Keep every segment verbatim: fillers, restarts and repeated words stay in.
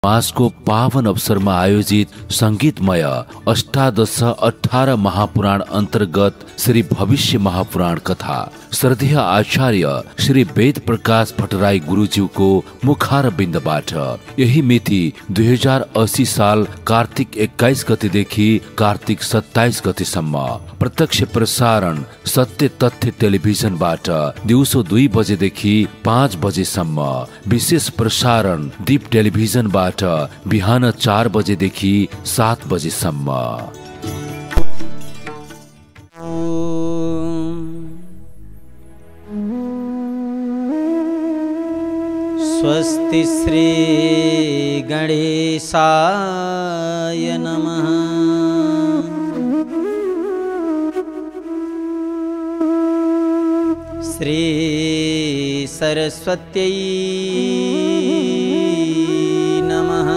मासको पावन अवसरमा आयोजित संगीतमय अष्टादश अठारह महापुराण अन्तर्गत श्री भविष्य महापुराण कथा श्रद्धेय आचार्य श्री वेद प्रकाश भट्टराई गुरुज्यूको मुखार बिन्दबाट यही मिति दुई हजार अस्सी साल कार्तिक एक्काइस गतेदेखि कार्तिक सत्ताइस गतेसम्म प्रत्यक्ष प्रसारण सत्य तथ्य टेलिभिजनबाट दिउँसो दुई बजेदेखि पाँच बजेसम्म, विशेष प्रसारण दीप टेलिभिजनबाट बिहान चार बजेदेखि सात बजेसम्म। स्वस्ति श्री गणेशाय नमः। श्री सरस्वत्यै नमः।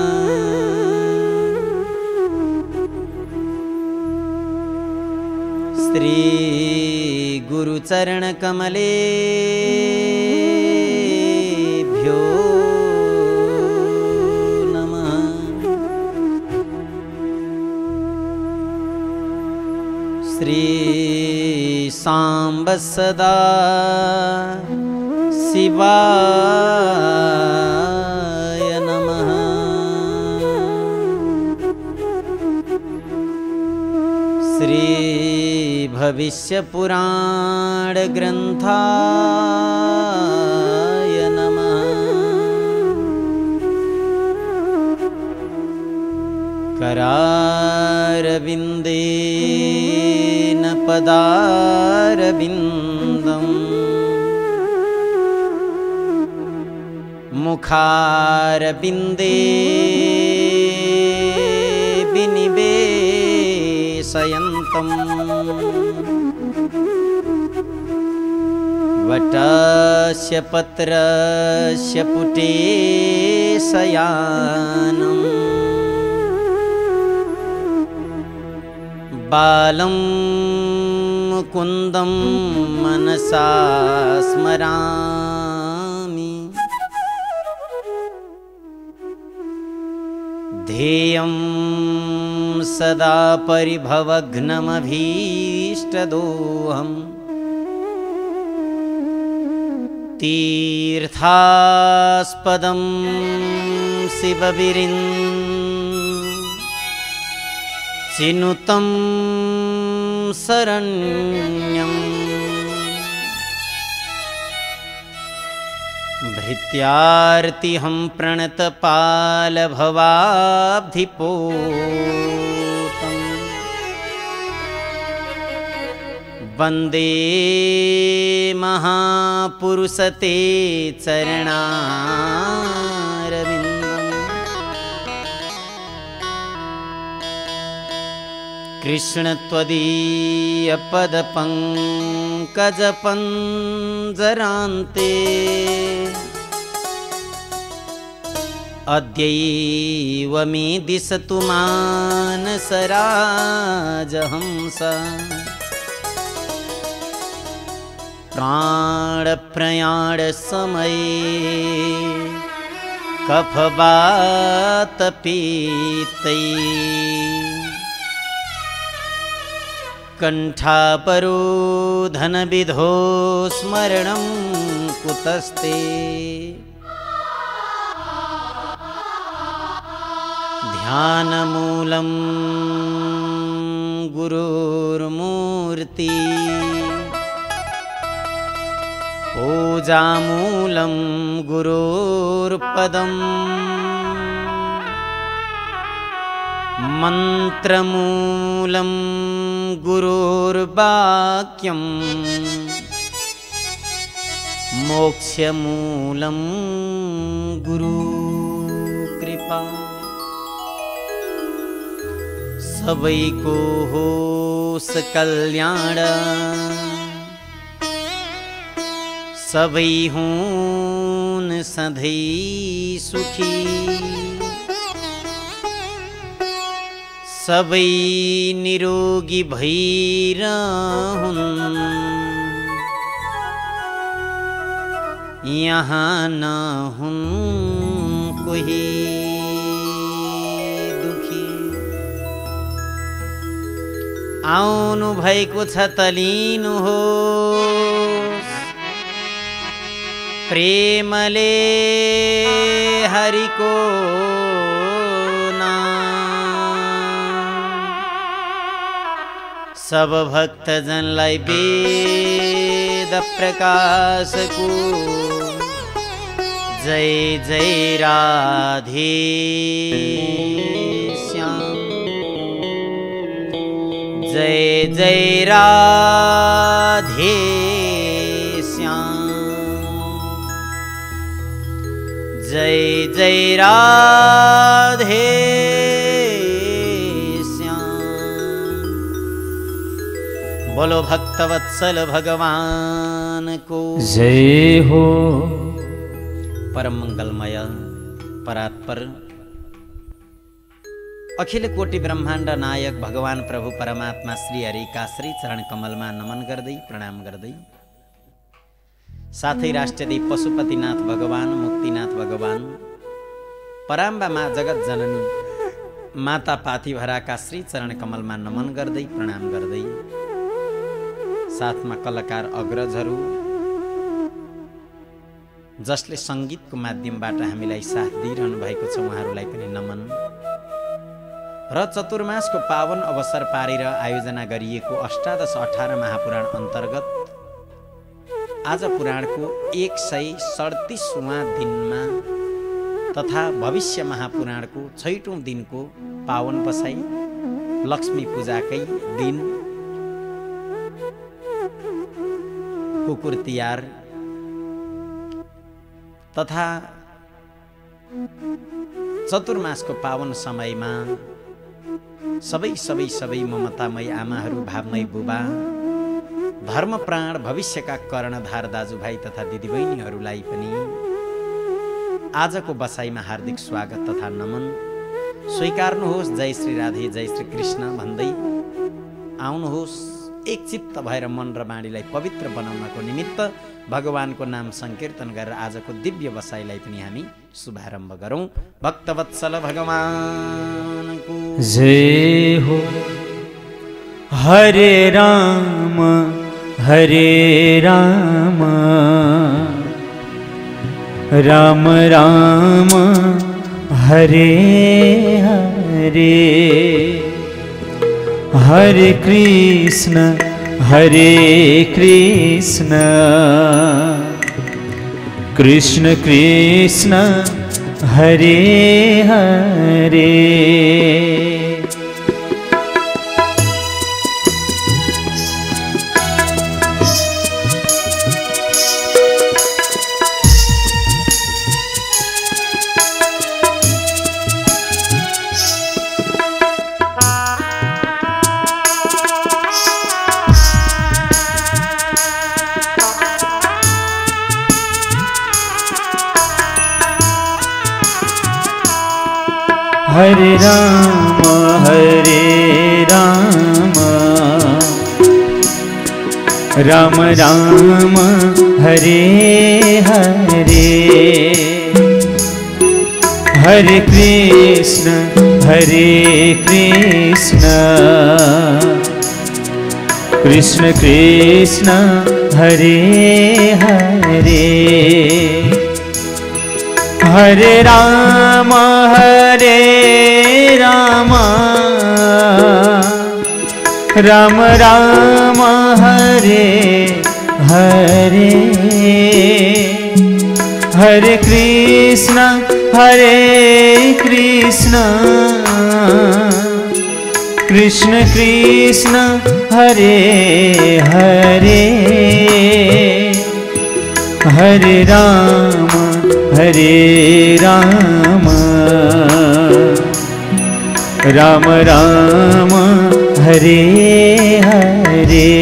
श्री गुरुचरण कमलेभ्यो नमः। श्री सांब सदा शिवाय नमः। श्री भविष्य पुराण ग्रंथाय नमः। करारविन्देन पदारविन्दम् मुखारविन्दे विनिवेशयन्तम् वटस्य पत्रस्य पुटे शयानम् बालं मुकुन्दं मनसा स्मरामि। ध्येयं सदा परिभवघ्नमभीष्टदोहम् तीर्थास्पदं शिवविरिन् चिनुतं शरण्यं भृत्यार्तिहं प्रणतपालभवाब्धिपोतम् वन्दे महापुरुषते चरणारविन्दम्। कृष्ण त्वदीयपदपङ्कजपञ्जरान्ते अद्यैव मे दिशतु मानसराजहंसा। प्राणप्रयाणसमये कफवातपीतैः कण्ठापरोधनविधो स्मरणं कुतस्ते। ध्यानमूलं गुरुर्मूर्ति पूजामूलं गुरुर्पदम् मन्त्रमूलं गुरुर्वाक्यम् मोक्षमूलं गुरुकृपा। सबैको होस् कल्याण सबै हुन् सधैँ सुखी। सबै निरोगी भइरहुन् यहाँ न हुन् कोही। आउनु भएको छ तलिनु हो प्रेमले हरिको नाम। सब भक्तजनलाई वेद प्रकाशको जय जय राधे श्याम। जय जय राधे श्याम। जय जय राधे श्याम। बोलो भक्तवत्सल भगवान को जय हो। परम मंगलमय परात्पर अखिल कोटि ब्रह्मांड नायक भगवान प्रभु परमात्मा श्री हरि का श्री चरण कमल में नमन गर्दै प्रणाम गर्दै साथै राष्ट्रदेव पशुपतिनाथ भगवान मुक्तिनाथ भगवान पराम्बा माँ जगत जननी माता पाथिभरा का श्री चरण कमल में नमन गर्दै प्रणाम गर्दै साथ में कलाकार अग्रजहरू जसले संगीत को माध्यमबाट हामीलाई साथ दिइरहनु भएको छ उहाँहरूलाई पनि नमन। र चतुर्मास को पावन अवसर पारेर आयोजना गरिएको अष्टादश अठारह महापुराण अंतर्गत आज पुराण को एक सय सड़तीसवां दिन में तथा भविष्य महापुराण को छैटौं दिन को पावन बसाई लक्ष्मी पूजा कई दिन कुकुर तिहार तथा चतुर्मास को पावन समय में सबै सबै सबै ममतामय आमाहरू भावमय बुबा धर्मप्राण भविष्यका कर्णधार दाजुभाइ तथा दिदीबहिनीहरूलाई पनि आजको बसाइमा हार्दिक स्वागत तथा नमन स्वीकार्नुहोस्। जय श्री राधे जय श्री कृष्ण भन्दै आउनुहोस् एक चित्त भएर मन र वाणीलाई पवित्र बनाउनको निमित्त भगवानको नाम संकीर्तन गरेर आजको दिव्य बसाइलाई पनि हामी शुभारम्भ गरौँ। भक्तवत्सल भगवानको जय हो। हरे राम हरे राम राम राम हरे हरे हरे कृष्ण हरे कृष्ण कृष्ण कृष्ण हरे हरे। हरे राम हरे राम राम राम हरे हरे हरे कृष्ण हरे कृष्ण कृष्ण कृष्ण हरे हरे हरे राम हरे राम राम राम हरे हरे हरे कृष्ण हरे कृष्ण कृष्ण कृष्ण हरे हरे हरे राम हरे राम राम राम हरे हरे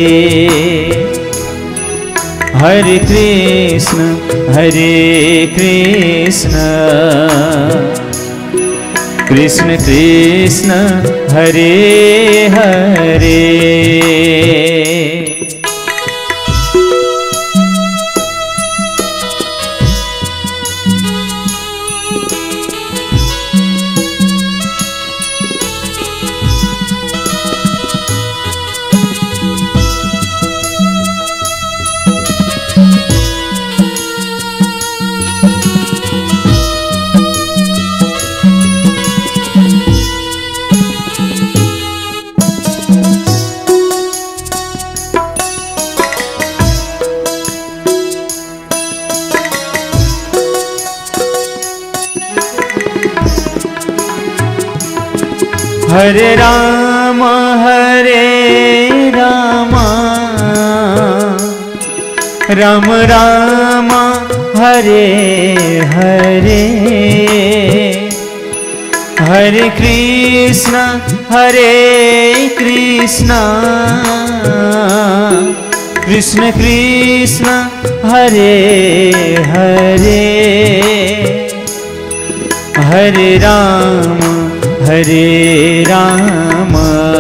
हरे कृष्ण हरे कृष्ण कृष्ण कृष्ण हरे हरे। हरे राम हरे राम राम राम हरे हरे हरे कृष्ण हरे कृष्ण कृष्ण कृष्ण हरे हरे हरे राम हरे राम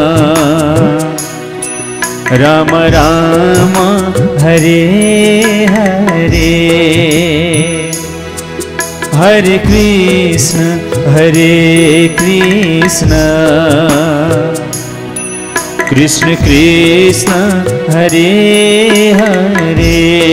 राम राम हरे हरे हरे कृष्ण हरे कृष्ण कृष्ण कृष्ण हरे हरे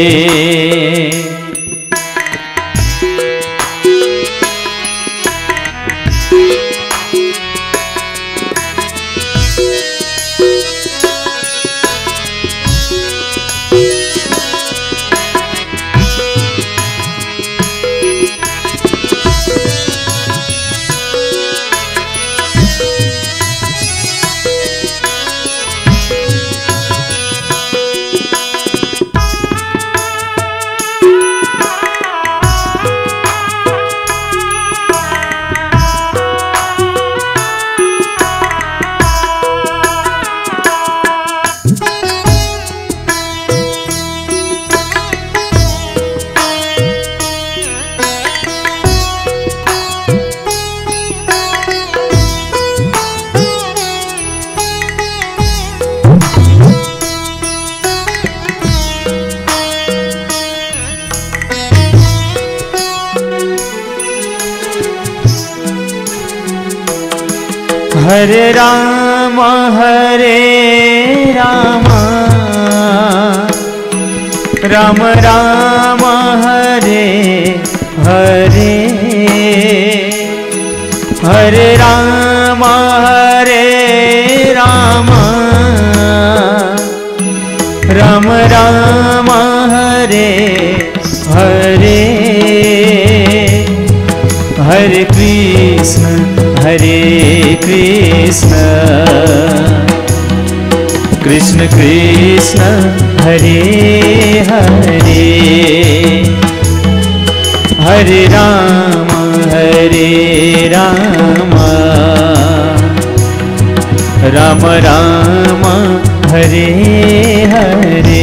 हरे राम हरे राम राम राम हरे हरे हरे राम हरे राम राम राम हरे हरे हरे कृष्ण हरे कृष्ण कृष्ण कृष्ण हरे हरे हरे राम हरे राम राम राम हरे हरे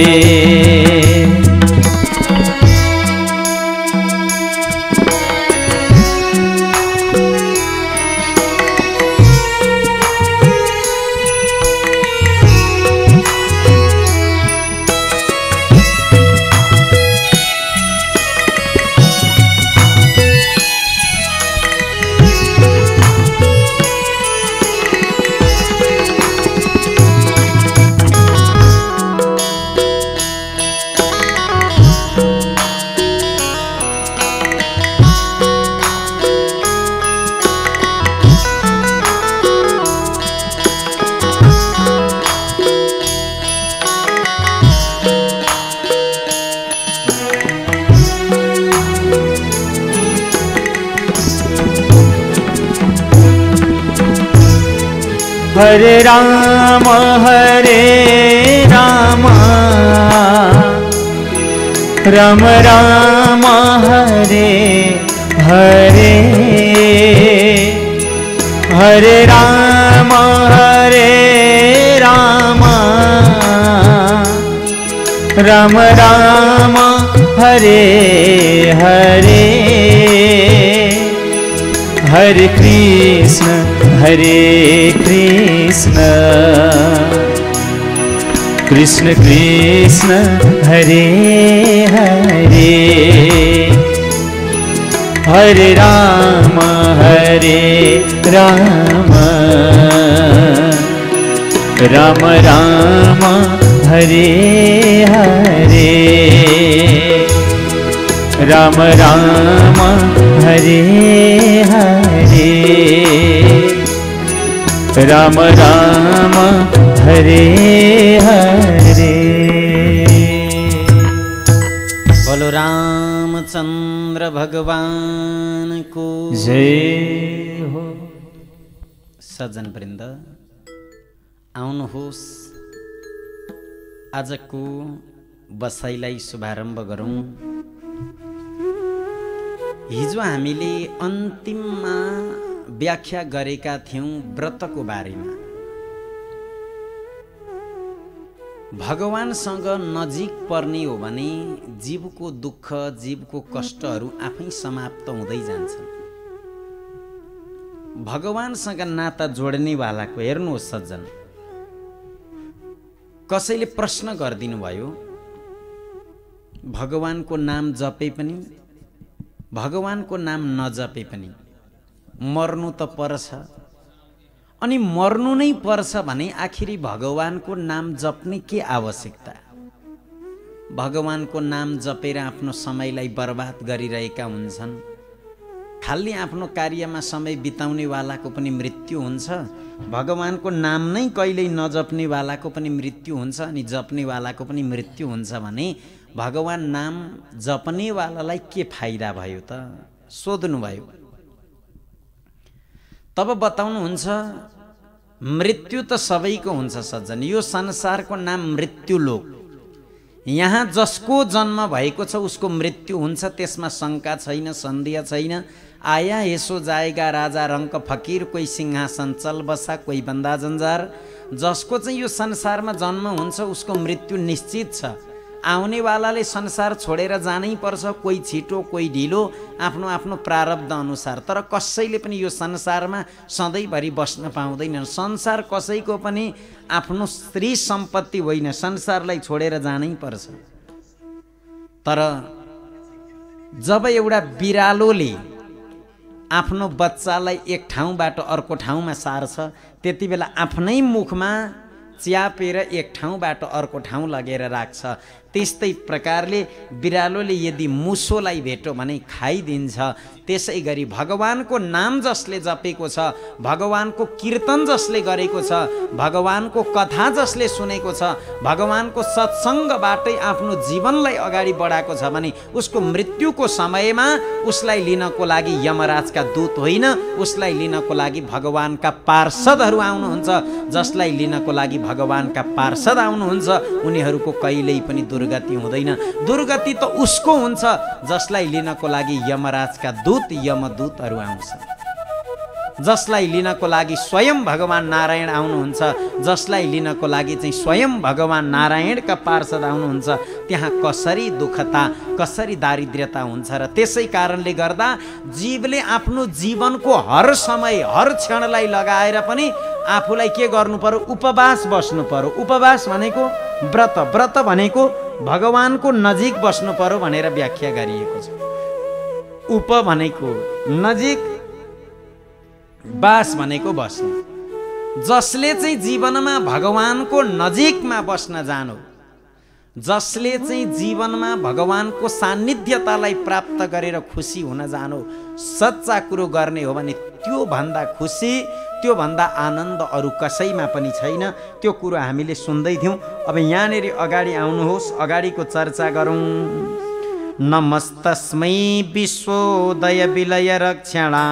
हरे राम हरे राम राम राम हरे हरे हरे राम हरे राम राम राम हरे हरे हरे कृष्ण हरे कृष्ण कृष्ण कृष्ण हरे हरे हरे राम हरे राम राम राम हरे हरे राम राम हरे हरे राम राम हरे हरे। बोलो रामचंद्र भगवान को जय हो। सज्जनवृन्द, आउनुहोस् आजको बसाइलाई शुभारम्भ गरौँ। हिजो हामीले अन्तिममा व्याख्या गरेका थियौँ व्रतको बारेमा। भगवानसँग नजिक पर्ने हो भने जीवको दुःख, जीवको कष्टहरू आफै समाप्त हुँदै जान्छन्। भगवानसँग नाता जोड्नेवालाको हेर्नुहोस् सज्जन, कसैले प्रश्न गरिदिनु भयो, भगवानको नाम जपे पनि भगवानको नाम नजपे पनि मर्नु त पर्छ, अनि मर्नु नै पर्छ भने आखिरी भगवानको नाम जप्ने के आवश्यकता? भगवानको नाम जपेर आफ्नो समयलाई बर्बाद गरिरहेका हुन्छन्। खाली आफ्नो कार्यमा समय बिताउनेवालाको पनि मृत्यु हुन्छ, भगवानको नाम नै कहिल्यै नजप्नेवालाको पनि मृत्यु हुन्छ, अनि जप्नेवालाको पनि मृत्यु हुन्छ भने भगवान नाम जप्नेवालालाई के फाइदा भयो त? सोध्नुभयो। तब बताउनुहुन्छ, मृत्यु त सबैको हुन्छ सज्जन। यो संसारको नाम मृत्यु लोक। यहाँ जसको जन्म भएको छ उसको मृत्यु हुन्छ, त्यसमा शङ्का छैन, सन्देह छैन। आया यसो जाएगा राजा रङ्क फकीर, कोही सिंहासन चल बसा कोही बन्दा जन्जार। जसको चाहिँ यो संसारमा जन्म हुन्छ उसको मृत्यु निश्चित छ। आउनेवालाले संसार छोडेर जानै पर्छ, कोही छिटो कोही ढिलो, आफ्नो आफ्नो प्रारब्ध अनुसार। तर कसैले पनि यो संसारमा सधैँभरि बस्न पाउँदैन। संसार कसैको पनि आफ्नो स्त्री सम्पत्ति होइन, संसारलाई छोडेर जानै पर्छ। तर जब एउटा बिरालोले आफ्नो बच्चालाई एक ठाउँबाट अर्को ठाउँमा सार्छ, त्यति बेला आफ्नै मुखमा च्यापेर एक ठाउँबाट अर्को ठाउँ लगेर राख्छ। त्यस्तै प्रकारले बिरालोले यदि मुसोलाई भेट्यो भने खाइदिन्छ। त्यसै गरी भगवानको नाम जसले जपेको छ, भगवानको कीर्तन जसले गरेको छ, भगवानको कथा जसले सुनेको छ, भगवानको सत्सङ्गबाटै आफ्नो जीवनलाई अगाडि बढाएको छ भने उसको मृत्युको समयमा उसलाई लिनको लागि यमराजका दूत होइन, उसलाई लिनको लागि भगवानका पार्षदहरू आउनुहुन्छ। जसलाई लिनको लागि भगवानका पार्षद आउनुहुन्छ उनीहरूको कहिल्यै पनि दुर्गति हुँदैन। दुर्गति त उसको हुन्छ जसलाई लिनको लागि यमराजका दूत यमदूतहरू आउँछ। जसलाई लिनको लागि स्वयं भगवान नारायण आउनुहुन्छ, जसलाई लिनको लागि चाहिँ स्वयं भगवान नारायणका पार्षद आउनुहुन्छ, त्यहाँ कसरी दुःखता, कसरी दारिद्र्यता हुन्छ। र त्यसै कारणले गर्दा जीवले आफ्नो जीवनको हर समय हर क्षणलाई लगाएर पनि आफूलाई के गर्नु पर्यो? उपवास बस्नु पर्यो। उपवास भनेको व्रत, व्रत भनेको भगवानको नजिक बस्नु पर्यो भनेर व्याख्या गरिएको छ। उप भनेको नजिक, वास भनेको बस्नु। जसले चाहिँ जीवनमा भगवानको नजिकमा बस्न जानु, जसले चाहिँ जीवनमा भगवानको सान्निध्यतालाई प्राप्त गरेर खुसी हुन जानु, सच्चा कुरो गर्ने हो भने त्यो भन्दा खुसी, त्यो भन्दा आनन्द अरू कसैमा पनि छैन। त्यो कुरो हामीले सुन्दै थियौँ। अब यहाँनिर अगाडि आउनुहोस्, अगाडिको चर्चा गरौँ। नमस्तस्मै विश्वोदय विलय रक्षणा,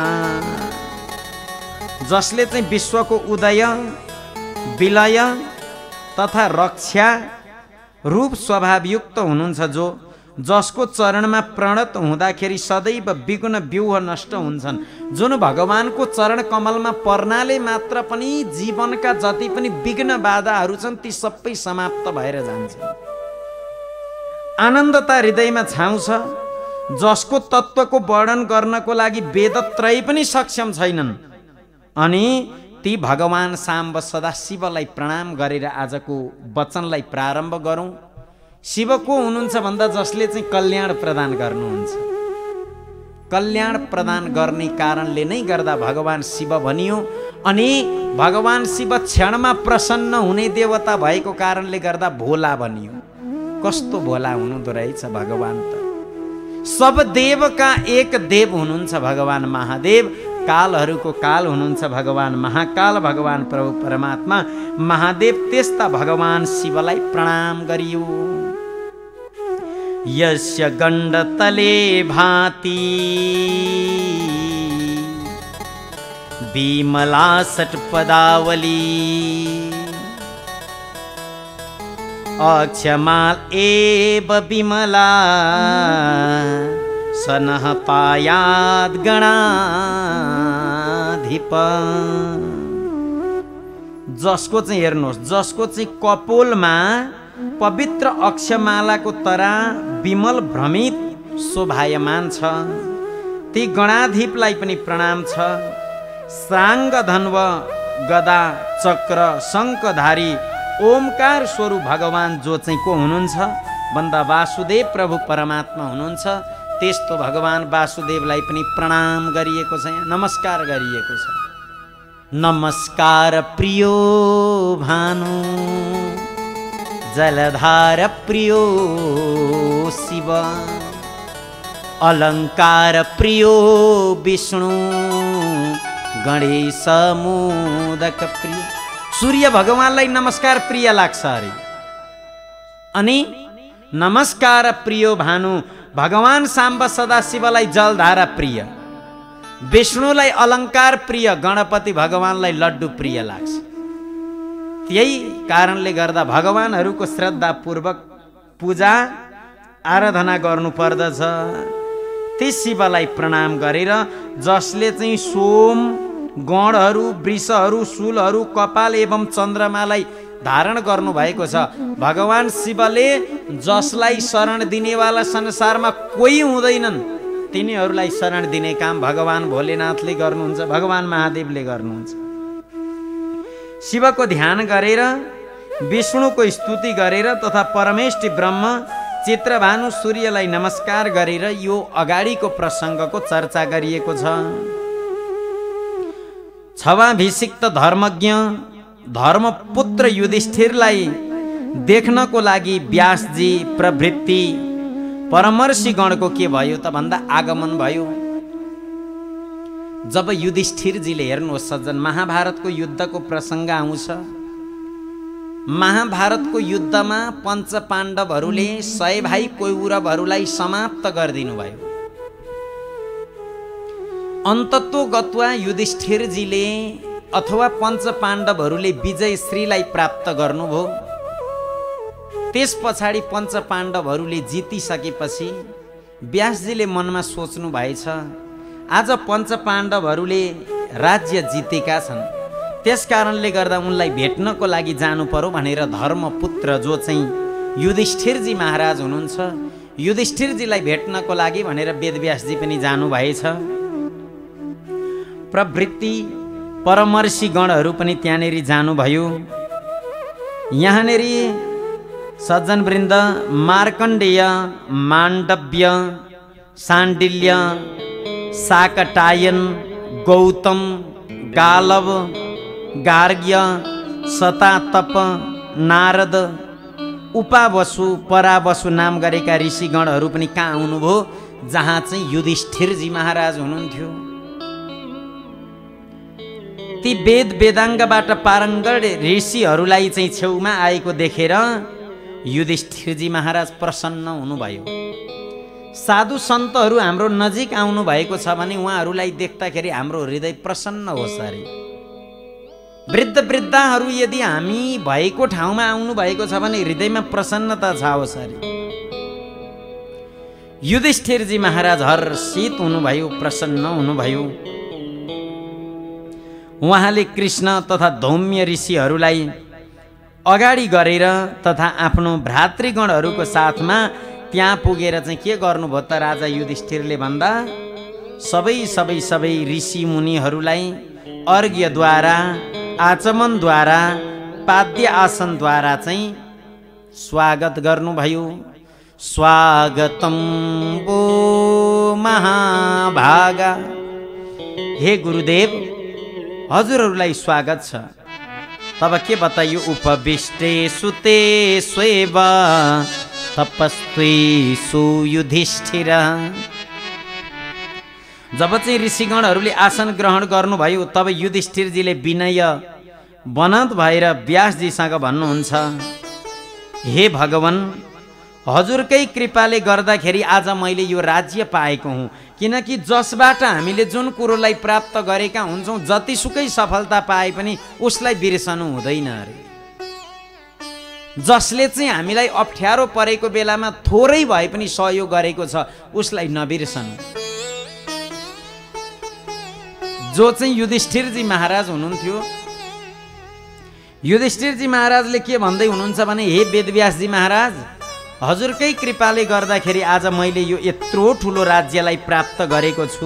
जसले चाहिँ विश्वको उदय, विलय तथा रक्षा रूप स्वभावयुक्त हुनुहुन्छ, जो जसको चरणमा प्रणत हुँदाखेरि सदैव विघ्न व्यूह नष्ट हुन्छन्। जुन भगवानको चरण कमलमा पर्नाले मात्र पनि जीवनका जति पनि विघ्न बाधाहरू छन् ती सबै समाप्त भएर जान्छन्। आनन्दता हृदयमा छाउँछ। जसको तत्त्वको वर्णन गर्नको लागि वेदत्रय पनि सक्षम छैनन्। अनि ती भगवान साम्ब सदाशिवलाई प्रणाम गरेर आजको वचनलाई प्रारम्भ गरौँ। शिव को हुनुहुन्छ भन्दा जसले चाहिँ कल्याण प्रदान गर्नुहुन्छ। कल्याण प्रदान गर्ने कारणले नै गर्दा भगवान शिव भनियो। अनि भगवान शिव क्षणमा प्रसन्न हुने देवता भएको कारणले गर्दा भोला भनियो। कस्तो भोला हुनुहुँदो रहेछ भगवान त। सब देवका एक देव हुनुहुन्छ भगवान महादेव। कालहरूको काल हुनुहुन्छ भगवान महाकाल, भगवान प्रभु परमात्मा महादेव। त्यस्ता भगवान शिवलाई प्रणाम गरियो। यस्य गण्डतले भाति विमला षट्पदावली अक्षमाल एव विमला सनः पायाद गणाधिप। जसको चाहिँ हेर्नुहोस्, जसको चाहिँ कपोलमा पवित्र अक्षमालाको तरा विमल भ्रमित शोभायमान छ, ती गणाधिपलाई पनि प्रणाम छ। साङ्ग धन्व गदा चक्र शङ्खधारी ओमकार स्वरूप भगवान जो चाहिँ को हुनुहुन्छ भन्दा वासुदेव प्रभु परमात्मा हुनुहुन्छ। त्यस्तो भगवान वासुदेवलाई पनि प्रणाम गरिएको छ, नमस्कार गरिएको छ। नमस्कार प्रियो भानु जलधार प्रियो शिव अलङ्कार प्रियो विष्णु गणेश मोदक प्रिय। सूर्य भगवानलाई नमस्कार प्रिय लाग्छ अरे। अनि नमस्कार प्रियो भानु भगवान साम्ब सदाशिवलाई जलधारा प्रिय, विष्णुलाई अलङ्कार प्रिय, गणपति भगवानलाई लड्डु प्रिय लाग्छ। यही कारणले गर्दा भगवानहरूको श्रद्धापूर्वक पूजा आराधना गर्नुपर्दछ। ती शिवलाई प्रणाम गरेर जसले चाहिँ सोम गणहरू वृषहरू शूलहरू कपाल एवं चन्द्रमालाई धारण गर्नु भएको छ। भगवान शिवले जसलाई शरण दिनेवाला संसारमा कोही हुँदैनन् तिनीहरूलाई शरण दिने काम भगवान भोलेनाथले गर्नुहुन्छ, भगवान महादेवले गर्नुहुन्छ। शिवको ध्यान गरेर विष्णुको स्तुति गरेर तथा परमेष्टि ब्रह्म चित्रभानु सूर्यलाई नमस्कार गरेर यो अगाडिको प्रसङ्गको चर्चा गरिएको छ। छवाभिषिक्त धर्मज्ञ धर्मपुत्र युधिष्ठिरलाई देख्नको लागि व्यासजी प्रवृत्ति परमर्षिगणको के भयो त भन्दा आगमन भयो। जब युधिष्ठिरजीले हेर्नुहोस् सज्जन, महाभारतको युद्धको प्रसङ्ग आउँछ। महाभारतको युद्धमा पञ्च पाण्डवहरूले सय भाइ कौरवहरूलाई समाप्त गरिदिनु भयो। अन्तत्वगत्वा युधिष्ठिरजीले अथवा पञ्च पाण्डवहरूले विजय श्रीलाई प्राप्त गर्नुभयो। त्यस पछाडि पञ्च पाण्डवहरूले जितिसकेपछि व्यासजीले मनमा सोच्नु भएछ, आज पञ्च पाण्डवहरूले राज्य जितेका छन्, त्यस कारणले गर्दा उनलाई भेट्नको लागि जानु पर्यो भनेर धर्मपुत्र जो चाहिँ युधिष्ठिरजी महाराज हुनुहुन्छ, युधिष्ठिरजीलाई भेट्नको लागि भनेर वेदव्यासजी पनि जानुभएछ। प्रवृत्ति परमर्षिगणहरू पनि त्यहाँनिर जानुभयो। यहाँनिर सज्जनवृन्द मार्कण्डेय, माण्डव्य, साण्डिल्य, शाकटायन, गौतम, गालव, गार्ग्य, शतातप, नारद, उपावसु, परावसु नाम गरेका ऋषिगणहरू पनि कहाँ आउनुभयो जहाँ चाहिँ युधिष्ठिरजी महाराज हुनुहुन्थ्यो। ती वेद वेदाङ्गबाट पारङ्गत ऋषिहरूलाई चाहिँ छेउमा आएको देखेर युधिष्ठिरजी महाराज प्रसन्न हुनुभयो। साधु सन्तहरू हाम्रो नजिक आउनु भएको छ भने उहाँहरूलाई देख्दाखेरि हाम्रो हृदय प्रसन्न होस् अरे। वृद्ध वृद्धाहरू यदि हामी भएको ठाउँमा आउनु भएको छ भने हृदयमा प्रसन्नता छाओस् अरे। युधिष्ठिरजी महाराज हर्षित हुनुभयो, प्रसन्न हुनुभयो। उहाँले कृष्ण तथा धौम्य ऋषिहरूलाई अगाडि गरेर तथा आफ्नो भ्रातृगणहरूको साथमा त्यहाँ पुगेर चाहिँ के गर्नुभयो त राजा युधिष्ठिरले भन्दा सबै सबै सबै ऋषि मुनिहरूलाई अर्घ्यद्वारा आचमनद्वारा पाद्य आसनद्वारा चाहिँ स्वागत गर्नुभयो। स्वागतम वो महाभागा, हे गुरुदेव हजुरहरूलाई स्वागत छ। तब के बताइयो, उपविष्टे सुते स्वेव तपस्वी युधिष्ठिर। जब चाहिँ ऋषिगणहरूले आसन ग्रहण गर्नुभयो तब युधिष्ठिरजीले विनय बनत भएर व्यासजीसँग भन्नुहुन्छ, हे भगवान हजुरकै कृपाले गर्दाखेरि आज मैले यो राज्य पाएको हुँ, किनकि जसबाट हामीले जुन कुरोलाई प्राप्त गरेका हुन्छौँ जतिसुकै सफलता पाए पनि उसलाई बिर्सनु हुँदैन अरे। जसले चाहिँ हामीलाई अप्ठ्यारो परेको बेलामा थोरै भए पनि सहयोग गरेको छ उसलाई नबिर्सनु। जो चाहिँ युधिष्ठिरजी महाराज हुनुहुन्थ्यो, युधिष्ठिरजी महाराजले के भन्दै हुनुहुन्छ भने, हे वेदव्यासजी महाराज, हजुरकै कृपाले गर्दाखेरि आज मैले यो यत्रो ठुलो राज्यलाई प्राप्त गरेको छु।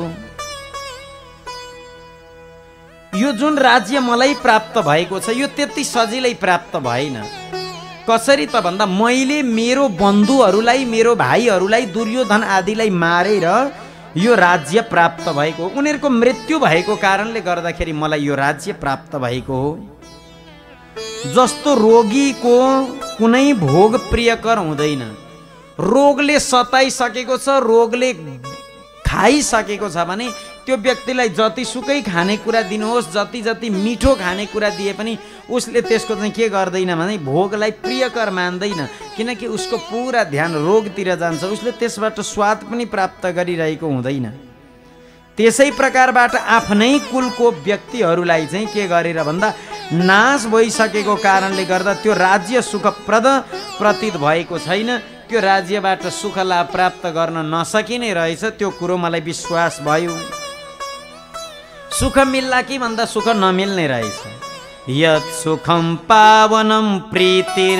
यो जुन राज्य मलाई प्राप्त भएको छ यो त्यति सजिलै प्राप्त भएन। कसरी त भन्दा मैले मेरो बन्धुहरूलाई, मेरो भाइहरूलाई, दुर्योधन आदिलाई मारेर यो राज्य प्राप्त भएको हो। उनीहरूको मृत्यु भएको कारणले गर्दाखेरि मलाई यो राज्य प्राप्त भएको हो। जस्तो रोगीको कुनै भोग प्रियकर हुँदैन। रोगले सताइसकेको छ, रोगले खाइसकेको छ भने त्यो व्यक्तिलाई जतिसुकै खानेकुरा दिनुहोस्, जति जति मिठो खानेकुरा दिए पनि उसले त्यसको चाहिँ के गर्दैन भने भोगलाई प्रियकर मान्दैन, किनकि उसको पुरा ध्यान रोगतिर जान्छ। उसले त्यसबाट स्वाद पनि प्राप्त गरिरहेको हुँदैन। त्यसै प्रकारबाट आफ्नै कुलको व्यक्तिहरूलाई चाहिँ के गरेर भन्दा नाश भइसकेको कारणले गर्दा त्यो राज्य सुखप्रद प्रतीत भएको छैन। त्यो राज्यबाट सुख लाभ प्राप्त गर्न नसकिने रहेछ, त्यो कुरो मलाई विश्वास भयो। सुख मिल्ला कि भन्दा सुख नमिल्ने रहेछ। यत् सुखम पावनम प्रीतिर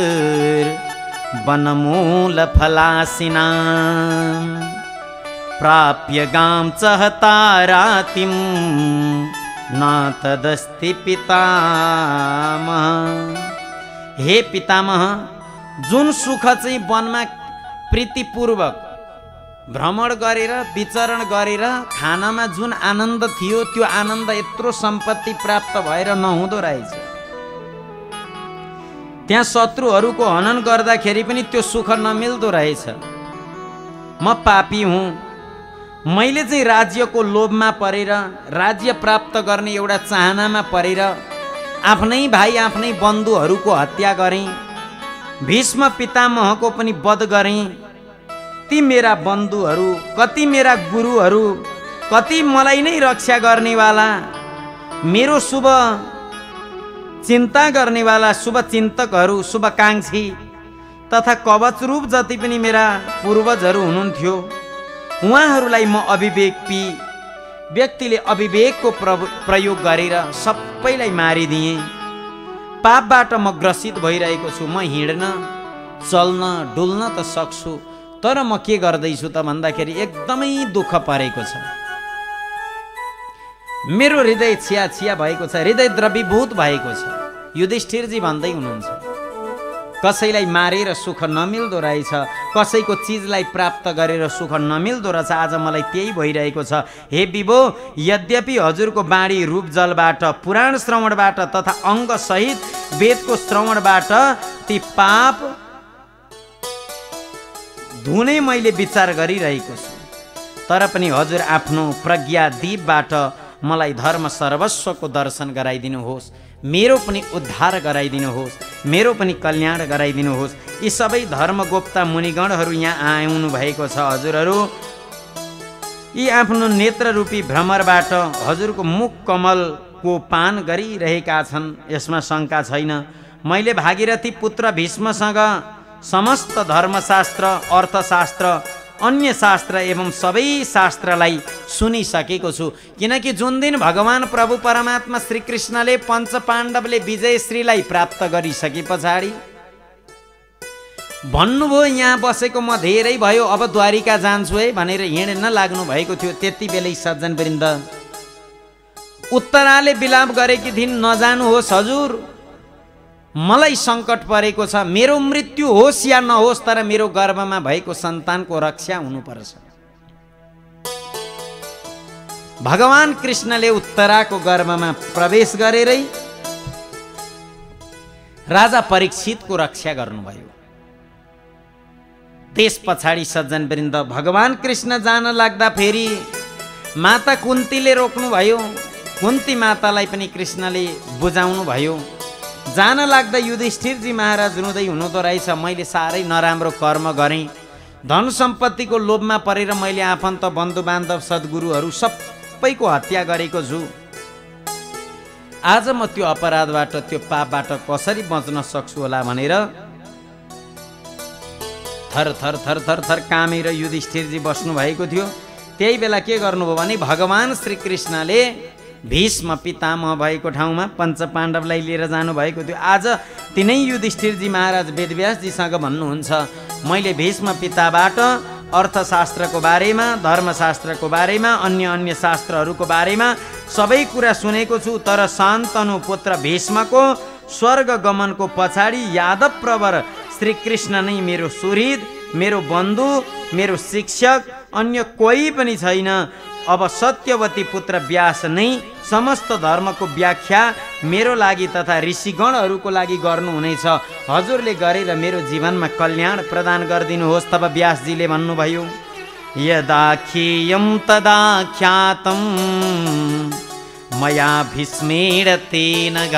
वनमूल फलासिना प्राप्य गाम चहतारातिम न तदस्ति पितामह। हे पितामह, जुन सुख चाहिँ वनमा प्रीतिपूर्वक भ्रमण गरेर विचरण गरेर खानामा जुन आनन्द थियो त्यो आनन्द यत्रो सम्पत्ति प्राप्त भएर नहुँदो रहेछ। त्यहाँ शत्रुहरूको हनन गर्दाखेरि पनि त्यो सुख नमिल्दो रहेछ। म पापी हुँ, मैले चाहिँ राज्यको लोभमा परेर, राज्य प्राप्त गर्ने एउटा चाहनामा परेर आफ्नै भाइ आफ्नै बन्धुहरूको हत्या गरेँ, भीष्म पितामहको पनि वध गरेँ। ती मेरा बन्धुहरू, कति मेरा गुरुहरू, कति मलाई नै रक्षा गर्नेवाला, मेरो शुभ चिन्ता गर्नेवाला शुभ चिन्तकहरू, शुभकाङ्क्षी तथा कवच रूप जति पनि मेरा पूर्वजहरू हुनुहुन्थ्यो, उहाँहरूलाई म अविवेकी व्यक्तिले अविवेकको प्रयोग गरेर सबैलाई मारिदिएँ। पापबाट म ग्रसित भइरहेको छु। म हिँड्न चल्न डुल्न त सक्छु, तर म के गर्दैछु त भन्दाखेरि एकदमै दुःख परेको छ। मेरो हृदय छिया छिया भएको छ, हृदय द्रवीभूत भएको छ। युधिष्ठिरजी भन्दै हुनुहुन्छ, कसैलाई मारेर सुख नमिल्दो रहेछ, कसैको चिजलाई प्राप्त गरेर सुख नमिल्दो रहेछ। आज मलाई त्यही भइरहेको छ। हे विभो, यद्यपि हजुरको बाणी रूप जलबाट, पुराण श्रवणबाट तथा अङ्गसहित वेदको श्रवणबाट ती पाप धुने मैले विचार गरिरहेको छु, तर पनि हजुर आफ्नो प्रज्ञा दीपबाट मलाई धर्म सर्वस्वको दर्शन गराइदिनुहोस्, मेरो पनि उद्धार गराइदिनुहोस्, मेरो पनि कल्याण गराइदिनुहोस्। यी सबै धर्मगोप्ता मुनिगणहरू यहाँ आउनु भएको छ। हजुरहरू यी आफ्नो नेत्ररूपी भ्रमरबाट हजुरको मुख कमलको पान गरिरहेका छन्, यसमा शङ्का छैन। मैले भागीरथी पुत्र भीष्मसँग समस्त धर्मशास्त्र, अर्थशास्त्र, अन्य शास्त्र एवं सबै शास्त्रलाई सुनिसकेको छु। किनकि जुन दिन भगवान प्रभु परमात्मा श्री कृष्णले पञ्च पाण्डवले विजयश्रीलाई प्राप्त गरिसके पछाडि भन्नुभयो, यहाँ बसेको म धेरै भयो, अब द्वारिका जान्छु है भनेर हिँड्न लाग्नु भएको थियो। त्यति बेलै सज्जनवृन्द उत्तराले विलाप गरेकी थिइन्, नजानुहोस् हजुर, मलाई सङ्कट परेको छ, मेरो मृत्यु होस् या नहोस्, तर मेरो गर्भमा भएको सन्तानको रक्षा हुनुपर्छ। भगवान कृष्णले उत्तराको गर्भमा प्रवेश गरेरै राजा परीक्षितको रक्षा गर्नुभयो। त्यस पछाडि सज्जनवृन्द भगवान कृष्ण जान लाग्दा फेरि माता कुन्तीले रोक्नुभयो। कुन्ती मातालाई पनि कृष्णले बुझाउनु भयो। जान लाग्दा युधिष्ठिरजी महाराज रुँदै हुनुहुँदो रहेछ, मैले साह्रै नराम्रो कर्म गरेँ, धन सम्पत्तिको लोभमा परेर मैले आफन्त बन्धु बान्धव सद्गुरुहरू सबैको हत्या गरेको छु। आज म त्यो अपराधबाट त्यो पापबाट कसरी बच्न सक्छु होला भनेर थर थर थर थर थर कामेर युधिष्ठिरजी बस्नु भएको थियो। त्यही बेला के गर्नुभयो भने भगवान श्रीकृष्णले भीष्म पितामह भएको ठाउँमा पञ्च पाण्डवलाई लिएर जानुभएको थियो। आज तिनै युधिष्ठिरजी महाराज वेदव्यासजीसँग भन्नुहुन्छ, मैले भीष्म पिताबाट अर्थशास्त्रको बारेमा, धर्मशास्त्रको बारेमा, अन्य अन्य शास्त्रहरूको बारेमा सबै कुरा सुनेको छु, तर शान्तनु पुत्र भीष्मको स्वर्ग गमनको पछाडि यादव प्रवर श्रीकृष्ण नै मेरो सुहृद, मेरो बन्धु, मेरो शिक्षक, अन्य कोही पनि छैन। अब सत्यवती पुत्र व्यास नै समस्त धर्मको व्याख्या मेरो लागि तथा ऋषिगणहरूको लागि गर्नुहुनेछ। हजुरले गरेर मेरो जीवनमा कल्याण प्रदान गरिदिनुहोस्। तब व्यासजीले भन्नुभयो, यदा खियं तदा ख्यातं मया भीष्मेण तेन ग।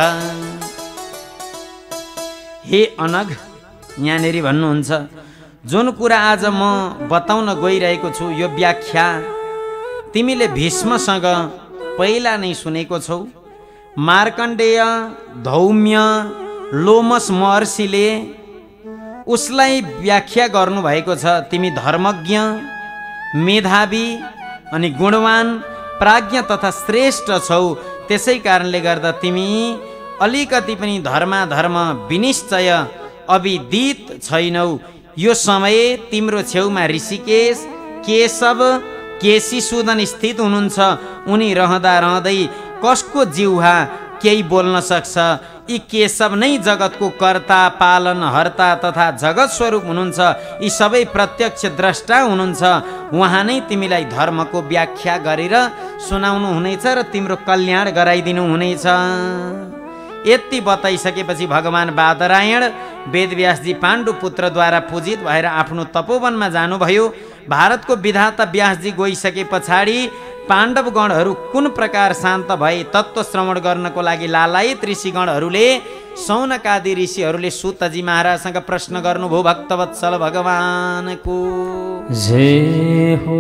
हे अनघ, यहाँनिर भन्नुहुन्छ, जुन कुरा आज म बताउन गइरहेको छु यो व्याख्या तिमीले भीष्मसँग पहिला नै सुनेको छौ। मार्कण्डेय, धौम्य, लोमस महर्षिले उसलाई व्याख्या गर्नुभएको छ। तिमी धर्मज्ञ, मेधावी अनि गुणवान, प्राज्ञ तथा श्रेष्ठ छौ। त्यसै कारणले गर्दा तिमी अलिकति पनि धर्माधर्म विनिश्चय अविदित छैनौ। यो समय तिम्रो छेउमा ऋषिकेश, केशव, केशीसूदन स्थित हुनुहुन्छ। उनी रहँदा रहँदै कसको जिह्वा केही बोल्न सक्छ? यी केशव नै जगतको कर्ता, पालन, हर्ता तथा जगत स्वरूप हुनुहुन्छ। यी सबै प्रत्यक्ष द्रष्टा हुनुहुन्छ। उहाँ नै तिमीलाई धर्मको व्याख्या गरेर सुनाउनु हुनेछ र तिम्रो कल्याण गराइदिनु हुनेछ। यति बताइसकेपछि भगवान बादरायण वेदव्यासजी पाण्डुपुत्रद्वारा पूजित भएर आफ्नो तपोवनमा जानुभयो। भारतको विधाता व्यासजी गइसके पछाडि पाण्डवगणहरू कुन प्रकार शान्त भए तत्त्व श्रवण गर्नको लागि लालायत ऋषिगणहरूले सौनकादि ऋषिहरूले सूतजी महाराजसँग प्रश्न गर्नुभयो। भक्तवत्सल भगवानको जय हो।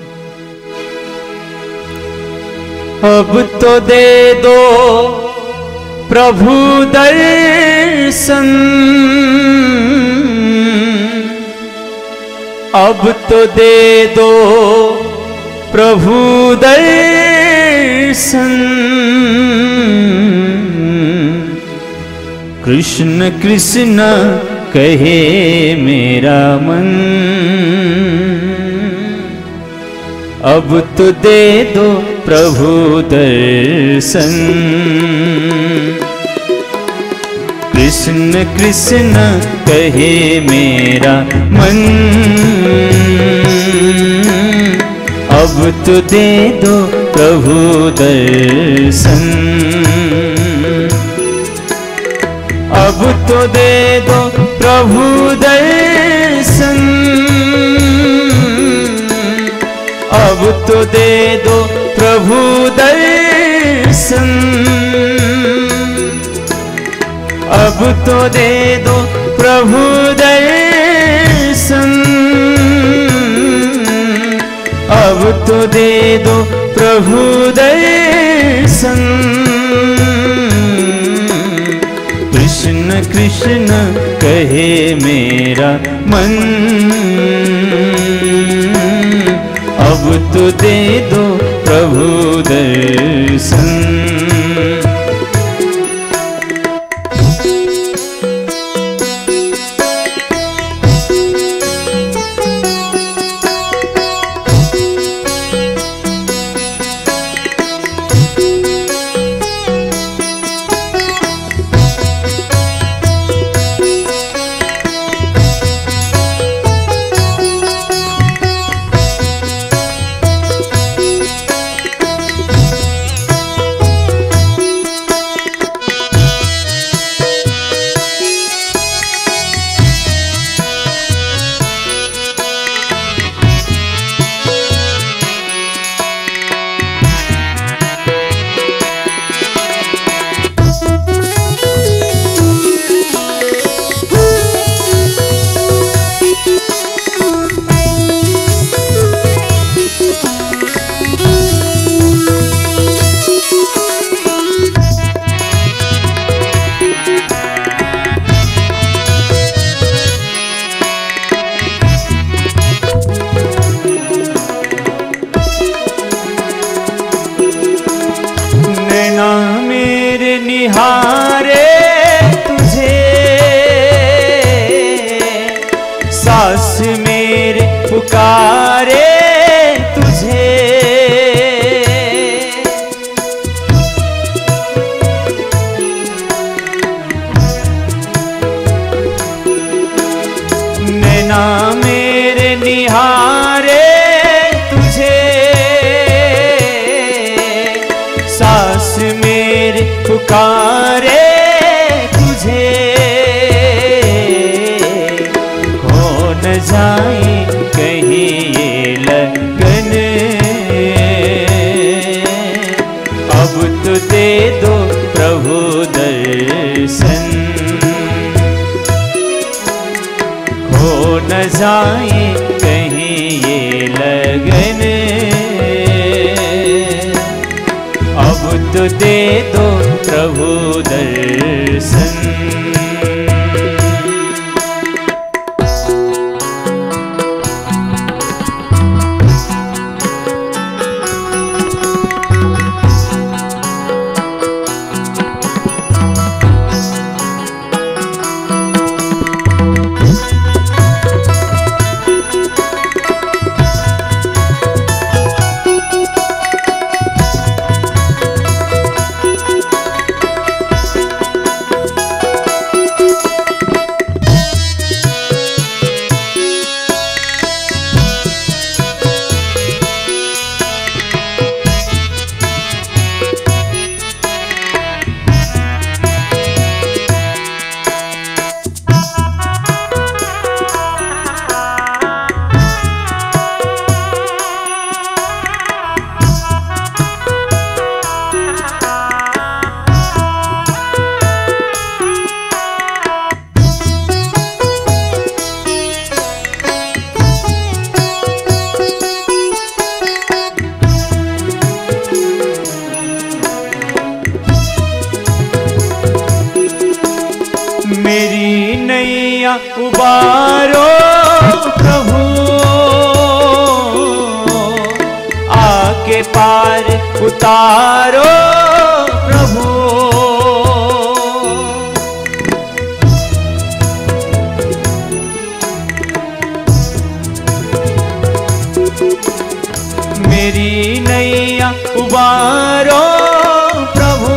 अब तो दे दो प्रभु दर्शन, अब तो दे दो प्रभु दर्शन। कृष्ण कृष्ण कहे मेरा मन, अब तो दे दो प्रभु दर्शन। कृष्ण कृष्ण कहे मेरा मन, अब तो दे दो प्रभु दर्शन। अब तो दे दो प्रभु दर्शन, अब तो दे दो प्रभु दर्शन। अब तो दे दो प्रभु दर्शन, अब तो दे दो प्रभु दर्शन। कृष्ण कृष्ण कहे मेरा मन, अब तो दे दो प्रभु दर्शन। निहारे तुझे, सांस मेरे पुकारे तुझे। नैना मेरे निहारे तुझे, सांस मेरे पुकारे तुझे। हो न जाए कहीं ये लगन, अब तो दे दो प्रभु दर्शन। हो न जाए कहीं ये लगन, अब तो दे दो प्रभु दर्शन। मेरी नैया उबारो प्रभु, आके पार उतारो प्रभु। मेरी नैया उबारो प्रभु,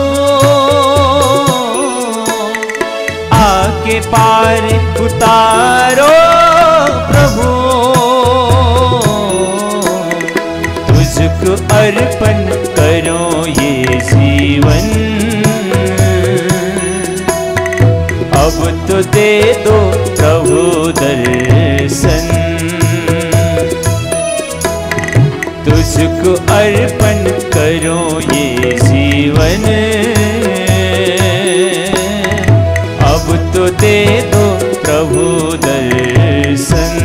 आके पार उतारो प्रभु। तुझको अर्पण करो ये जीवन, अब तो दे दो प्रभु दर्शन। तुझको अर्पण करो ये जीवन, अब तो दे दो प्रभु दर्शन।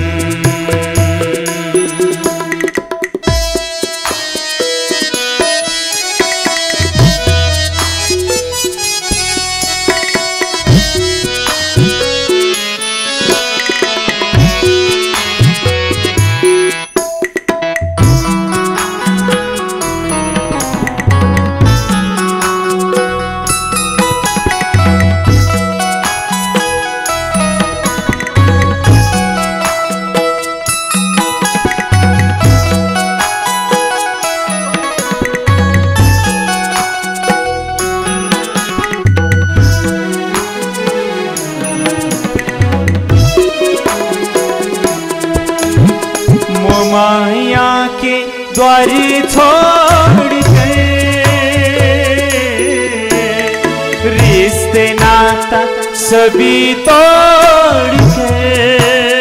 माया के द्वार छोड़ कर, रिश्ते नाता सभी तोड़ कर,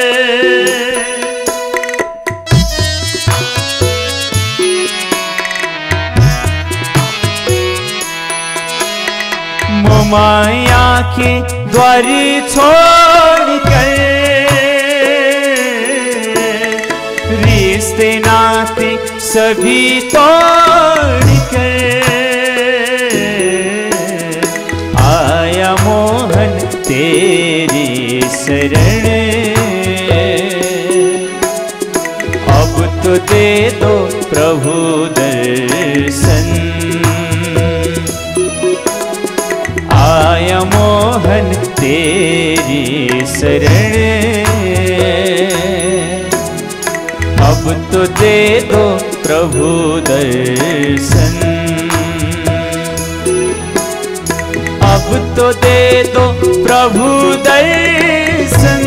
माया के द्वार छोड़ कर, रिश्ते नाते सभी तोड़ कर, आया मोहन तेरी शरण, अब तो दे दो प्रभु दर्शन। शरण। अब तो दे दो प्रभु दर्शन, अब तो दे दो प्रभु दर्शन,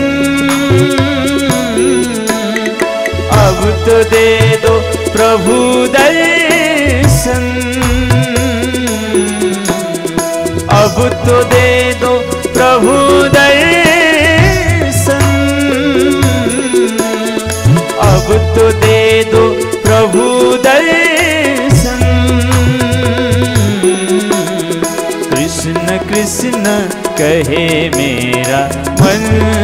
अब तो दे दो प्रभु दर्शन, अब तो दे दो प्रभु दर्शन, अब तो दे दो प्रभु दर्शन। कृष्ण कृष्ण कहे मेरा मन,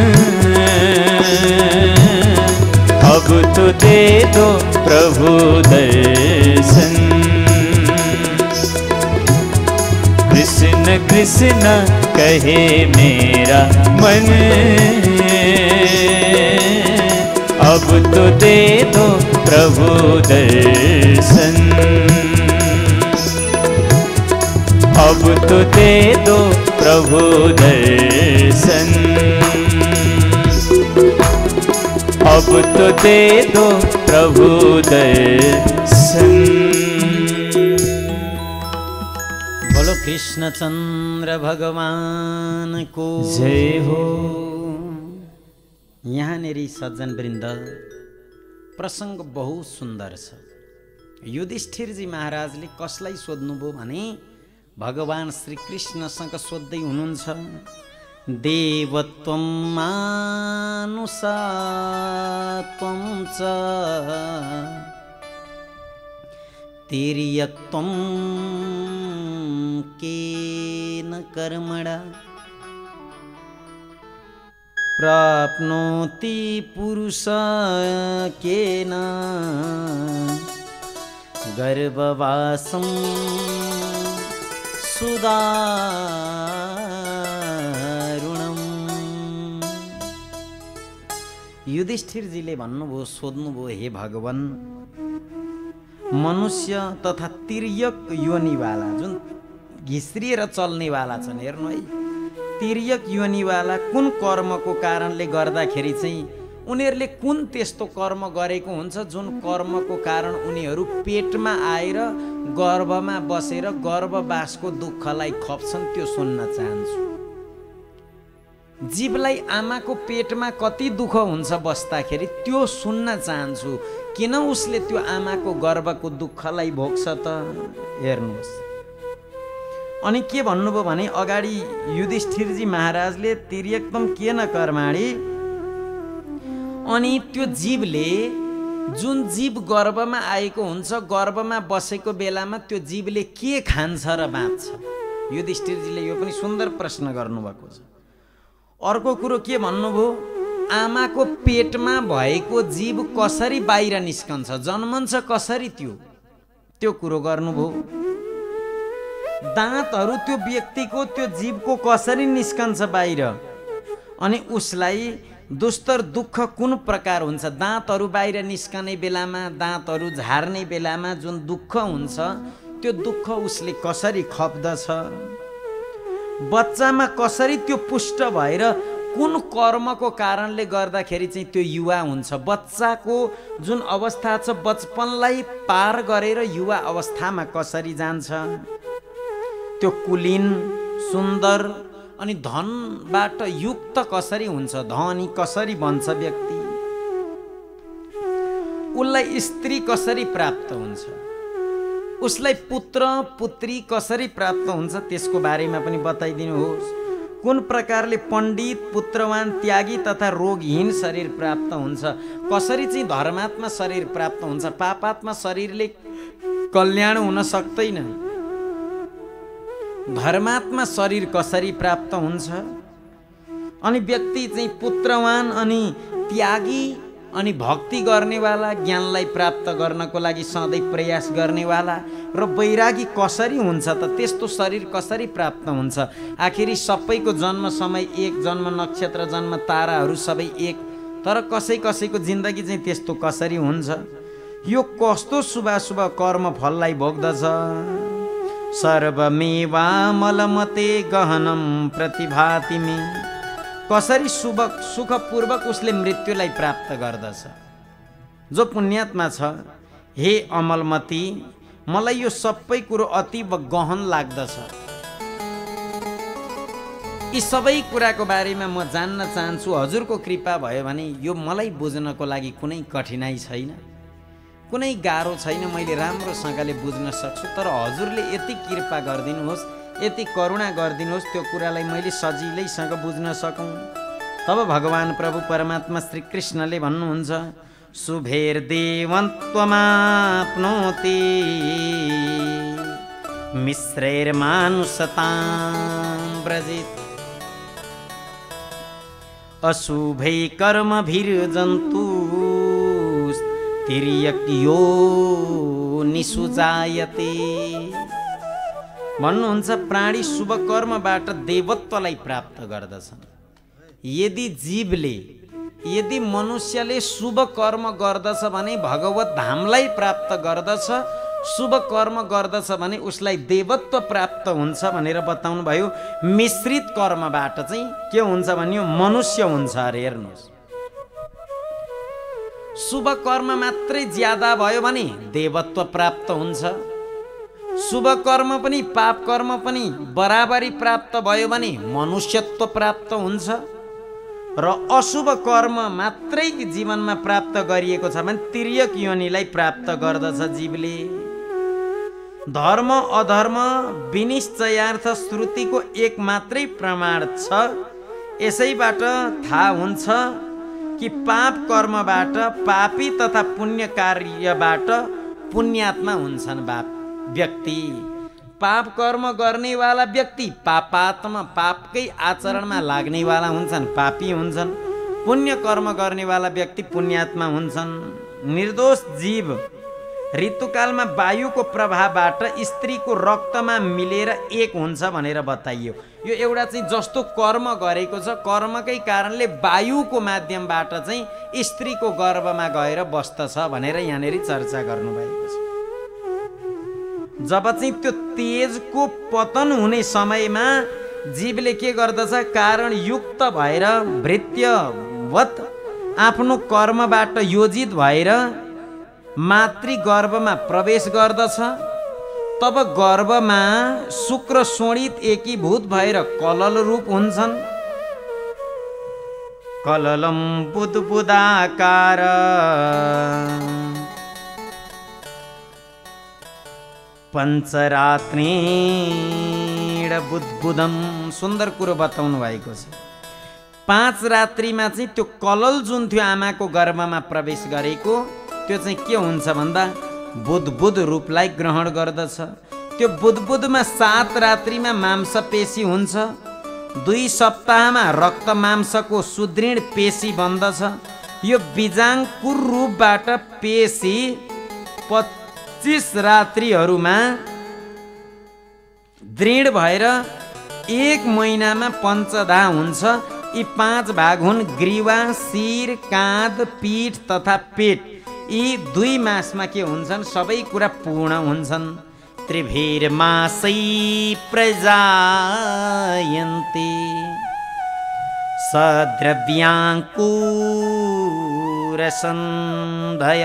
अब तो दे दो प्रभु दर्शन। कृष्ण कृष्ण कहे मेरा मन, अब तो दे दो प्रभु दर्शन, अब तो दे दो प्रभु दर्शन, अब तो दे दो प्रभु दर्शन। बोलो कृष्णचंद्र भगवान को जय हो। यहाँनेरि सज्जन वृन्द प्रसङ्ग बहुत सुन्दर छ। युधिष्ठिरजी महाराजले कसलाई सोध्नुभयो भने भगवान श्री कृष्णसँग सोध्दै हुनुहुन्छ, देवत्वं मानुषत्वं च तिर्यक्त्वं केन कर्मणा प्राप्नोति पुरुष केन गर्भवासं सुदारुणम्। युधिष्ठिरजीले भन्नुभयो, सोध्नुभयो, हे भगवान, मनुष्य तथा तिर्यक योनिवाला जुन घिस्रिएर चल्नेवाला छन्, हेर्नु है, तिर्यक योनिवाला कुन कर्मको कारणले गर्दाखेरि चाहिँ उनीहरूले कुन त्यस्तो कर्म गरेको हुन्छ जुन कर्मको कारण उनीहरू पेटमा आएर गर्भमा बसेर गर्भवासको दुःखलाई खप्छन्, त्यो सुन्न चाहन्छु। जीवलाई आमाको पेटमा कति दुःख हुन्छ बस्दाखेरि त्यो सुन्न चाहन्छु। किन उसले त्यो आमाको गर्भको दुःखलाई भोग्छ त? हेर्नुहोस्। अनि के भन्नुभयो भने अगाडि युधिष्ठिरजी महाराजले तिर्यक्तम केन कर्माणि, अनि त्यो जीवले जुन जीव गर्भमा आएको हुन्छ, गर्भमा बसेको बेलामा त्यो जीवले के खान्छ र बाँच्छ? युधिष्ठिरजीले यो पनि सुन्दर प्रश्न गर्नुभएको छ। अर्को कुरो के भन्नुभयो, आमाको पेटमा भएको जीव कसरी बाहिर निस्कन्छ, जन्मन्छ कसरी, त्यो त्यो कुरो गर्नुभयो। दाँतहरू त्यो व्यक्तिको त्यो जीवको कसरी निस्कन्छ बाहिर, अनि उसलाई दुस्तर दुःख कुन प्रकार हुन्छ, दाँतहरू बाहिर निस्कने बेलामा, दाँतहरू झार्ने बेलामा जुन दुःख हुन्छ त्यो दुःख उसले कसरी खप्दछ, बच्चामा कसरी त्यो पुष्ट भएर कुन कर्मको कारणले गर्दाखेरि चाहिँ त्यो युवा हुन्छ, बच्चाको जुन अवस्था छ बचपनलाई पार गरेर युवा अवस्थामा कसरी जान्छ, त्यो कुलीन सुन्दर अनि धनबाट युक्त कसरी हुन्छ, धनी कसरी बन्छ व्यक्ति, उसलाई स्त्री कसरी प्राप्त हुन्छ, उसलाई पुत्र पुत्री कसरी प्राप्त हुन्छ, त्यसको बारेमा पनि बताइदिनुहोस्। कुन प्रकारले पण्डित पुत्रवान त्यागी तथा रोगहीन शरीर प्राप्त हुन्छ, कसरी चाहिँ धर्मात्मा शरीर प्राप्त हुन्छ, पापात्मा शरीरले कल्याण हुन सक्दैन, धर्मात्मा शरीर कसरी प्राप्त हुन्छ, अनि व्यक्ति चाहिँ पुत्रवान अनि त्यागी अनि भक्ति गर्नेवाला, ज्ञानलाई प्राप्त गर्नको लागि सधैँ प्रयास गर्नेवाला र वैरागी कसरी हुन्छ त, त्यस्तो शरीर कसरी प्राप्त हुन्छ। आखिरी सबैको जन्म समय एक, जन्म नक्षत्र जन्म ताराहरू सबै एक, तर कसै कसैको जिन्दगी चाहिँ त्यस्तो कसरी हुन्छ, यो कस्तो शुभाशुभ कर्म फललाई भोग्दछ। सर्वमेवामलमते गहनं प्रतिभाति मे कसरी शुभ सुखपूर्वक उसले मृत्युलाई प्राप्त गर्दछ। जो पुण्यात्मा छ, हे अमलमती, मलाई यो सबै कुरो अति गहन लाग्दछ। यी सबै कुराको बारेमा म जान्न चाहन्छु। हजुरको कृपा भयो भने यो मलाई बुझ्नको लागि कुनै कठिनाइ छैन, कुनै गाह्रो छैन, मैले राम्रोसँगले बुझ्न सक्छु। तर हजुरले यति कृपा गरिदिनुहोस्, यति करुणा गरिदिनुहोस्, त्यो कुरालाई मैले सजिलैसँग बुझ्न सकौँ। तब भगवान प्रभु परमात्मा श्री कृष्णले भन्नुहुन्छ, शुभेर देवत्वमाप्नोति मिश्रेर मानुषतां व्रजित अशुभै कर्मभिर्जन्तु तिर्यक योनिषु जायते। भन्नुहुन्छ प्राणी शुभ कर्मबाट देवत्वलाई प्राप्त गर्दछन्। यदि जीवले, यदि मनुष्यले शुभ कर्म गर्दछ भने भगवत धामलाई प्राप्त गर्दछ, शुभ कर्म गर्दछ भने उसलाई देवत्व प्राप्त हुन्छ भनेर बताउनु भयो। मिश्रित कर्मबाट चाहिँ के हुन्छ भने मनुष्य हुन्छ अरे। हेर्नुहोस्, शुभ कर्म मात्रै ज्यादा भयो भने देवत्व प्राप्त हुन्छ, शुभ कर्म पनि पाप कर्म पनि बराबरी प्राप्त भयो भने मनुष्यत्व प्राप्त हुन्छ, र अशुभ कर्म मात्रै जीवनमा प्राप्त गरिएको छ भने तिर्यक योनिलाई प्राप्त गर्दछ जीवले। धर्म अधर्म विनिश्चयार्थ श्रुतिको एक मात्रै प्रमाण छ। यसैबाट थाहा हुन्छ कि पाप कर्मबाट पापी तथा पुण्य कार्यबाट पुण्यात्मा हुन्छन् व्यक्ति। पाप कर्म गर्नेवाला व्यक्ति पापात्मा, पापकै आचरणमा लाग्नेवाला हुन्छन्, पापी हुन्छन्। पुण्य कर्म गर्नेवाला व्यक्ति पुण्यात्मा हुन्छन्। निर्दोष जीव ऋतुकालमा वायुको प्रभावबाट स्त्रीको रक्तमा मिलेर एक हुन्छ भनेर बताइयो। यो एउटा चाहिँ जस्तो कर्म गरेको छ, कर्मकै कारणले वायुको माध्यमबाट चाहिँ स्त्रीको गर्भमा गएर बस्दछ भनेर यहाँनिर चर्चा गर्नुभएको छ। जब चाहिँ त्यो तेजको पतन हुने समयमा जीवले के गर्दछ, कारण युक्त भएर भृत्यवत आफ्नो कर्मबाट योजित भएर मातृ गर्भमा प्रवेश गर्दछ। तब गर्भमा शुक्र शोणित एकीभूत भएर कलल रूप हुन्छन्। कललम बुदबुदाकार पञ्चरात्रिण बुदबुदम। सुन्दर कुरो बताउनु भएको छ। पाँच रात्रिमा चाहिँ त्यो कलल जुन थियो आमाको गर्भमा प्रवेश गरेको, त्यो चाहिँ के हुन्छ भन्दा बुदबुद रूपलाई ग्रहण गर्दछ। त्यो बुदबुदमा सात रात्रिमा मांसपेशी हुन्छ। दुई सप्ताहमा रक्त मांसको सुदृढ पेशी बन्दछ। यो बीजाङ्कुर रूपबाट पेशी पच्चिस रात्रिहरूमा दृढ भएर एक महिनामा पञ्चधा हुन्छ। यी पाँच भाग हुन् ग्रीवा, शिर, काँध, पीठ तथा पेट। यी दुई मासमा के हुन्छन्, सबै कुरा पूर्ण हुन्छन्। त्रिभीर मासै प्रजायन्ते सद्रव्याङ्कुर सन्धय।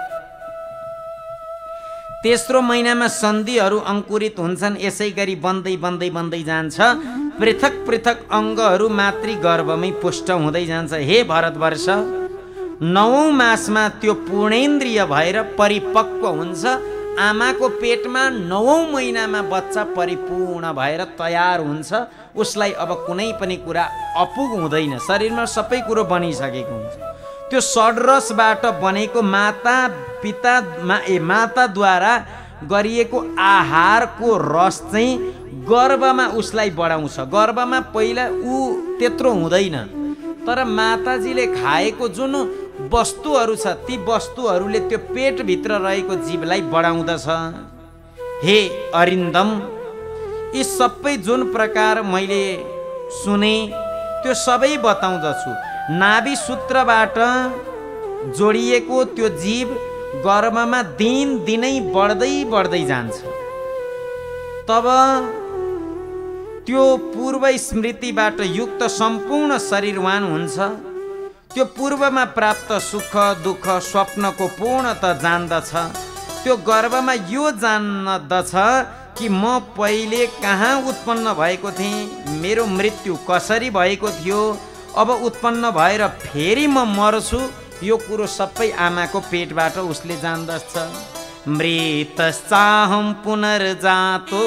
तेस्रो महिनामा सन्धिहरू अङ्कुरित हुन्छन्। यसै गरी बन्दै बन्दै बन्दै जान्छ। पृथक पृथक अङ्गहरू मातृ गर्भमै पुष्ट हुँदै जान्छ। हे भारतवर्ष, नवौं मासमा त्यो पूर्णेन्द्रिय भएर परिपक्व हुन्छ। आमाको पेटमा नवौं महिनामा बच्चा परिपूर्ण भएर तयार हुन्छ। उसलाई अब कुनै पनि कुरा अपुग हुँदैन, शरीरमा सबै कुरो बनिसकेको हुन्छ। त्यो षड्रसबाट बनेको माता पिता मा ए माताद्वारा गरिएको आहारको रस चाहिँ गर्भमा उसलाई बढाउँछ। गर्भमा पहिला ऊ त्यत्रो हुँदैन, तर माताजीले खाएको जुन वस्तुहरू छ ती वस्तुहरूले त्यो पेटभित्र रहेको जीवलाई बढाउँदछ। हे अरिन्दम, यी सबै जुन प्रकार मैले सुने त्यो सबै बताउँदछु। नाभि सूत्रबाट जोडिएको त्यो जीव गर्भमा दिन दिनै बढ्दै बढ्दै जान्छ। तब त्यो पूर्व स्मृतिबाट युक्त सम्पूर्ण शरीरवान हुन्छ। त्यो पूर्वमा प्राप्त सुख दुःख स्वप्नको पूर्णता जान्दछ। त्यो गर्भमा यो जान्दछ कि म पहिले कहाँ उत्पन्न भएको थिएँ, मेरो मृत्यु कसरी भएको थियो, अब उत्पन्न भएर फेरि म मर्छु, यो कुरो सबै आमाको पेटबाट उसले जान्दछ। मृतश्चाहं पुनर्जातो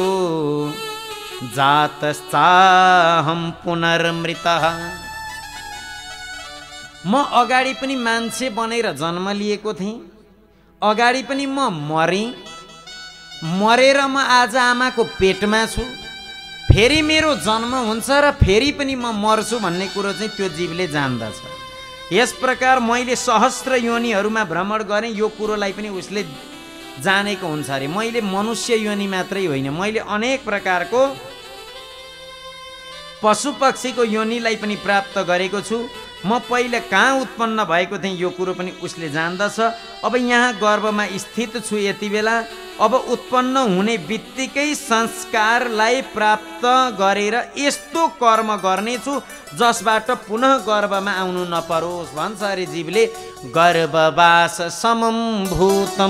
जातश्चाहं पुनर्मृतः। म अगाडि पनि मान्छे बनेर जन्म लिएको थिएँ, अगाडि पनि म मरेँ, मरेर म आज आमाको पेटमा छु, फेरि मेरो जन्म हुन्छ र फेरि पनि म मर्छु भन्ने कुरो चाहिँ त्यो जीवले जान्दछ। यस प्रकार मैले सहस्त्र योनिहरूमा भ्रमण गरेँ, यो कुरोलाई पनि उसले जानेको हुन्छ अरे। मैले मनुष्य योनि मात्रै होइन, मैले अनेक प्रकारको पशु पक्षीको योनिलाई पनि प्राप्त गरेको छु। म पहिले कहाँ उत्पन्न भएको थिएँ यो कुरो पनि उसले जान्दछ। अब यहाँ गर्भमा स्थित छु यति बेला, अब उत्पन्न हुने बित्तिकै संस्कारलाई प्राप्त गरेर यस्तो कर्म गर्नेछु जसबाट पुनः गर्भमा आउनु नपरोस् भन्छ अरे जीवले। गर्भवास समम भूतम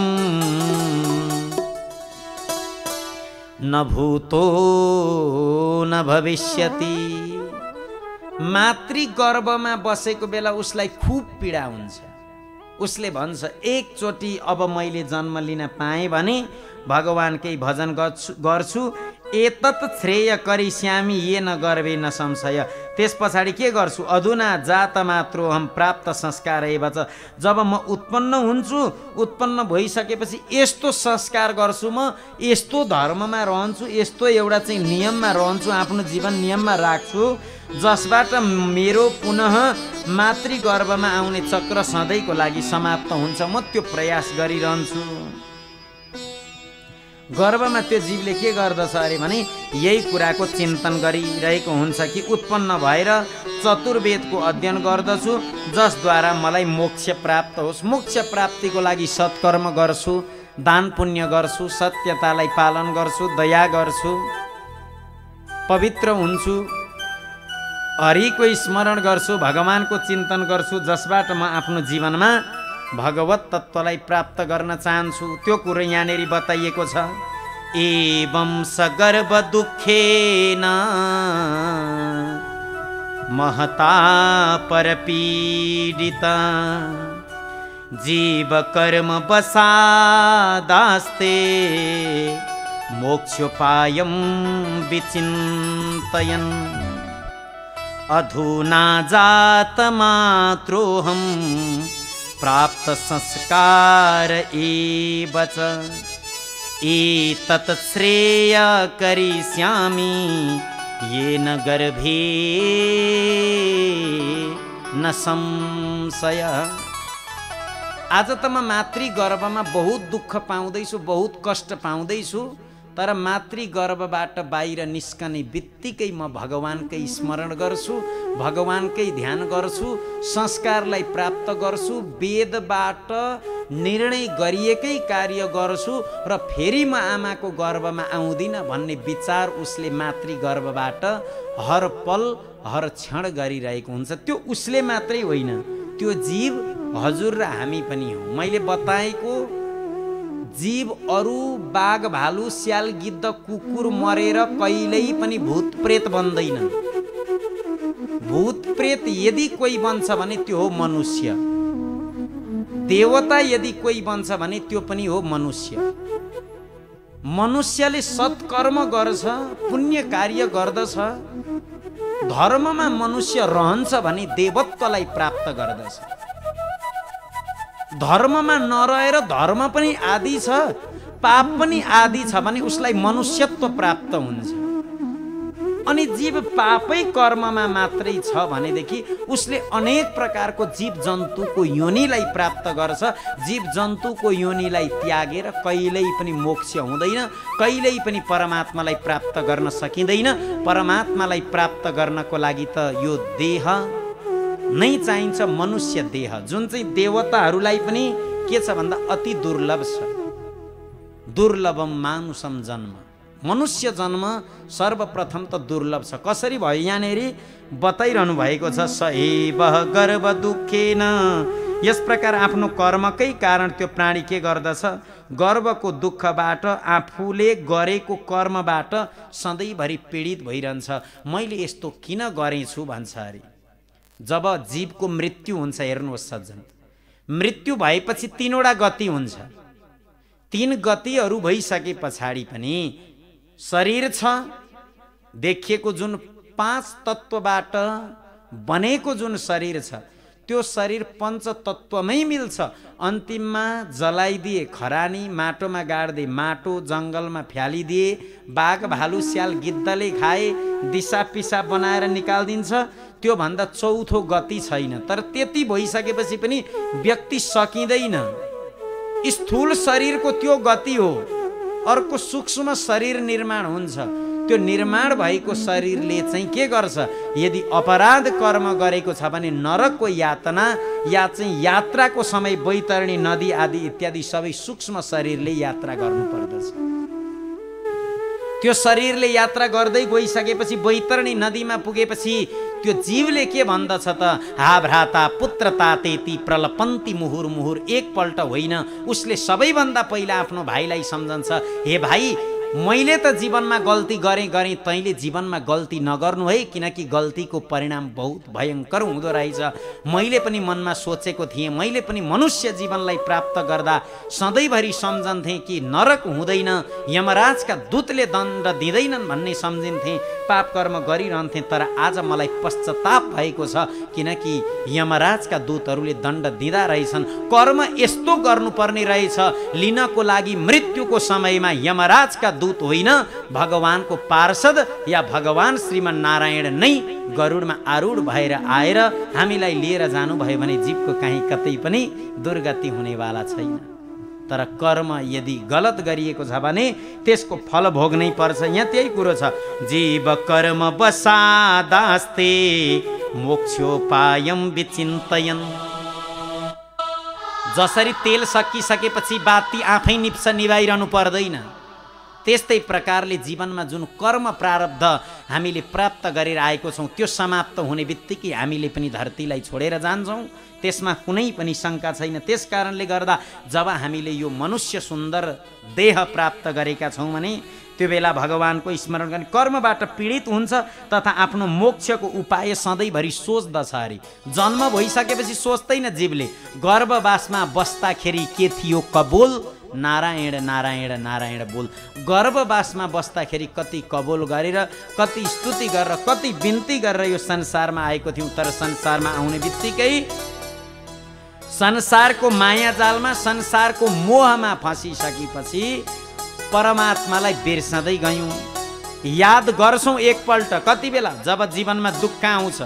न भूतो न भविष्यति। मातृ गर्भमा बसेको बेला उसलाई खुब पीडा हुन्छ। उसले भन्छ एकचोटि अब मैले जन्म लिन पाएँ भने भगवानकै भजन गर्छु। एतत् श्रेय करिष्यामि येन गर्भे न संशय। त्यस पछाडि के गर्छु? अधुना जात मात्रो हम प्राप्त संस्कार एव च। जब म उत्पन्न हुन्छु, उत्पन्न भइसकेपछि यस्तो संस्कार गर्छु, म यस्तो धर्ममा रहन्छु, यस्तो एउटा चाहिँ नियममा रहन्छु, आफ्नो जीवन नियममा राख्छु जसबाट मेरो पुनः मातृगर्भमा आउने चक्र सधैँको लागि समाप्त हुन्छ। म त्यो प्रयास गरिरहन्छु। गर्भमा त्यो जीवले के गर्दछ अरे भने यही कुराको चिन्तन गरिरहेको हुन्छ कि उत्पन्न भएर चतुर्वेदको अध्ययन गर्दछु जसद्वारा मलाई मोक्ष प्राप्त होस्। मोक्ष प्राप्तिको लागि सत्कर्म गर्छु, दान पुण्य गर्छु, सत्यतालाई पालन गर्छु, दया गर्छु, पवित्र हुन्छु, हरिको स्मरण गर्छु, भगवानको चिन्तन गर्छु जसबाट म आफ्नो जीवनमा भगवत तत्त्वलाई प्राप्त गर्न चाहन्छु। त्यो कुरो यहाँनेरि बताइएको छ। एवं सगर्भ दुःखेन महता परपीडिता जीव कर्म वसादास्ते मोक्षोपायं विचिन्तयन् अधुना जातमात्रोऽहं प्राप्त संस्कार एव च एतत् श्रेय करिष्यामि येन गर्भे न संशय। आज त म मातृ गर्भमा बहुत दुःख पाउँदैछु, बहुत कष्ट पाउँदैछु, तर मातृ गर्भबाट बाहिर निस्कने बित्तिकै म भगवानकै स्मरण गर्छु, भगवानकै ध्यान गर्छु, संस्कारलाई प्राप्त गर्छु, वेदबाट निर्णय गरिएकै कार्य गर्छु र फेरि म आमाको गर्भमा आउँदिन भन्ने विचार उसले मातृ गर्भबाट हर पल हर क्षण गरिरहेको हुन्छ। त्यो उसले मात्रै होइन, त्यो जीव हजुर र हामी पनि हो। मैले बताएको जीव अरू बाघ भालु स्याल गिद्ध कुकुर मरेर कहिल्यै पनि भूत प्रेत बन्दैन। भूत प्रेत यदि कोही बन्छ भने त्यो हो मनुष्य, देवता यदि कोही बन्छ भने त्यो पनि हो मनुष्य। मनुष्यले सत्कर्म गर्छ, पुण्य कार्य गर्दछ, धर्ममा मनुष्य रहन्छ भने देवत्वलाई प्राप्त गर्दछ। धर्ममा नरहेर धर्म पनि आदि छ, पाप पनि आदि छ भने उसलाई मनुष्यत्व प्राप्त हुन्छ। अनि जीव पापै कर्ममा मात्रै छ भनेदेखि उसले अनेक प्रकारको जीव जन्तुको योनिलाई प्राप्त गर्छ। जीव जन्तुको योनिलाई त्यागेर कहिल्यै पनि मोक्ष हुँदैन, कहिल्यै पनि परमात्मालाई प्राप्त गर्न सकिँदैन। परमात्मालाई प्राप्त गर्नको लागि त यो देह नै चाहिन्छ, मनुष्य देह, जुन चाहिँ देवताहरूलाई पनि के छ भन्दा अति दुर्लभ छ। दुर्लभम मानुषम जन्म, मनुष्य जन्म सर्वप्रथम त दुर्लभ छ। कसरी भयो यहाँनिर बताइरहनु भएको छ। सैव गर्व दुखेन, यस प्रकार आफ्नो कर्मकै कारण त्यो प्राणी के गर्दछ, गर्वको दुःखबाट आफूले गरेको कर्मबाट सधैँभरि पीडित भइरहन्छ। मैले यस्तो किन गरेछु भन्छ अरे। जब जीवको मृत्यु हुन्छ, हेर्नुहोस् सज्जन, मृत्यु भएपछि तीनवटा गति हुन्छ। तीन गतिहरू भइसके पछाडि पनि शरीर छ, देखिएको जुन पाँच तत्त्वबाट बनेको जुन शरीर छ, त्यो शरीर पञ्चतत्त्वमै मिल्छ। अन्तिममा जलाइदिए खरानी, माटोमा गाड्दै माटो, जङ्गलमा फ्यालिदिए बाघ भालु स्याल गिद्धले खाए दिसा पिसा बनाएर निकालिदिन्छ। त्योभन्दा चौथो गति छैन। तर त्यति भइसकेपछि पनि व्यक्ति सकिँदैन। स्थूल शरीरको त्यो गति हो। अर्को सूक्ष्म शरीर निर्माण हुन्छ। त्यो निर्माण भएको शरीरले चाहिँ के गर्छ, यदि अपराध कर्म गरेको छ भने नरकको यातना या चाहिँ यात्राको समय बैतरणी नदी आदि इत्यादि सबै सूक्ष्म शरीरले यात्रा गर्नु पर्दछ। त्यो शरीरले यात्रा गर्दै गइसकेपछि बैतरणी नदीमा पुगेपछि त्यो जीवले के भन्दछ त, हा भ्राता पुत्र तातेती प्रलपन्ती मुहुर मुहुर। एकपल्ट होइन, उसले सबैभन्दा पहिला आफ्नो भाइलाई सम्झन्छ, हे भाइ मैले त जीवनमा गल्ती गरेँ गरेँ तैँले जीवनमा गल्ती नगर्नु है, किनकि गल्तीको परिणाम बहुत भयङ्कर हुँदो रहेछ। मैले पनि मनमा सोचेको थिएँ, मैले पनि मनुष्य जीवनलाई प्राप्त गर्दा सधैँभरि सम्झन्थेँ कि नरक हुँदैन, यमराजका दूतले दण्ड दिँदैनन् भन्ने सम्झिन्थेँ, पाप कर्म गरिरहन्थेँ। तर आज मलाई पश्चाताप भएको छ, किनकि यमराजका दूतहरूले दण्ड दिँदा रहेछन्। कर्म यस्तो गर्नुपर्ने रहेछ, लिनको लागि मृत्युको समयमा यमराजका दूत होइन, भगवानको पार्षद या भगवान श्रीमान नारायण नै गरुडमा आरूढ भएर आएर हामीलाई लिएर जानुभयो भने जीवको कहीँ कतै पनि दुर्गति हुनेवाला छैन। तर कर्म यदि गलत गरिएको छ भने त्यसको फल भोग्नै पर्छ। यहाँ त्यही कुरो छ, जीव कर्म बसादास्ते मोक्षोपायम विचिन्तयन्। जसरी तेल सकिसकेपछि बाती आफै निप्छ, निभाइरहनु पर्दैन, त्यस्तै प्रकारले जीवनमा जुन कर्म प्रारब्ध हामीले प्राप्त गरेर आएको छौँ त्यो समाप्त हुने बित्तिकै हामीले पनि धरतीलाई छोडेर जान्छौँ, त्यसमा कुनै पनि शङ्का छैन। त्यस कारणले गर्दा जब हामीले यो मनुष्य सुन्दर देह प्राप्त गरेका छौँ भने त्यो बेला भगवानको स्मरण गर्ने, कर्मबाट पीडित हुन्छ तथा आफ्नो मोक्षको उपाय सधैँभरि सोच्दछ अरे। जन्म भइसकेपछि सोच्दैन जीवले, गर्भवासमा बस्दाखेरि के थियो कबोल, नारायण नारायण नारायण बोल। गर्भवासमा बस्दाखेरि कति कबोल गरेर, कति स्तुति गरेर, कति बिन्ती गरेर यो संसारमा आएको थियौँ। तर संसारमा आउने बित्तिकै संसारको माया जालमा, संसारको मोहमा फँसिसकेपछि परमात्मालाई बिर्सँदै गयौँ। याद गर्छौँ एकपल्ट, कति बेला, जब जीवनमा दुःख आउँछ,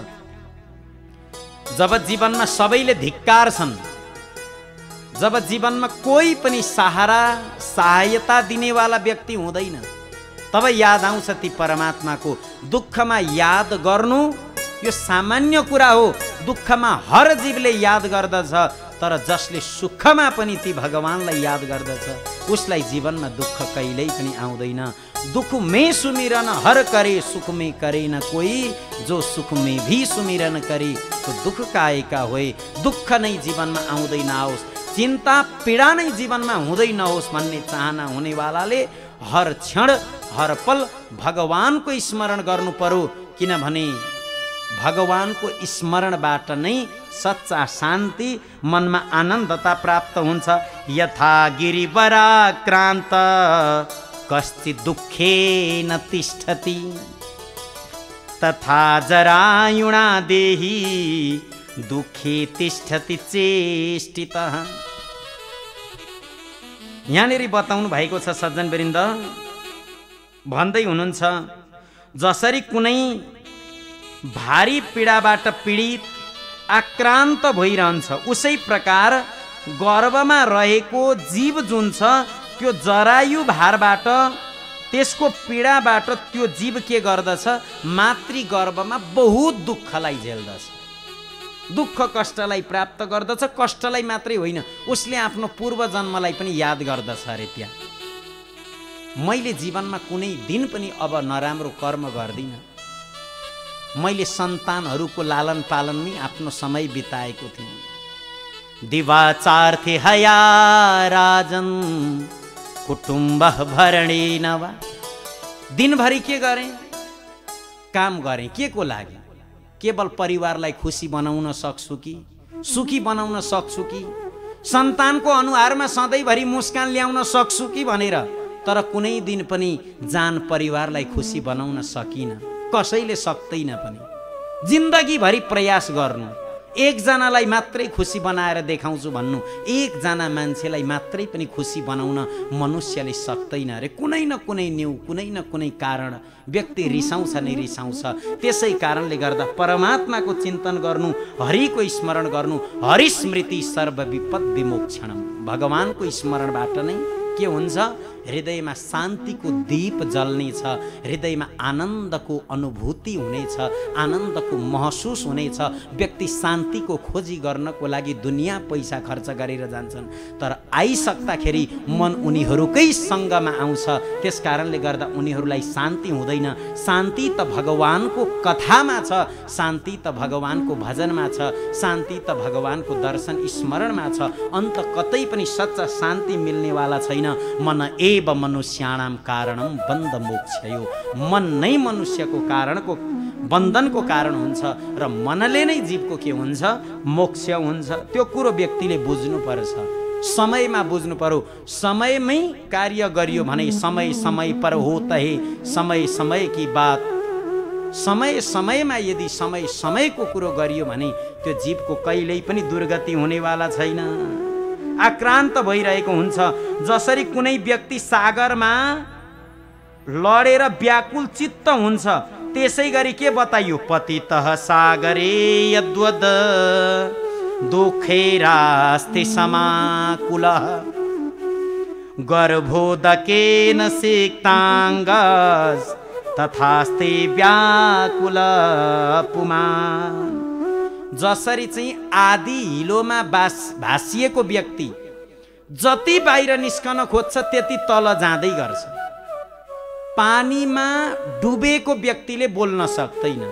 जब जीवनमा सबैले धिक्कारछन्, जब जीवनमा कोही पनि सहारा सहायता दिनेवाला व्यक्ति हुँदैन, तब याद आउँछ ती परमात्माको। दुःखमा याद गर्नु यो सामान्य कुरा हो, दुःखमा हर जीवले याद गर्दछ। तर जसले सुखमा पनि ती भगवानलाई याद गर्दछ उसलाई जीवनमा दुःख कहिल्यै पनि आउँदैन। दुख में सुमिरन हर करे, सुख में करे न कोई, जो सुख में भी सुमिरन करे तो दुख काएका होए। दुःख नै जीवनमा आउँदै नआओस्, चिन्ता पीडा नै जीवनमा हुँदै नहोस् भन्ने चाहना हुनेवालाले हर क्षण हर पल भगवानको स्मरण गर्नु पर्यो। किनभने भगवानको स्मरणबाट नै सच्चा शान्ति, मनमा आनन्दता प्राप्त हुन्छ। यथा गिरिवराक्रान्त कश्चित् दुःखेन तिष्ठति, तथा जरायुणा देही दुःखे तिष्ठति चेष्टितः। यहाँनिर बताउनु भएको छ सज्जनवृन्द, भन्दै हुनुहुन्छ जसरी कुनै भारी पीडाबाट पीडित आक्रान्त भइरहन्छ, उसै प्रकार गर्भमा रहेको जीव जुन छ त्यो जरायु भारबाट, त्यसको पीडाबाट त्यो जीव के गर्दछ, मातृ गर्भमा बहुत दुःखलाई झेल्दछ, दुःख कष्टलाई प्राप्त गर्दछ। कष्टलाई मात्रै होइन, उसले आफ्नो पूर्व जन्मलाई पनि याद गर्दछ अरे। त्यहाँ मैले जीवनमा कुनै दिन पनि अब नराम्रो कर्म गर्दिनँ। मैले सन्तानहरूको लालन पालनमै आफ्नो समय बिताएको थिएँ। दिवाचार्थे हया राजन कुटुम्ब भरणेन वा। दिनभरि के गरेँ? काम गरेँ। के को लागि? केवल परिवारलाई खुसी बनाउन सक्छु कि, सुखी बनाउन सक्छु कि, सन्तानको अनुहारमा सधैँभरि मुस्कान ल्याउन सक्छु कि भनेर। तर कुनै दिन पनि जान परिवारलाई खुसी बनाउन सकिनँ। कसैले सक्दैन पनि। जिन्दगीभरि प्रयास गर्नु, एकजनालाई मात्रै खुसी बनाएर देखाउँछु भन्नु, एकजना मान्छेलाई मात्रै पनि खुसी बनाउन मनुष्यले सक्दैन रे। कुनै न कुनै न्यु, कुनै न कुनै कारण व्यक्ति रिसाउँछ नै रिसाउँछ। त्यसै कारणले गर्दा परमात्माको चिन्तन गर्नु, हरिको स्मरण गर्नु, हरिस्मृति सर्व विपद विमोक्षणम। भगवानको स्मरणबाट नै के हुन्छ? हृदयमा शान्तिको दीप जल्नेछ, हृदयमा आनन्दको अनुभूति हुनेछ, आनन्दको महसुस हुनेछ। व्यक्ति शान्तिको खोजी गर्नको लागि दुनियाँ पैसा खर्च गरेर जान्छन्, तर आइसक्दाखेरि मन उनीहरूकै सङ्गमा आउँछ। त्यस कारणले गर्दा उनीहरूलाई शान्ति हुँदैन। शान्ति त भगवानको कथामा छ, शान्ति त भगवानको भजनमा छ, शान्ति त भगवानको दर्शन स्मरणमा छ। अन्त कतै पनि सच्चा शान्ति मिल्नेवाला छैन। मन एव मनुष्याणाम कारणम बन्ध मोक्षयो। मन नै मनुष्यको कारणको बन्धनको कारण हुन्छ र मनले नै जीवको के हुन्छ? मोक्ष हुन्छ। त्यो कुरो व्यक्तिले बुझ्नुपर्छ, समयमा बुझ्नु पर्यो। समयमै कार्य गरियो भने समय समय पर होता है, समय समय की बात। समय समयमा यदि समय समयको कुरो गरियो भने त्यो जीवको कहिल्यै पनि दुर्गति हुनेवाला छैन। आक्रान्त भइरहेको हुन्छ। जसरी कुनै व्यक्ति सागरमा लडेर व्याकुल चित्त हुन्छ, त्यसै गरी के बताइयो? पतितः सागरे यद्वद दुःखेरास्ति समाकुलः गर्भोदकेन सिक्ताङ्गस् तथास्ति व्याकुल पुमान्। जसरी चाहिँ आदि हिलोमा बास भासिएको व्यक्ति जति बाहिर निस्कन खोज्छ त्यति तल जाँदै गर्छ। पानीमा डुबेको व्यक्तिले बोल्न सक्दैन।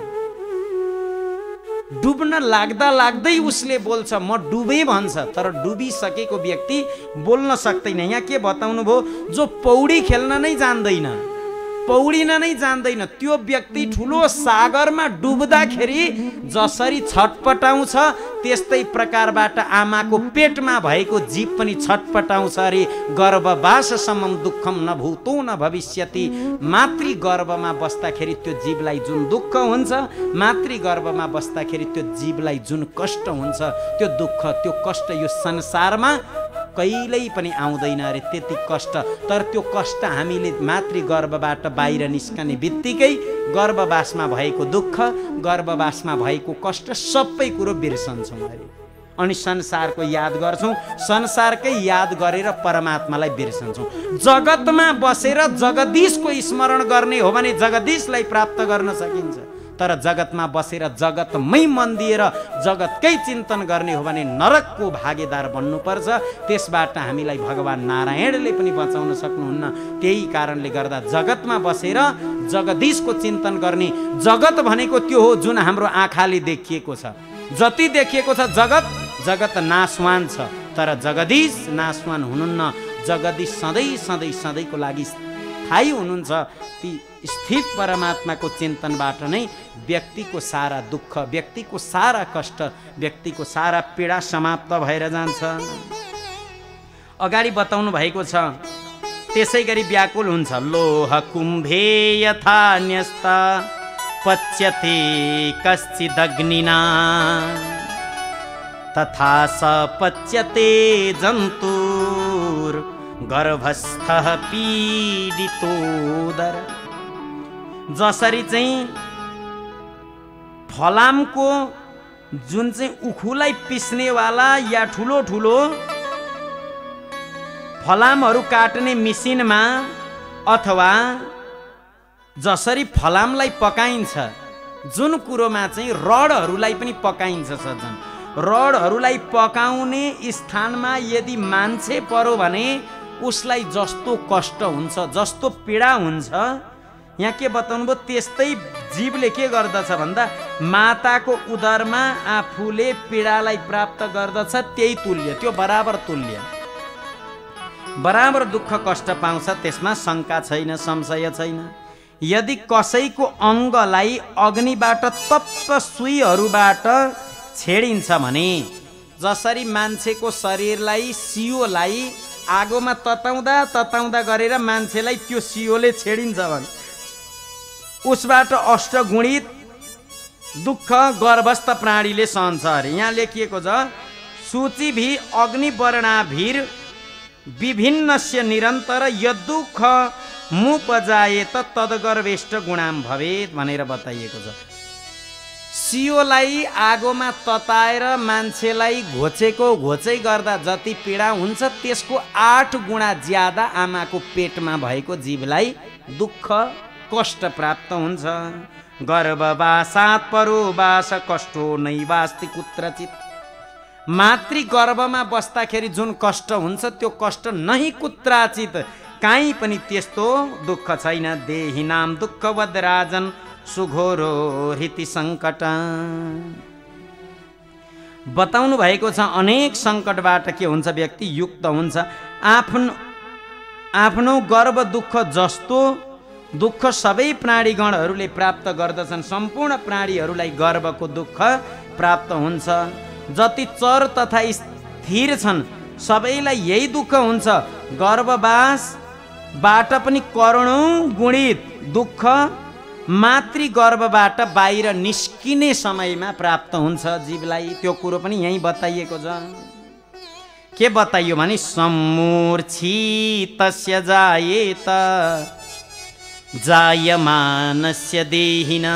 डुब्न लाग्दा लाग्दै उसले बोल्छ, म डुबे भन्छ, तर डुबिसकेको व्यक्ति बोल्न सक्दैन। यहाँ के बताउनु भयो? जो पौडी खेल्न नै जान्दैन, पौडिन नै जान्दैन, त्यो व्यक्ति ठुलो सागरमा डुब्दाखेरि जसरी छटपटाउँछ त्यस्तै प्रकारबाट आमाको पेटमा भएको जीव पनि छटपटाउँछ अरे। गर्भवाससम्म दुःखम न भूतो न भविष्यति। मातृ गर्भमा बस्दाखेरि त्यो जीवलाई जुन दुःख हुन्छ, मातृ गर्भमा बस्दाखेरि त्यो जीवलाई जुन कष्ट हुन्छ, त्यो दुःख त्यो कष्ट यो संसारमा कहिल्यै पनि आउँदैन अरे त्यति कष्ट। तर त्यो कष्ट हामीले मातृ गर्भबाट बाहिर निस्कने बित्तिकै गर्भवासमा भएको दुःख, गर्भवासमा भएको कष्ट सबै कुरो बिर्सन्छौँ अरे। अनि संसारको याद गर्छौँ, संसारकै याद गरेर परमात्मालाई बिर्सन्छौँ। जगतमा बसेर जगदीशको स्मरण गर्ने हो भने जगदीशलाई प्राप्त गर्न सकिन्छ। तर जगतमा बसेर जगतमै मन दिएर जगतकै चिन्तन गर्ने हो भने नरकको भागीदार बन्नुपर्छ। त्यसबाट हामीलाई भगवान नारायणले पनि बचाउन सक्नुहुन्न। त्यही कारणले गर्दा जगतमा बसेर जगदीशको चिन्तन गर्ने। जगत भनेको त्यो हो जुन हाम्रो आँखाले देखिएको छ। जति देखिएको छ जगत, जगत नाशवान छ, तर जगदीश नाशवान हुनुहुन्न। जगदीश सधैँ सधैँ सधैँको लागि स्थायी हुनुहुन्छ। ती स्थित परमात्माको चिन्तनबाट नै व्यक्तिको सारा दुःख, व्यक्तिको सारा कष्ट, व्यक्तिको सारा पीडा समाप्त भएर जान्छ। अगाडि बताउनु भएको छ। त्यसै गरी व्याकुल हुन्छ। लोह कुम्भे यथा न्यस्त पच्यते कश्चिदग्निना तथा स पच्यते जन्तुर गर्भस्थः पीडितोदर। जसरी चाहिँ फलामको जुन चाहिँ उखुलाई पिस्नेवाला या ठुलो ठुलो फलामहरू काट्ने मिसिनमा अथवा जसरी फलामलाई पकाइन्छ, जुन कुरोमा चाहिँ रडहरूलाई पनि पकाइन्छ सज्जन, रडहरूलाई पकाउने स्थानमा यदि मान्छे पर्यो भने उसलाई जस्तो कष्ट हुन्छ, जस्तो पीडा हुन्छ, यहाँ के बताउनु भयो, त्यस्तै जीवले के गर्दछ भन्दा माताको उदरमा आफूले पीडालाई प्राप्त गर्दछ, त्यही तुल्य, त्यो बराबर तुल्य, बराबर दुःख कष्ट पाउँछ, त्यसमा शङ्का छैन, संशय छैन। यदि कसैको अङ्गलाई अग्निबाट तप्त सुईहरूबाट छेडिन्छ भने, जसरी मान्छेको शरीरलाई सियोलाई आगोमा तताउँदा तताउँदा गरेर मान्छेलाई त्यो सियोले छेडिन्छ भने उसबाट अष्टगुणित दुःख गर्भस्थ प्राणीले सहन्छ अरे। यहाँ लेखिएको छ, सूची भी अग्निवर्णाभिर विभिन्नस्य निरन्तर यदुःख मुपजाएत तदगर्वेष्ट गुणाम भवेत भनेर बताइएको छ। सियोलाई आगोमा तताएर मान्छेलाई घोचेको घोचै गर्दा जति पीडा हुन्छ त्यसको आठ गुणा ज्यादा आमाको पेटमा भएको जीवलाई दुःख कष्ट प्राप्त हुन्छ। गर्भवासात् परोवास कष्टो नैवास्ति कुत्रचित्। मातृ गर्भमा बस्दाखेरि जुन कष्ट हुन्छ त्यो कष्ट नहि कुत्राचित, काहीँ पनि त्यस्तो दुःख छैन। देहिनाम दुःखवद राजन सुघोरो हृति सङ्कट। बताउनु भएको छ अनेक सङ्कटबाट के हुन्छ, व्यक्ति युक्त हुन्छ। आफ्नो आफ्नो गर्भ दुःख जस्तो दुःख सबै प्राणीगणहरूले प्राप्त गर्दछन्। सम्पूर्ण प्राणीहरूलाई गर्भको दुःख प्राप्त हुन्छ। जति चर तथा स्थिर छन् सबैलाई यही दुःख हुन्छ। गर्भवासबाट पनि करोडौँ गुणित दुःख मातृ गर्भबाट बाहिर निस्किने समयमा प्राप्त हुन्छ जीवलाई। त्यो कुरो पनि यहीँ बताइएको छ। के बताइयो भने सम्मूर्छितस्य जायेत जायमानस्य देहिना।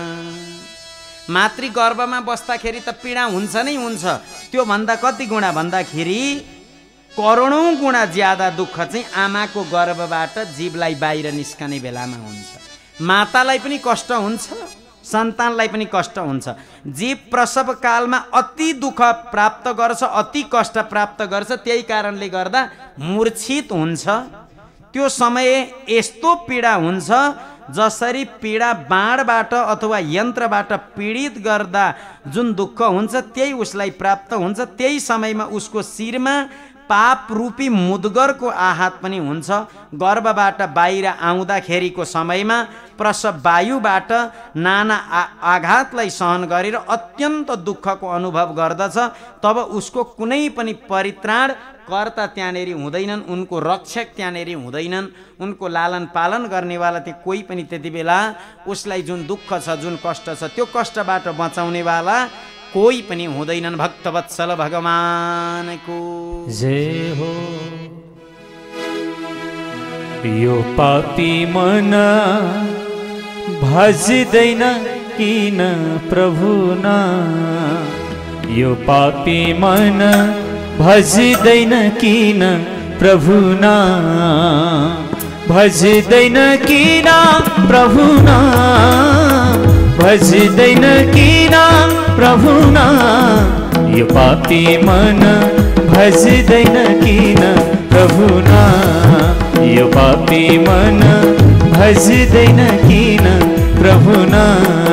मातृ गर्भमा बस्दाखेरि त पीडा हुन्छ नै हुन्छ। त्यो भन्दा कति गुणा भन्दाखेरि करोडौँ गुणा ज्यादा दुःख चाहिँ आमाको गर्भबाट जीवलाई बाहिर निस्कने बेलामा हुन्छ। मातालाई पनि कष्ट हुन्छ, सन्तानलाई पनि कष्ट हुन्छ। जीव प्रसव कालमा अति दुःख प्राप्त गर्छ, अति कष्ट प्राप्त गर्छ। त्यही कारणले गर्दा मूर्छित हुन्छ। त्यो समय यस्तो पीडा हुन्छ जसरी पीडा बाणबाट अथवा यन्त्रबाट पीडित गर्दा जुन दुःख हुन्छ त्यही उसलाई प्राप्त हुन्छ। त्यही समयमा उसको शिरमा पाप रूपी मुद्गरको आहत पनि हुन्छ। गर्भबाट बाहिर आउँदाखेरिको समयमा प्रसव वायुबाट नाना आघातलाई सहन गरेर अत्यन्त दुःखको अनुभव गर्दछ। तब उसको कुनै पनि परित्राण कर्ता त्यहाँनेर हुँदैनन्, उनको रक्षक त्यहाँनेर हुँदैनन्, उनको लालन पालन गर्नेवाला त्यो कोही पनि त्यति बेला उसलाई जुन दुःख छ, जुन कष्ट छ, त्यो कष्टबाट बचाउनेवाला कोही पनि हुँदैनन्। भक्तवत्सल भगवानको जय हो। यो पापी मन भजिदैन किन प्रभुना। यो पापी मन भजिदैन किन प्रभुना। भजिदैन किन प्रभुना। भजिदैन किन प्रभुना। यो पापी मन भजिदैन किन प्रभुना। यो पापी मन भजिदैन किन प्रभुना।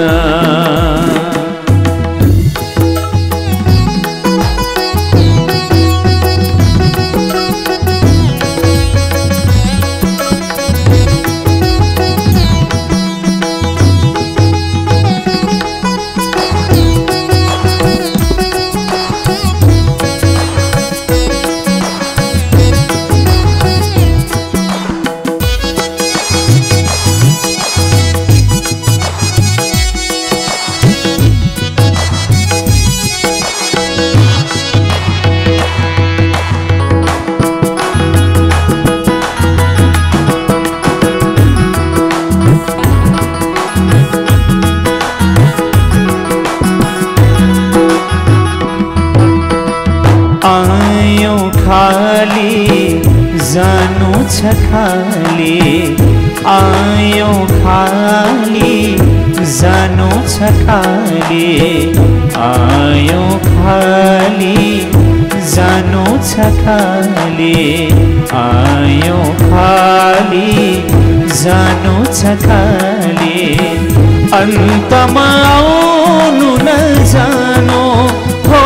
जानु छ खाली आयो खाली जानु छ खाली आयो खाली जानु छ खाली आयो खाली जानु छ खाली अन्तमा आउनु नजानु हो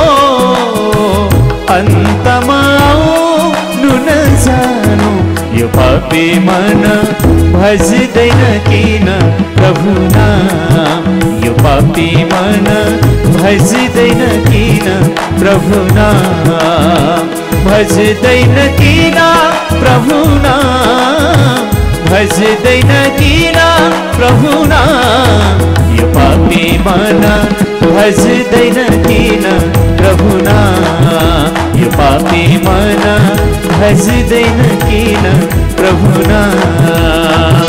अन्तमा आउनु नजानु यो पापी मन भज्दैन किन प्रभु नाम यो पापी मन भज्दैन किन प्रभु नाम भज्दैन किन प्रभु नाम भज्दैन किन प्रभु नाम यो पापी मन भज्दैन किन प्रभु नाम यो पापी मन भज्दैन किन प्रभु नाम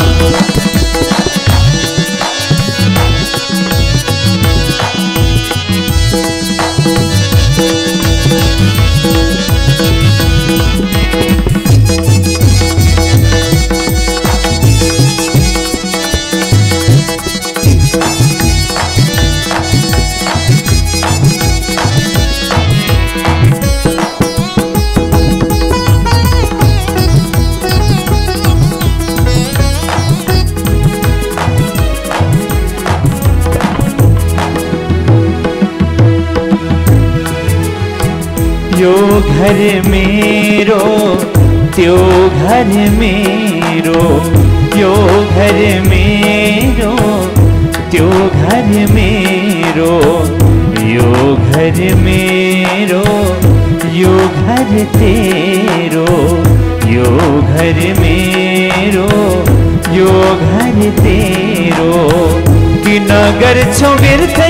यो घर मेरो त्यो घर मेरो यो घर मेरो त्यो घर मेरो यो घर मेरो यो घर तेरो यो घर मेरो यो घर तेरो किन गर्छौ व्यर्थै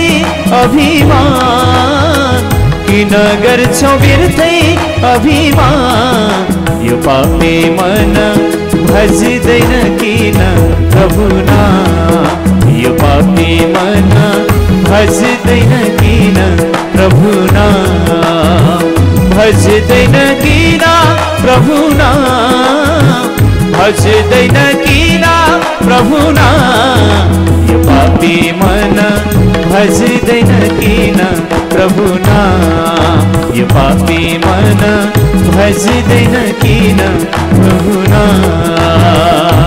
अभिमान किन गर्छौ व्यर्थै अभिमान यो पापी मन भज्दैन किन प्रभु नाम यो पापी मन भज्दैन किन प्रभु नाम भज्दैन किन प्रभु नाम भज्दैन किन प्रभु नाम यो पापी मन भज्दैन किन प्रभु नाम यो पापी मन भज्दैन किन प्रभु नाम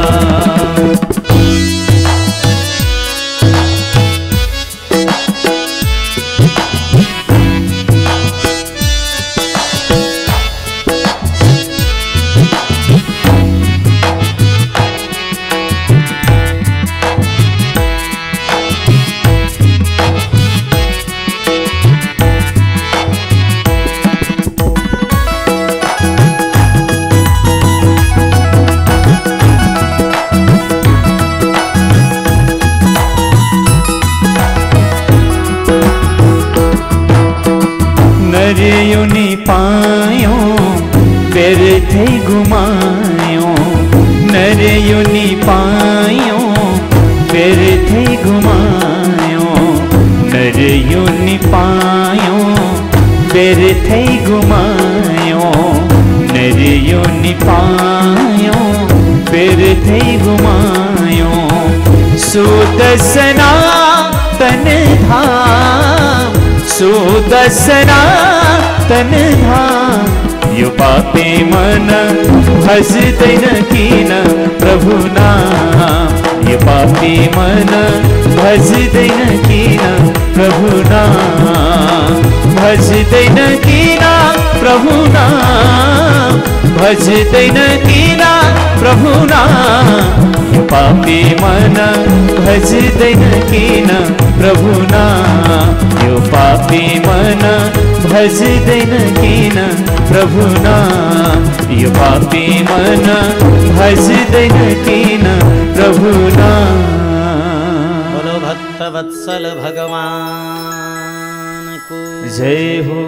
नरियुनी पायो व्यर्थै गुमायो नरियुनी पायो व्यर्थै गुमायो नरियुनी पायो व्यर्थै गुमायो नरियुनी पायो व्यर्थै गुमायो सुदर्शना तन धाम सुदर्शना तन धाम यो पापी मन भज्दैन किन प्रभु नाम यो पापी मन भज्दैन किन प्रभु नाम भज्दैन किन प्रभु नाम भज्दैन किन प्रभु नाम यो पापी मन भज्दैन किन प्रभु नाम यो पापी मन भज्दैन किन प्रभु नाम यो पापी मन भज्दैन किन प्रभु नाम बोलो भक्त वत्सल भगवान को जय हो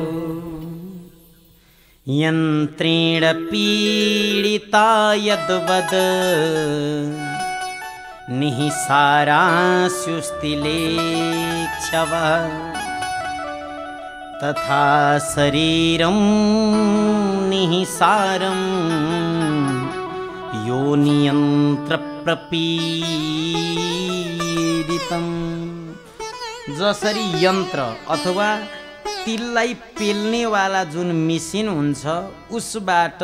यंत्रेण पीडिता यद्वद निःसारास्युस्तिलेच्छव तथा शरीरं निःसारं योनियन्त्रप्रपीडितं। जसरी यन्त्र अथवा तिललाई पेल्नेवाला जुन मिसिन हुन्छ उसबाट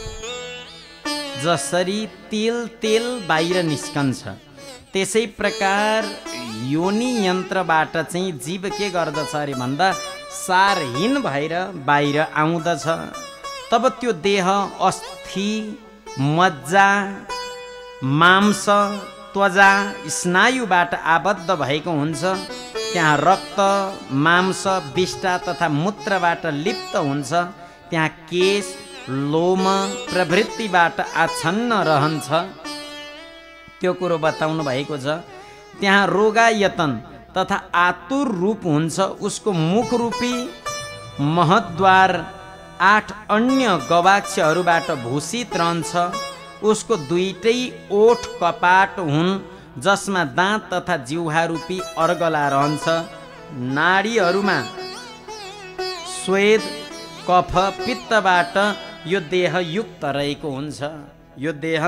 जसरी तिल तेल बाहिर निस्कन्छ त्यसै प्रकार योनि यन्त्रबाट चाहिँ जीव के गर्दछ अरे भन्दा सारहीन भएर बाहिर आउँदछ। तब त्यो देह अस्थि मज्जा मांस त्वचा स्नायुबाट आबद्ध भएको हुन्छ। त्यहाँ रक्त मांस विष्टा तथा मूत्रबाट लिप्त हुन्छ। त्यहाँ केश लोम प्रवृत्तिबाट आच्छन्न रहन्छ। त्यो कुरो बताउनु भएको छ। त्यहाँ रोगायतन तथा आतुर रूप हुन्छ। उसको मुख रूपी महद्वार आठ अन्य गवाक्षहरूबाट भूषित रहन्छ। उसको दुईटै ओठ कपाट हुन् जसमा दाँत तथा जिह्वा रूपी अर्गला रहन्छ। नाडीहरूमा स्वेद कफ पित्तबाट यो देह युक्त रहेको हुन्छ। यो देह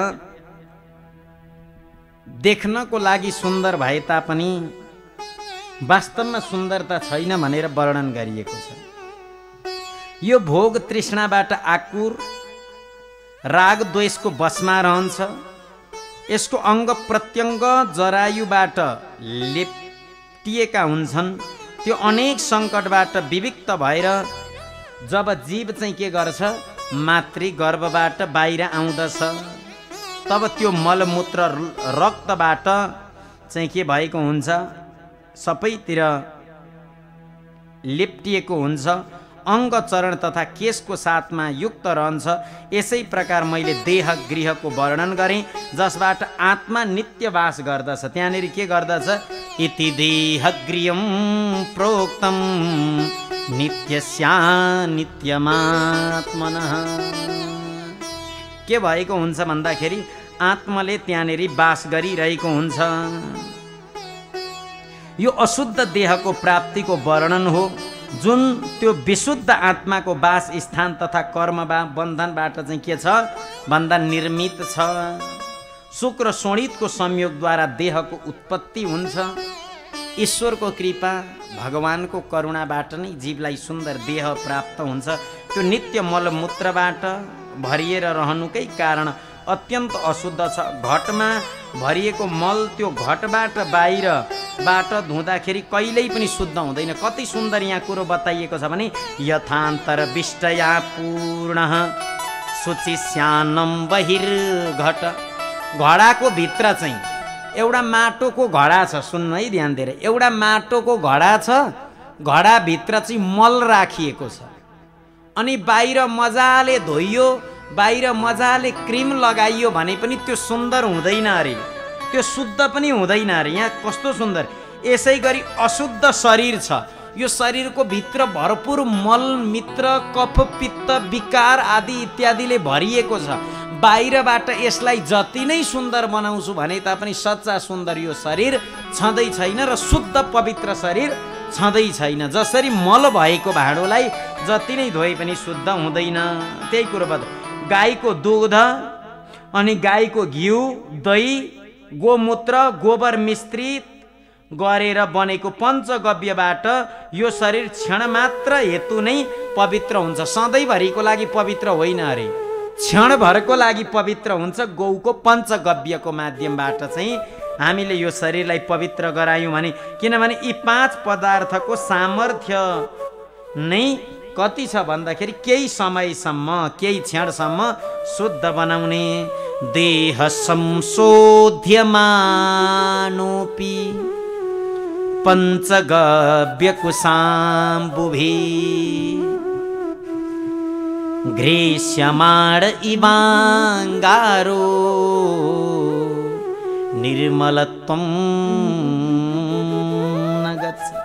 देख्नको लागि सुन्दर भए तापनि वास्तवमा सुन्दरता छैन भनेर वर्णन गरिएको छ। यो भोग तृष्णाबाट आकुर राग द्वेषको बसमा रहन्छ। यसको अङ्ग प्रत्यङ्ग जरायुबाट लेप्टिएका हुन्छन्। त्यो अनेक सङ्कटबाट विविक्त भएर जब जीव चाहिँ के गर्छ मातृ गर्भबाट बाहिर आउँदछ तब त्यो मलमूत्र रक्तबाट चाहिँ के भएको हुन्छ सबैतिर लिप्टिएको हुन्छ। अङ्ग चरण तथा केशको साथमा युक्त रहन्छ। यसै प्रकार मैले देह गृहको वर्णन गरेँ जसबाट आत्मा नित्य वास गर्दछ। त्यहाँनिर के गर्दछ इति देह गृहं प्रोक्तम नित्यस्या नित्यमात्मनः। के भएको हुन्छ भन्दाखेरि आत्माले त्यहाँनिर वास गरिरहेको हुन्छ। यो अशुद्ध देहको प्राप्तिको वर्णन हो जुन त्यो विशुद्ध आत्माको वास स्थान तथा कर्म बन्धनबाट चाहिँ के छ भन्दा निर्मित छ। शुक्र शोणितको संयोगद्वारा देहको उत्पत्ति हुन्छ। ईश्वरको कृपा भगवानको करुणाबाट नै जीवलाई सुन्दर देह प्राप्त हुन्छ। त्यो नित्य मलमूत्रबाट भरिएर रहनुकै कारण अत्यन्त अशुद्ध छ। घटमा भरिएको मल त्यो घटबाट बाहिरबाट धुँदाखेरि कहिल्यै पनि शुद्ध हुँदैन। कति सुन्दर यहाँ कुरो बताइएको छ भने यथान्तर विष्टया पूर्ण शुचिस्यान्नं बहिर्घट। घडाको भित्र चाहिँ एउटा माटोको घडा छ। सुन्नु है ध्यान दिएर, एउटा माटोको घडा छ। घडाभित्र चाहिँ मल राखिएको छ अनि बाहिर मजाले धोइयो बाहिर मजाले क्रिम लगाइयो भने पनि त्यो सुन्दर हुँदैन अरे, त्यो शुद्ध पनि हुँदैन अरे। यहाँ कस्तो सुन्दर। यसै गरी अशुद्ध शरीर छ। यो शरीरको भित्र भरपुर मल मित्र कफ पित्त विकार आदि इत्यादिले भरिएको छ। बाहिरबाट यसलाई जति नै सुन्दर बनाउँछु भने तापनि सच्चा सुन्दर यो शरीर छँदै छैन र शुद्ध पवित्र शरीर छँदै छैन। जसरी मल भएको भाँडोलाई जति नै धोए पनि शुद्ध हुँदैन। त्यही कुरो बता। गाईको दुध अनि गाईको घिउ दही गोमूत्र गोबर मिश्रित गरेर बनेको पञ्चगव्यबाट यो शरीर क्षण मात्र हेतु नै पवित्र हुन्छ। सधैँभरिको लागि पवित्र होइन अरे, क्षणभरको लागि पवित्र हुन्छ। गौको पञ्चगव्यको माध्यमबाट चाहिँ हामीले यो शरीरलाई पवित्र गरायौँ भने, किनभने यी पाँच पदार्थको सामर्थ्य नै कति छ भन्दाखेरि केही समयसम्म केही क्षणसम्म शुद्ध बनाउने। देह संशोध्यमानोपि पञ्चगव्यकुशाम्बुभिः घ्रेष्यमाण इवाङ्गारो निर्मलत्वं न गच्छति।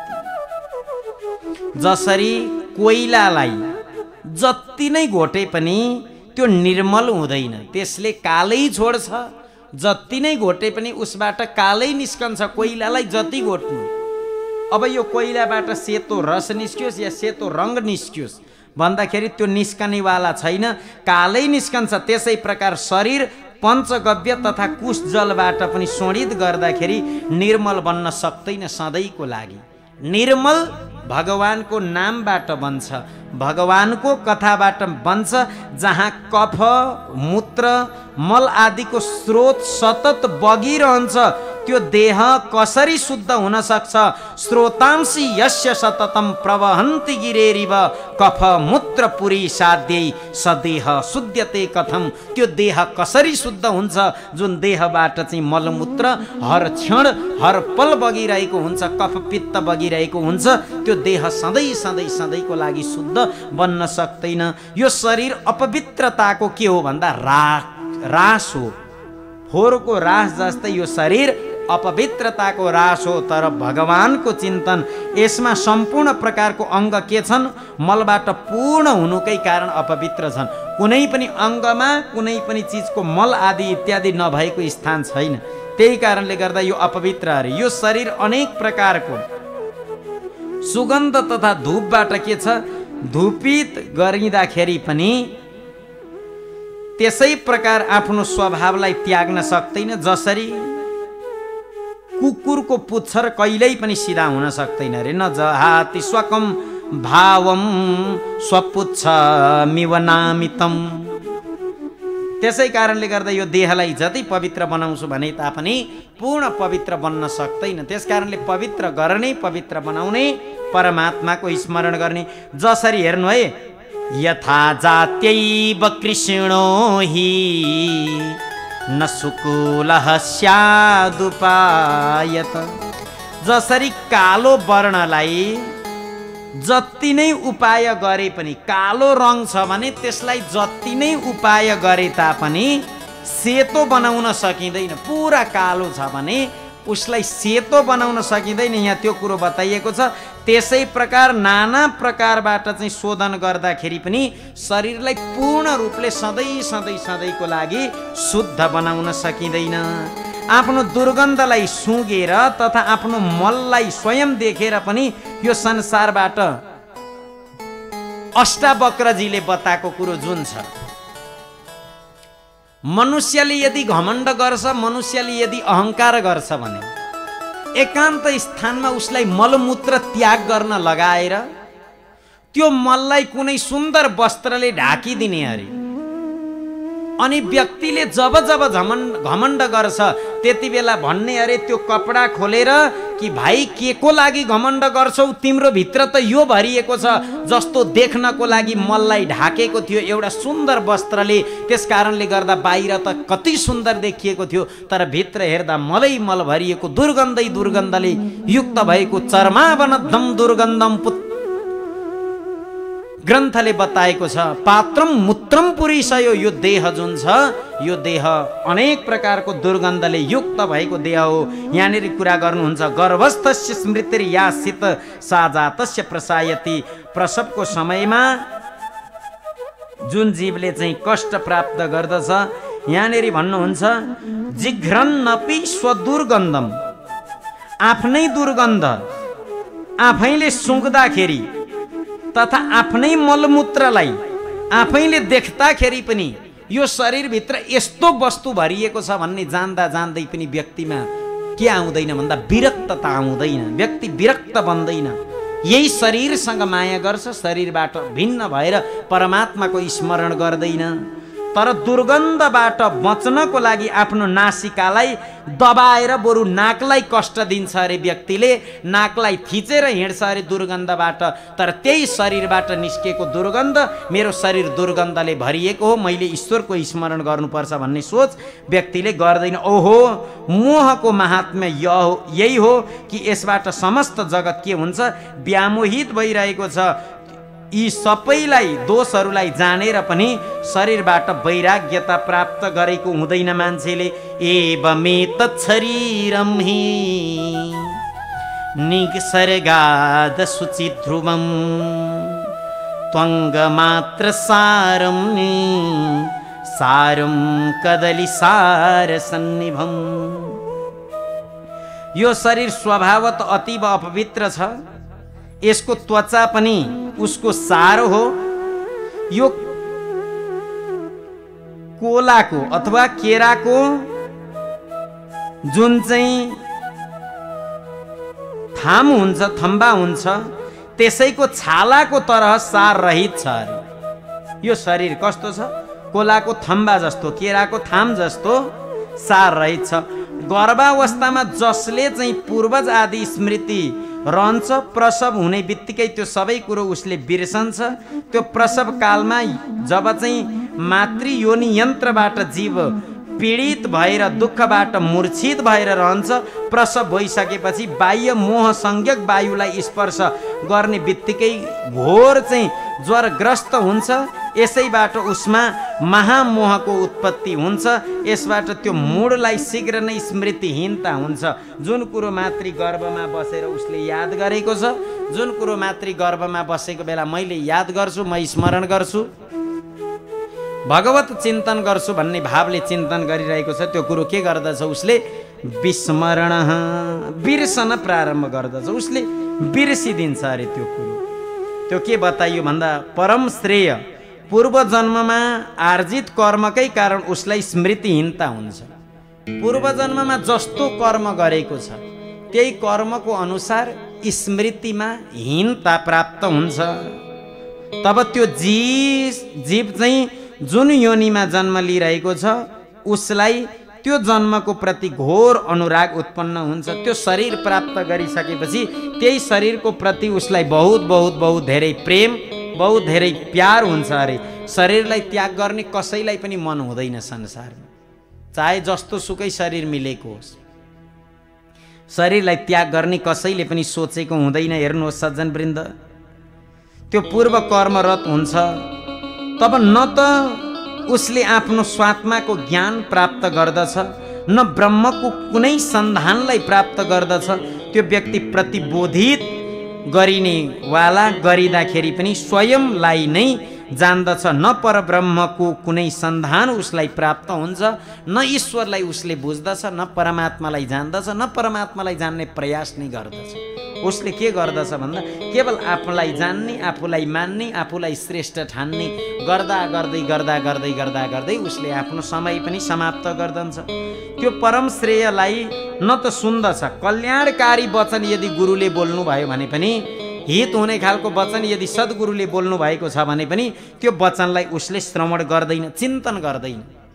जसरी कोइलालाई जति नै घोटे पनि त्यो निर्मल हुँदैन, त्यसले कालै छोड्छ। जति नै घोटे पनि उसबाट कालै निस्कन्छ। कोइलालाई जति घोट्नु, अब यो कोइलाबाट सेतो रस निस्कियोस् या सेतो रङ निस्कियोस् भन्दाखेरि त्यो निस्कनेवाला छैन, कालै निस्कन्छ। त्यसै प्रकार शरीर पञ्चगव्य तथा कुश जलबाट पनि शोणित गर्दाखेरि निर्मल बन्न सक्दैन सधैँको लागि। निर्मल भगवानको नामबाट बन्छ, भगवानको कथाबाट बन्छ। जहाँ कफ मूत्र मल आदिको स्रोत सतत बगिरहन्छ त्यो देह कसरी शुद्ध हुन सक्छ? स्रोतांसी यस्य सततम प्रवहन्ति गिरेरिव कफ मूत्र पुरी साध्यै सदेह शुद्धते कथम। त्यो देह कसरी शुद्ध हुन्छ जुन देहबाट चाहिँ मलमूत्र हर क्षण हर पल बगिरहेको हुन्छ, कफ पित्त बगिरहेको हुन्छ। त्यो देह सधैँ सधैँ सधैँको लागि शुद्ध बन्न सक्दैन। यो शरीर अपवित्रताको के हो भन्दा रा रास हो, फोहोरको रास जस्तै यो शरीर अपवित्रताको रास हो। तर भगवानको चिन्तन यसमा सम्पूर्ण प्रकारको अङ्ग के छन्? मलबाट पूर्ण हुनुकै कारण अपवित्र छन्। कुनै पनि अङ्गमा कुनै पनि चिजको मल आदि इत्यादि नभएको स्थान छैन। त्यही कारणले गर्दा यो अपवित्र अरे। यो शरीर अनेक प्रकारको सुगन्ध तथा धूपबाट के छ? धूपित गरिँदाखेरि पनि त्यसै प्रकार आफ्नो स्वभावलाई त्याग्न सक्दैन। जसरी कुकुरको पुच्छर कहिल्यै पनि सिधा हुन सक्दैन रे। न जहाति स्वकम भावम स्वपुच्छ मिवनामितम। त्यसै कारणले गर्दा यो देहलाई जति पवित्र बनाउँछु भने तापनि पूर्ण पवित्र बन्न सक्दैन। त्यस कारणले पवित्र गर्ने, पवित्र बनाउने, परमात्माको स्मरण गर्ने। जसरी हेर्नु है, यथा जात्यैव कृष्णो हि न सुकुलः स्यादुपायत। जसरी कालो वर्णलाई जति नै उपाय गरे पनि, कालो रङ छ भने त्यसलाई जति नै उपाय गरे तापनि सेतो बनाउन सकिँदैन। पुरा कालो छ भने उसलाई सेतो बनाउन सकिँदैन। यहाँ त्यो कुरो बताइएको छ। त्यसै प्रकार नाना प्रकारबाट चाहिँ शोधन गर्दाखेरि पनि शरीरलाई पूर्ण रूपले सधैँ सधैँ सधैँको लागि शुद्ध बनाउन सकिँदैन। आफ्नो दुर्गन्धलाई सुँगेर तथा आफ्नो मललाई स्वयं देखेर पनि यो संसारबाट अष्टावक्रजीले बताएको कुरो जुन छ, मनुष्यले यदि घमण्ड गर्छ, मनुष्यले यदि अहङ्कार गर्छ भने एकान्त स्थानमा उसलाई मलमूत्र त्याग गर्न लगाएर त्यो मललाई कुनै सुन्दर वस्त्रले ढाकिदिने अरे। अनि व्यक्तिले जब जब घमण्ड घमण्ड गर्छ त्यति बेला भन्ने अरे त्यो कपडा खोलेर कि भाइ के को लागि घमण्ड गर्छौ, तिम्रो भित्र त यो भरिएको छ, जस्तो देख्नको लागि मललाई ढाकेको थियो एउटा सुन्दर वस्त्रले। त्यस कारणले गर्दा बाहिर त कति सुन्दर देखिएको थियो, तर भित्र हेर्दा मलै मल भरिएको दुर्गन्धै दुर्गन्धले युक्त भएको चर्मावनद्धम दुर्गन्धम पुत् ग्रन्थले बताएको छ। पात्रम मूत्रम पुरीसयो। यो देह जुन छ यो देह अनेक प्रकारको दुर्गन्धले युक्त भएको देह हो। यहाँनिर कुरा गर्नुहुन्छ, गर्भस्थस्य स्मृतिर यासित साजातस्य प्रसायति। प्रसवको समयमा जुन जीवले चाहिँ कष्ट प्राप्त गर्दछ, यहाँनिर भन्नुहुन्छ जिघ्रन्नपि स्वदुर्गन्धम। आफ्नै दुर्गन्ध आफैले सुँघ्दाखेरि तथा आफ्नै मलमूत्रलाई आफैले देख्दाखेरि पनि यो शरीरभित्र यस्तो वस्तु भरिएको छ भन्ने जान्दा जान्दै पनि व्यक्तिमा के आउँदैन भन्दा विरक्तता आउँदैन। व्यक्ति विरक्त बन्दैन। यही शरीरसँग माया गर्छ, शरीरबाट भिन्न भएर परमात्माको स्मरण गर्दैन। तर दुर्गन्धबाट बच्नको लागि आफ्नो नासिकालाई दबाएर बरु नाकलाई कष्ट दिन्छ अरे व्यक्तिले, नाकलाई थिचेर हिँड्छ अरे दुर्गन्धबाट। तर त्यही शरीरबाट निस्केको दुर्गन्ध मेरो शरीर दुर्गन्धले भरिएको हो, मैले ईश्वरको स्मरण गर्नुपर्छ भन्ने सोच व्यक्तिले गर्दैन। ओहो, मोहको महात्म्य यो हो, यही हो कि यसबाट समस्त जगत के हुन्छ, व्यामोहित भइरहेको छ। यी सबैलाई दोषहरूलाई जानेर पनि शरीरबाट वैराग्यता प्राप्त गरेको हुँदैन मान्छेले। एवमेतत् शरीरं हि निसर्गाद शुचिध्रुवं त्वङ्गमात्र सारं सारं कदलीसारसन्निभम्। यो शरीर स्वभावत अतीव अपवित्र छ। यसको त्वचा पनि उसको सार हो। यो कोलाको अथवा केराको जुन चाहिँ थाम हुन्छ, थम्बा हुन्छ, त्यसैको छालाको तरह सार रहित छ अरे। यो शरीर कस्तो छ? कोलाको थम्बा जस्तो, केराको थाम जस्तो सार रहित छ। गर्भावस्थामा जसले चाहिँ पूर्वज आदि स्मृति रहन्छ, प्रसव हुने बित्तिकै त्यो सबै कुरो उसले बिर्सन्छ। त्यो प्रसव कालमा जब चाहिँ मातृ योनि यन्त्रबाट जीव पीडित भएर दुःखबाट मूर्छित भएर रहन्छ, प्रसव भइसकेपछि बाह्य मोह संज्ञक वायुलाई स्पर्श गर्ने बित्तिकै घोर चाहिँ ज्वरग्रस्त हुन्छ। यसैबाट उसमा महामोहको उत्पत्ति हुन्छ। यसबाट त्यो मूढलाई शीघ्र नै स्मृतिहीनता हुन्छ। जुन कुरो मातृ गर्भमा बसेर उसले याद गरेको छ, जुन कुरो मातृ गर्भमा बसेको बेला मैले याद गर्छु, म स्मरण गर्छु, भगवत चिन्तन गर्छु भन्ने भावले चिन्तन गरिरहेको छ, त्यो कुरो के गर्दछ? उसले विस्मरण, बिर्सन प्रारम्भ गर्दछ। उसले बिर्सिदिन्छ अरे त्यो कुरो। त्यो के बताइयो भन्दा परम श्रेय पूर्व जन्ममा आर्जित कर्मकै कारण उसलाई स्मृतिहीनता हुन्छ। पूर्व जन्ममा जस्तो कर्म गरेको छ त्यही कर्मको अनुसार स्मृतिमा हीनता प्राप्त हुन्छ। तब त्यो जीव जीव चाहिँ जुन योनिमा जन्म लिइरहेको छ उसलाई त्यो जन्मको प्रति घोर अनुराग उत्पन्न हुन्छ। त्यो शरीर प्राप्त गरिसकेपछि त्यही शरीरको प्रति उसलाई बहुत बहुत बहुत धेरै प्रेम, बहुत धेरै प्यार हुन्छ अरे। शरीरलाई त्याग गर्ने कसैलाई पनि मन हुँदैन संसारमा, चाहे जस्तो सुकै शरीर मिलेको होस्। शरीरलाई त्याग गर्ने कसैले पनि सोचेको हुँदैन। हेर्नुहोस् सज्जनवृन्द, त्यो पूर्व कर्मरत हुन्छ, तब न त उसले आफ्नो स्वात्माको ज्ञान प्राप्त गर्दछ, न ब्रह्मको कुनै सन्धानलाई प्राप्त गर्दछ। त्यो व्यक्ति प्रतिबोधित गरिने वाला गरिँदाखेरि पनि स्वयंलाई नै जान्दछ। न परब्रह्मको कुनै सन्धान उसलाई प्राप्त हुन्छ, न ईश्वरलाई उसले बुझ्दछ, न परमात्मालाई जान्दछ, न परमात्मालाई जान्ने प्रयास नै गर्दछ। उसले के गर्दछ भन्दा केवल आफूलाई जान्ने, आफूलाई मान्ने, आफूलाई श्रेष्ठ ठान्ने गर्दा गर्दै गर्दा गर्दै गर्दा गर्दै उसले आफ्नो समय पनि समाप्त गर्दछ। त्यो परम श्रेयलाई न त सुन्दछ। कल्याणकारी वचन यदि गुरुले बोल्नु भयो भने पनि, हित हुने खालको वचन यदि सद्गुरुले बोल्नु भएको छ भने पनि त्यो वचनलाई उसले श्रवण गर्दैन, चिन्तन गर्दैन।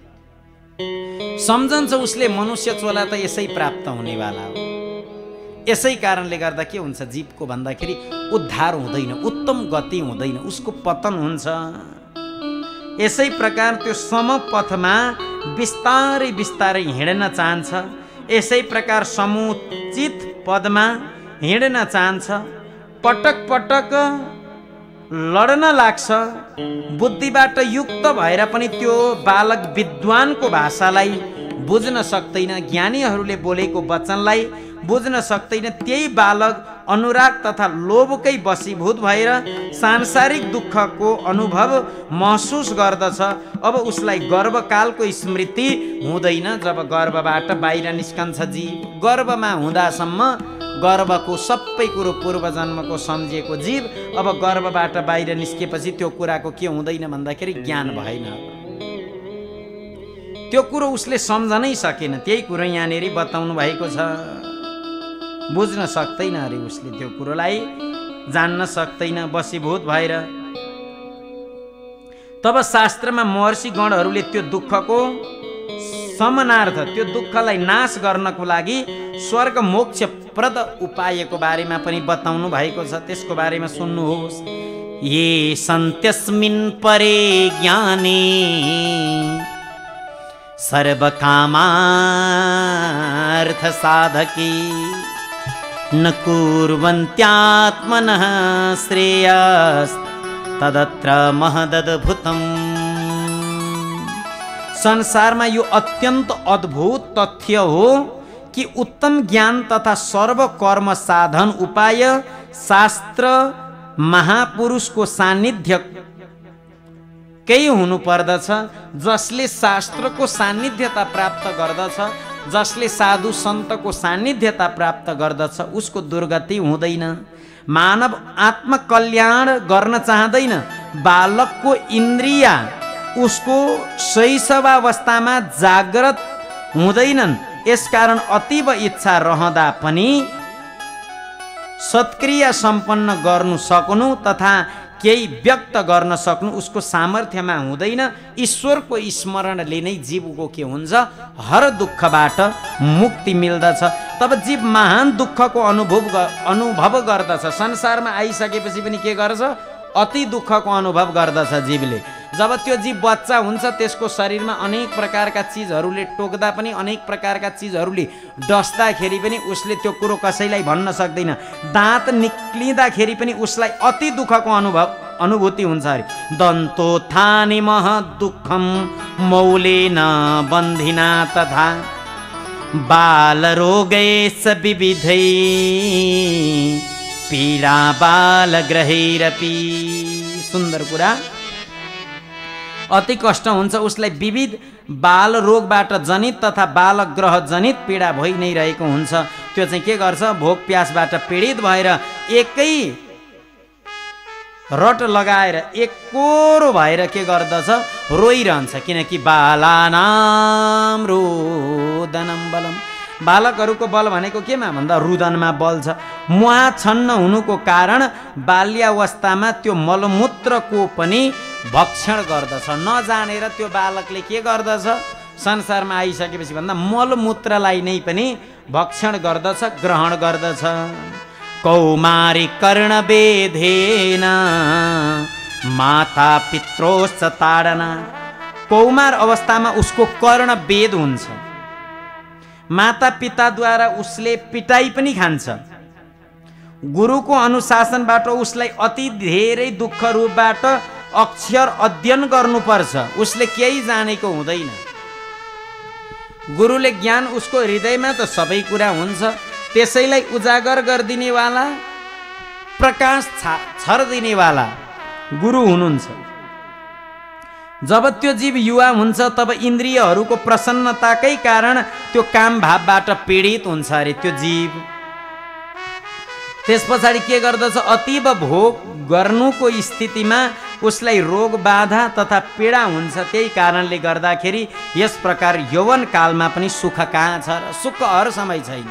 सम्झन्छ उसले मनुष्य चोला त यसै प्राप्त हुनेवाला हो। यसै कारणले गर्दा के हुन्छ जीवको भन्दाखेरि उद्धार हुँदैन, उत्तम गति हुँदैन, उसको पतन हुन्छ। यसै प्रकार त्यो समपथमा बिस्तारै बिस्तारै हिँड्न चाहन्छ। यसै प्रकार समुचित पदमा हिँड्न चाहन्छ। पटक पटक लड्न लाग्छ। बुद्धिबाट युक्त भएर पनि त्यो बालक विद्वानको भाषालाई बुझ्न सक्दैन, ज्ञानीहरूले बोलेको वचनलाई बुझ्न सक्दैन। त्यही बालक अनुराग तथा लोभकै वशीभूत भएर सांसारिक दुःखको अनुभव महसुस गर्दछ। अब उसलाई गर्भकालको स्मृति हुँदैन। जब गर्भबाट बाहिर निस्कन्छ जीव, गर्भमा हुँदासम्म गर्भको सबै कुरो पूर्व जन्मको सम्झिएको जीव अब गर्भबाट बाहिर निस्केपछि त्यो कुराको के हुँदैन भन्दाखेरि ज्ञान भएन। त्यो कुरो उसले सम्झनै सकेन। त्यही कुरो यहाँनिर बताउनु भएको छ। बुझ्न सक्दैन अरे उसले, त्यो कुरोलाई जान्न सक्दैन वशीभूत भएर। तब शास्त्रमा महर्षि गणहरूले त्यो दुःखको समानार्थ, त्यो दुःखलाई नाश गर्नको लागि स्वर्ग मोक्ष प्रद उपायको बारेमा पनि बताउनु भएको छ। त्यसको बारेमा सुन्नुहोस्। ये सन्त्यस्मिन् परे ज्ञाने सर्वकामार्थ साधके न कुर्वन्त्यात्मनः श्रेयस्तदत्र महदद्भुतम्। संसारमा यो अत्यन्त अद्भुत तथ्य हो कि उत्तम ज्ञान तथा सर्व कर्म साधन उपाय शास्त्र महापुरुषको सान्निध्य केही हुनु पर्दछ। जसले शास्त्रको सान्निध्यता प्राप्त गर्दछ, जसले साधु सन्तको सान्निध्यता प्राप्त गर्दछ, उसको दुर्गति हुँदैन। मानव आत्मकल्याण गर्न चाहँदैन। बालकको इन्द्रिय उसको शैशवावस्थामा जागृत हुँदैनन्। यसकारण अतीव इच्छा रहँदा पनि सत्क्रिया सम्पन्न गर्नु सक्नु तथा केही व्यक्त गर्न सक्नु उसको सामर्थ्यमा हुँदैन। ईश्वरको स्मरणले नै जीवको के हुन्छ, हर दुःखबाट मुक्ति मिल्दछ। तब जीव महान दुःखको अनुभव अनुभव गर्दछ। संसारमा आइसकेपछि पनि के गर्छ, अति दुःखको अनुभव गर्दछ जीवले। जब त्यो जीव बच्चा हुन्छ त्यसको शरीरमा अनेक प्रकारका चिजहरूले टोक्दा पनि, अनेक प्रकारका चिजहरूले डस्दाखेरि पनि उसले त्यो कुरो कसैलाई भन्न सक्दैन। दाँत निक्लिँदाखेरि पनि उसलाई अति दुःखको अनुभव अनुभूति हुन्छ अरे। दन्तोत्थाने महदुःखम मौलेन बन्धिना तथा बालरोगैश्च विविधै पीडा बालग्रहैरपि। सुन्दर कुरा। अति कष्ट हुन्छ उसलाई विविध बाल रोगबाट जनित तथा बालग्रह जनित पीडा भइ नै रहेको हुन्छ। त्यो चाहिँ के गर्छ, भोक प्यासबाट पीडित भएर एकै रट लगाएर एकोरो भएर के गर्दछ, रोइरहन्छ। किनकि बालानाम रोदनम बलम, बालकहरूको बल भनेको केमा भन्दा रुदनमा बल छ। मुहाछन्न हुनुको कारण बाल्यावस्थामा त्यो मलमूत्रको पनि भक्षण गर्दछ। नजानेर त्यो बालकले के गर्दछ, संसारमा आइसकेपछि भन्दा मलमूत्रलाई नै पनि भक्षण गर्दछ, ग्रहण गर्दछ। कौमारी कर्णवेधेन माता पित्रोश्च ताडना। कौमार अवस्थामा उसको कर्णवेद हुन्छ, माता पिताद्वारा उसले पिटाई पनि खान्छ। गुरुको अनुशासनबाट उसलाई अति धेरै दुःख रूपबाट अक्षर अध्ययन गर्नुपर्छ। उसले केही जानेको हुँदैन। गुरुले ज्ञान उसको हृदयमा त सबै कुरा हुन्छ, त्यसैलाई उजागर गरिदिनेवाला, प्रकाश छर्दिनेवाला गुरु हुनुहुन्छ। जब त्यो जीव युवा हुन्छ तब इन्द्रियहरूको प्रसन्नताकै कारण त्यो काम भावबाट पीडित हुन्छ अरे त्यो जीव। त्यस पछाडि के गर्दछ, अतीव भोग गर्नुको स्थितिमा उसलाई रोग बाधा तथा पीडा हुन्छ। त्यही कारणले गर्दाखेरि यस प्रकार यौवन कालमा पनि सुख कहाँ छ र, सुख हर समय छैन।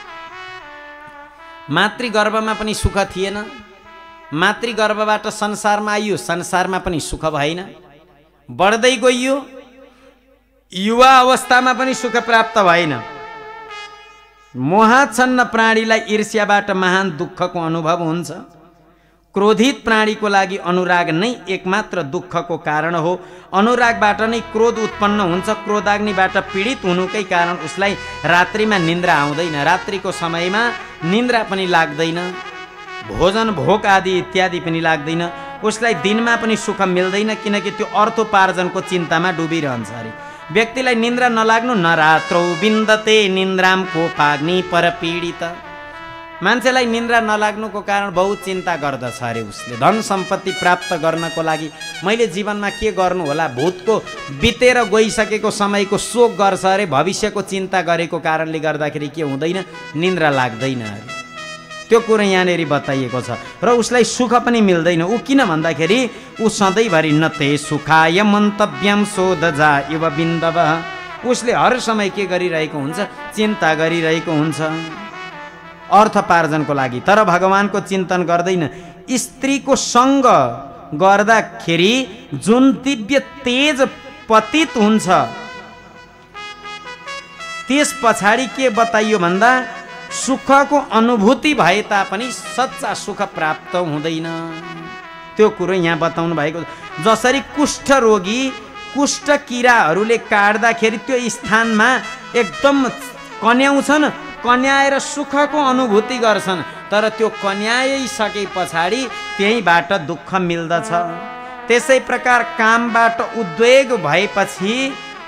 मातृगर्भमा पनि सुख थिएन, मातृगर्भबाट संसारमा आइयो, संसारमा पनि सुख भएन। बढ्दै गइयो, युवा अवस्थामा पनि सुख प्राप्त भएन। मोहाच्छन्न प्राणीलाई ईर्ष्याबाट महान दुःखको अनुभव हुन्छ। क्रोधित प्राणीको लागि अनुराग नै एकमात्र दुःखको कारण हो। अनुरागबाट नै क्रोध उत्पन्न हुन्छ। क्रोधाग्निबाट पीडित हुनुकै कारण उसलाई रात्रिमा निन्द्रा आउँदैन, रात्रिको समयमा निन्द्रा पनि लाग्दैन, भोजन भोक आदि इत्यादि पनि लाग्दैन। उसलाई दिनमा पनि सुख मिल्दैन, किनकि त्यो अर्थोपार्जनको चिन्तामा डुबिरहन्छ अरे। व्यक्तिलाई निन्द्रा नलाग्नु, न रात्रौ बिन्दते निन्द्राम कोपाग्नि परपीडित। मान्छेलाई निन्द्रा नलाग्नुको कारण बहुत चिन्ता गर्दछ अरे उसले। धन सम्पत्ति प्राप्त गर्नको लागि मैले जीवनमा के गर्नु होला, भूतको बितेर गइसकेको समयको शोक गर्छ अरे। भविष्यको चिन्ता गरेको कारणले गर्दाखेरि के हुँदैन, निन्द्रा लाग्दैन अरे। त्यो कुरो यहाँनिर बताइएको छ। र उसलाई सुख पनि मिल्दैन। ऊ किन भन्दाखेरि ऊ सधैँभरि न ते सुखाय मन्तव्यम शोधजा इव बिन्दव। उसले हर समय के गरिरहेको हुन्छ, चिन्ता गरिरहेको हुन्छ अर्थपार्जनको लागि, तर भगवानको चिन्तन गर्दैन। स्त्रीको सङ्ग गर्दाखेरि जुन दिव्य तेज पतित हुन्छ त्यस पछाडि के बताइयो भन्दा सुखको अनुभूति भए तापनि सच्चा सुख प्राप्त हुँदैन। त्यो कुरो यहाँ बताउनु भएको। जसरी कुष्ठ रोगी कुष्ठ किराहरूले काट्दाखेरि त्यो स्थानमा एकदम कन्याउँछन्, कन्याएर सुखको अनुभूति गर्छन्, तर त्यो कन्याइसके पछाडि त्यहीबाट दुःख मिल्दछ। त्यसै प्रकार कामबाट उद्वेग भएपछि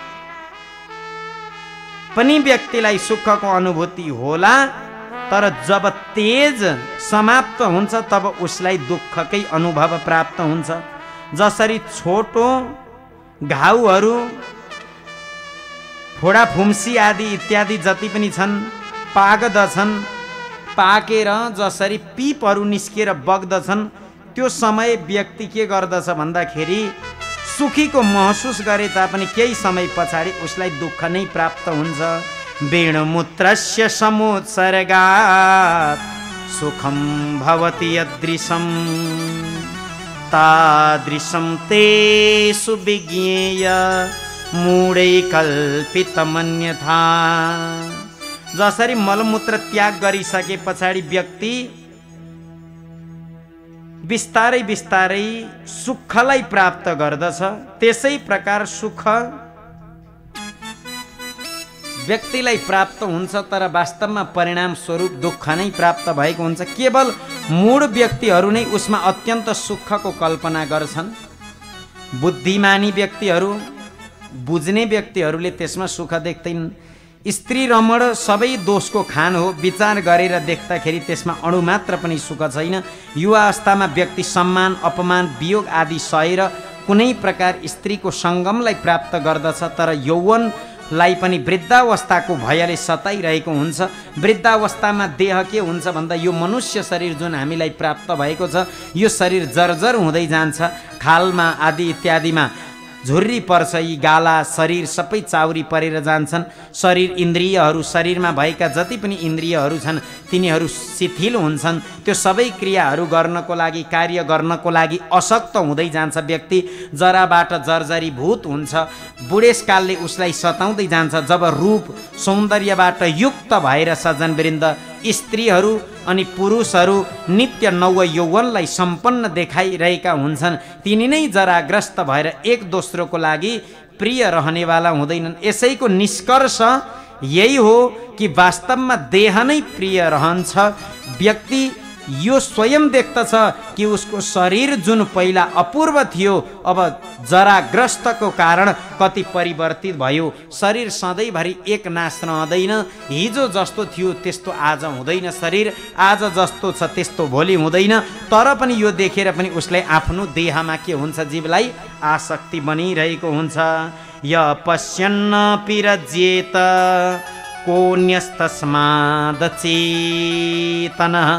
पनि व्यक्तिलाई सुखको अनुभूति होला, तर जब तेज समाप्त हुन्छ तब उसलाई दुःखकै अनुभव प्राप्त हुन्छ। जसरी छोटो घाउहरू, फोडा फुम्सी आदि इत्यादि जति पनि छन् पाक्दछन्, पाकेर जसरी पिपहरू निस्केर बग्दछन्, त्यो समय व्यक्ति के गर्दछ भन्दाखेरि सुखीको महसुस गरे तापनि केही समय पछाडि उसलाई दुःख नै प्राप्त हुन्छ। वेणुमूत्रस्य समुत्सर्गात् सुखम भवति यदृशं तादृशं तेषु विज्ञेय मूढै कल्पितमन्यथा। जसरी मलमूत्र त्याग गरिसके पछाडि व्यक्ति बिस्तारै बिस्तारै सुखलाई प्राप्त गर्दछ, त्यसै प्रकार सुख व्यक्तिलाई प्राप्त हुन्छ, तर वास्तवमा परिणाम स्वरूप दुःख नै प्राप्त भएको हुन्छ। केवल मूढ व्यक्तिहरू नै उसमा अत्यन्त सुखको कल्पना गर्छन्। बुद्धिमानी व्यक्तिहरू, बुझ्ने व्यक्तिहरूले त्यसमा सुख देख्दैनन्। स्त्री रमण सबै दोषको खान हो। विचार गरेर देख्दाखेरि त्यसमा अणु मात्र पनि सुख छैन। युवा अवस्थामा व्यक्ति सम्मान, अपमान, वियोग आदि सहेर कुनै प्रकार स्त्रीको सङ्गमलाई प्राप्त गर्दछ, तर यौवनलाई पनि वृद्धावस्थाको भयले सताइरहेको हुन्छ। वृद्धावस्थामा देह के हुन्छ भन्दा यो मनुष्य शरीर जुन हामीलाई प्राप्त भएको छ, यो शरीर जर्जर हुँदै जान्छ। खालमा आदि इत्यादिमा झुर्री पर्छ, यी गाला शरीर सबै चाउरी परेर जान्छन्। शरीर इन्द्रियहरू, शरीरमा भएका जति पनि इन्द्रियहरू छन् तिनीहरू शिथिल हुन्छन्। त्यो सबै क्रियाहरू गर्नको लागि, कार्य गर्नको लागि अशक्त हुँदै जान्छ। व्यक्ति जराबाट जर्जरीभूत हुन्छ। बुढेसकालले उसलाई सताउँदै जान्छ। जब रूप सौन्दर्यबाट युक्त भएर सज्जनवृन्द स्त्रीहरू अनि पुरुषहरू नित्य नव यौवनलाई सम्पन्न देखाइरहेका हुन्छन्, तिनी नै जराग्रस्त भएर एक दोस्रोको लागि प्रिय रहनेवाला हुँदैनन्। यसैको निष्कर्ष यही हो कि वास्तवमा देह नै प्रिय रहन्छ। व्यक्ति यो स्वयं देख्दछ कि उसको शरीर जुन पहिला अपूर्व थियो अब जराग्रस्तको कारण कति परिवर्तित भयो। शरीर सधैँभरि एक नाश रहँदैन। हिजो जस्तो थियो त्यस्तो आज हुँदैन। शरीर आज जस्तो छ त्यस्तो भोलि हुँदैन। तर पनि यो देखेर पनि उसलाई आफ्नो देहमा के हुन्छ, जीवलाई आसक्ति बनिरहेको हुन्छ। य पश्यन्न पिरज्येत कोऽन्यस्तस्मादचेतनः।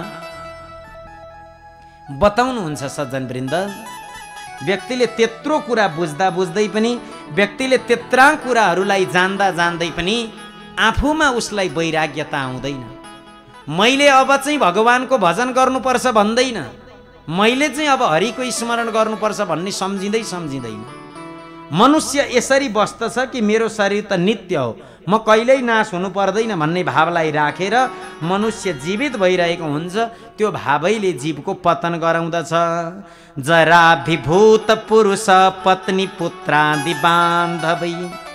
बताउनुहुन्छ सज्जनवृन्द, व्यक्तिले त्यत्रो कुरा बुझ्दा बुझ्दै पनि, व्यक्तिले त्यत्रा कुराहरूलाई जान्दा जान्दै पनि आफूमा उसलाई वैराग्यता आउँदैन। मैले अब चाहिँ भगवानको भजन गर्नुपर्छ भन्दैन, मैले चाहिँ अब हरिको स्मरण गर्नुपर्छ भन्ने सम्झिँदै सम्झिँदैन। मनुष्य यसरी बस्दछ कि मेरो शरीर त नित्य हो, म कहिल्यै नाश हुनु पर्दैन भन्ने भावलाई राखेर मनुष्य जीवित भइरहेको हुन्छ। त्यो भावैले जीवको पतन गराउँदछ। जरा विभूत पुरुष पत्नी पुत्रादि बान्धवै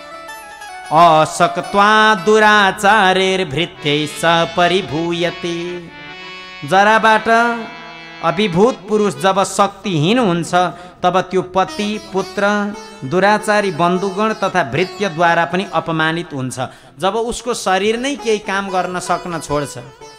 असक्त्वा दुराचारेर्भृत्यै स परिभूयते। जराबाट अभिभूत पुरुष जब शक्तिहीन हुन्छ तब त्यो पति, पुत्र, दुराचारी बन्धुगण तथा भृत्यद्वारा पनि अपमानित हुन्छ। जब उसको शरीर नै केही काम गर्न सक्न छोड्छ,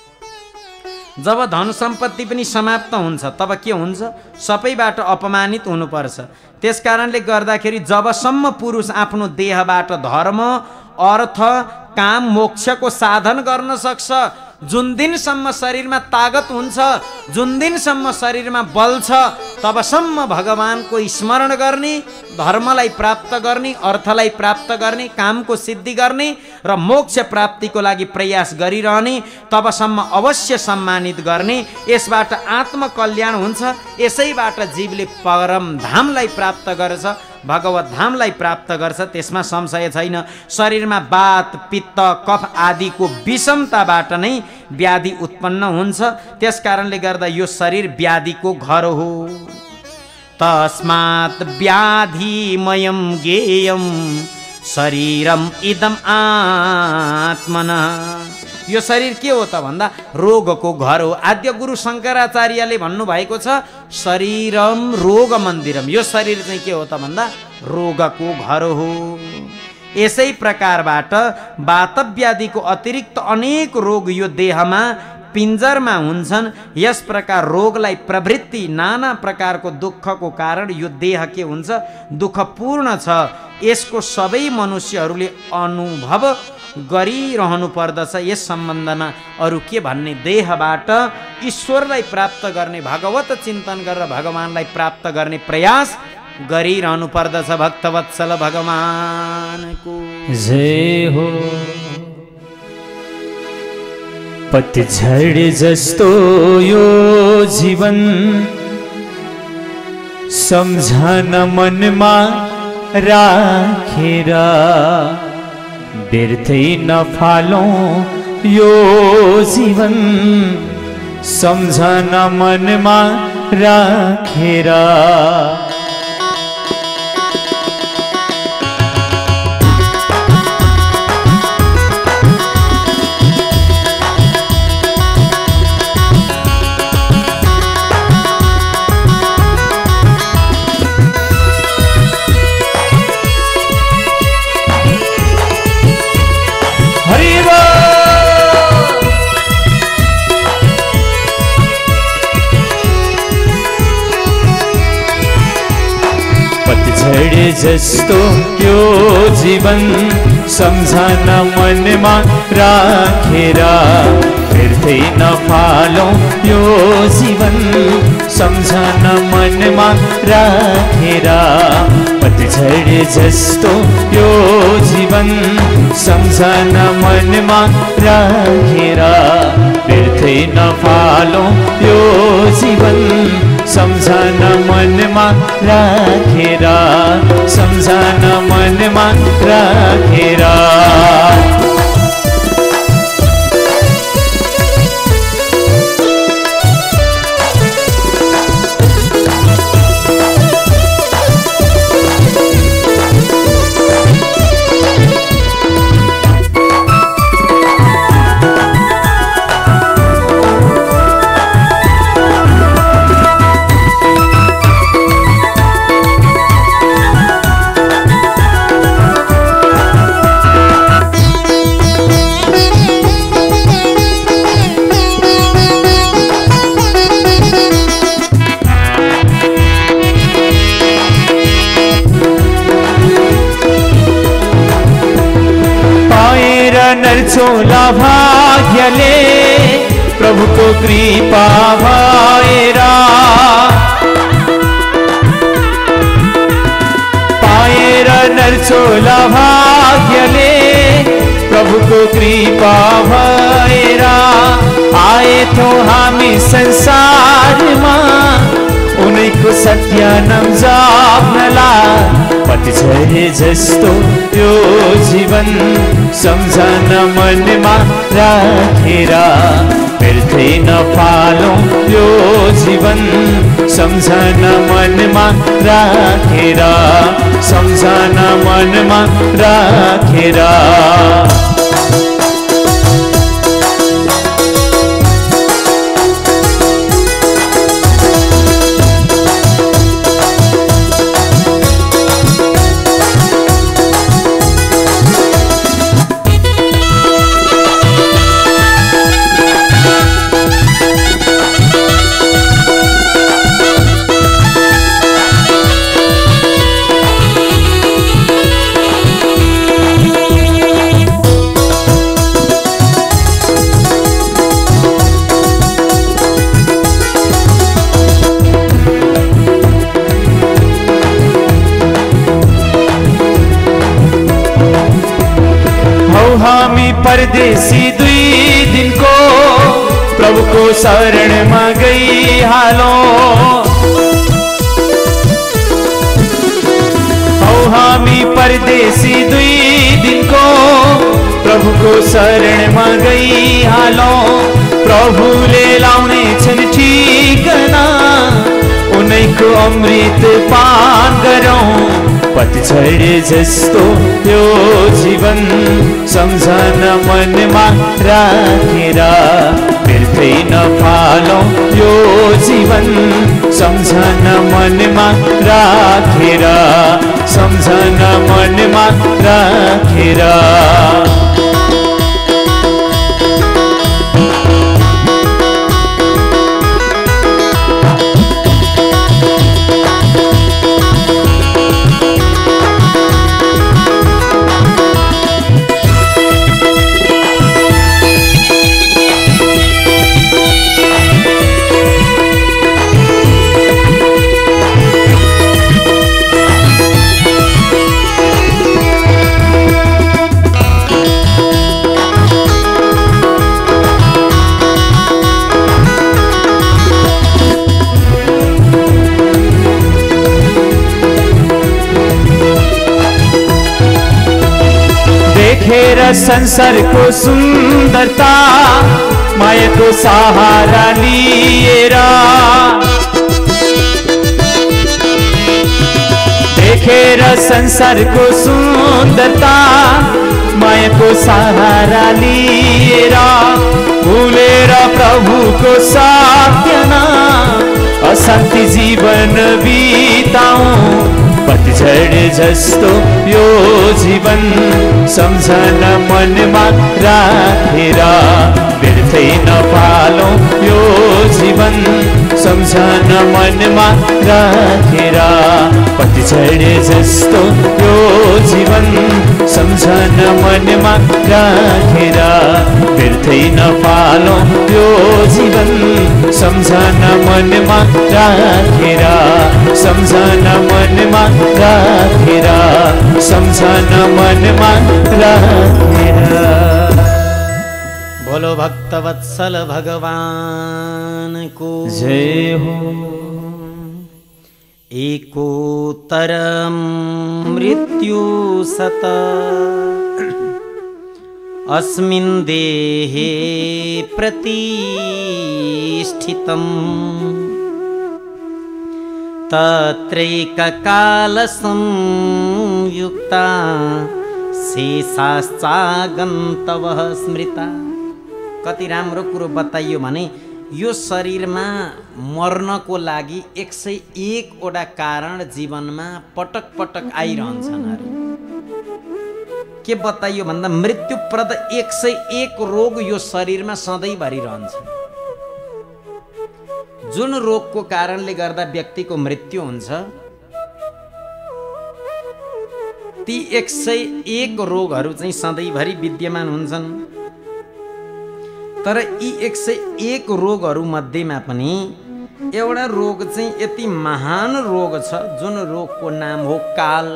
जब धन सम्पत्ति पनि समाप्त हुन्छ, तब के हुन्छ, सबैबाट अपमानित हुनुपर्छ। त्यस कारणले गर्दाखेरि जबसम्म पुरुष आफ्नो देहबाट धर्म, अर्थ, काम, मोक्षको साधन गर्न सक्छ, जुन दिनसम्म शरीरमा तागत हुन्छ, जुन दिनसम्म शरीरमा बल छ, तबसम्म भगवानको स्मरण गर्ने, धर्मलाई प्राप्त गर्ने, अर्थलाई प्राप्त गर्ने, कामको सिद्धि गर्ने र मोक्ष प्राप्तिको लागि प्रयास गरिरहने, तबसम्म अवश्य सम्मानित गर्ने। यसबाट आत्मकल्याण हुन्छ। यसैबाट जीवले परम धामलाई प्राप्त गर्छ, भगवत धामलाई प्राप्त गर्छ। त्यसमा संशय छैन। शरीरमा वात, पित्त, कफ आदिको विषमताबाट नै व्याधि उत्पन्न हुन्छ। त्यस कारणले गर्दा यो शरीर व्याधिको घर हो। तस्मात् व्याधिमयं ज्ञेयं शरीरम इदम आत्मनः। यो शरीर के हो त भन्दा रोगको घर हो। आद्य गुरु शङ्कराचार्यले भन्नुभएको छ शरीरम रोग मन्दिरम। यो शरीर चाहिँ के हो त भन्दा रोगको घर हो। यसै प्रकारबाट वातव्याधिको अतिरिक्त अनेक रोग यो देहमा पिञ्जरमा हुन्छन्। यस प्रकार रोगलाई प्रवृत्ति, नाना प्रकारको दुःखको कारण यो देह के हुन्छ, दुःखपूर्ण छ। यसको सबै मनुष्यहरूले अनुभव गरिरहनु पर्दछ। यस सम्बन्धमा अरू के भन्ने, देहबाट ईश्वरलाई प्राप्त गर्ने, भगवत चिन्तन गरेर भगवानलाई प्राप्त गर्ने प्रयास गरिरहनु पर्दछ। भक्तवत्सल भगवानको जय हो। पतझड जस्तो यो जीवन सम्झन मनमा राखेर व्यर्थै नफालौं यो जीवन सम्झन मनमा राखेर जस्तो यो जीवन सम्झन मनमा राखेर व्यर्थै नफालौं यो जीवन सम्झन मनमा राखेर पतझड जस्तो यो जीवन सम्झन मनमा राखेर व्यर्थै नफालौं यो जीवन सम्झन मनमा राखेर सम्झन मनमा राखेर नरचोला भाग्यले प्रभुको कृपा भएर पाएर नरचोला भाग्यले प्रभुको कृपा भएर आएथौं हामी संसारमा उनैको सत्य नाम जप्नलाई पतझड जस्तो यो जीवन सम्झन मनमा राखेर व्यर्थै नफालौं यो जीवन सम्झन मनमा राखेर सम्झन मनमा राखेर हामी परदेशी दुई दिनको प्रभुको शरणमा गइहालौं औ हामी परदेशी दुई दिनको प्रभुको शरणमा गइहालौं प्रभुले लाउने छन् ठिकाना उनैको अमृत पान गरौं पतझड जस्तो यो जीवन सम्झन मनमा राखेर व्यर्थै नफालौं यो जीवन सम्झन मनमा राखेर सम्झन मनमा राखेर संसारको सुन्दरता मायाको सहारा लिएर देखेर संसारको सुन्दरता मायाको सहारा लिएर भुलेर प्रभुको साथमा अशान्ति जीवन बिताऊं पतझड जस्तो यो जीवन सम्झन मनमा राखेर बिर्दै नपालौं यो जीवन सम्झन मनमा राखेर पतझड जस्तो यो जीवन सम्झन मनमा राखेर बिर्दै नपालौं यो जीवन सम्झन मनमा राखेर सम्झन मनमा राखेर सम्झन मनमा राखेर। बोलो भक्तवत्सल भगवान को जय हो। एकोत्तरं मृत्यु सत अस्मिन् देहे प्रतिष्ठितम् तत्रैककालसंयुक्ता शेषाश्चागन्तवः स्मृता। कति राम्रो कुरो बताइयो भने यो शरीरमा मर्नको लागि एक सय एकवटा कारण जीवनमा पटक पटक आइरहन्छन् अरे। के बताइयो भन्दा मृत्युप्रद एक सय एक रोग यो शरीरमा सधैँभरि रहन्छ। जुन रोगको कारणले गर्दा व्यक्तिको मृत्यु हुन्छ ती एक सय एक रोगहरू चाहिँ सधैँभरि विद्यमान हुन्छन्। तर यी एक सय एक रोगहरू मध्येमा पनि एउटा रोग चाहिँ यति महान रोग छ जुन रोगको नाम हो काल।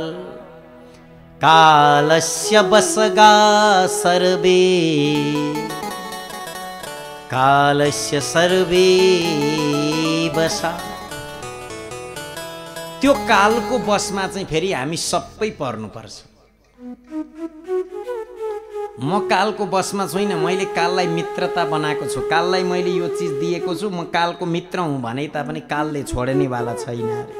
कालस्य वशगा सर्वे कालस्य सर्वे वशा। त्यो कालको बसमा चाहिँ फेरि हामी सबै पर्नुपर्छ। म कालको बसमा छुइनँ, मैले काललाई मित्रता बनाएको छु, काललाई मैले यो चिज दिएको छु, म कालको मित्र हुँ भने तापनि कालले छोड्नेवाला छैन अरे।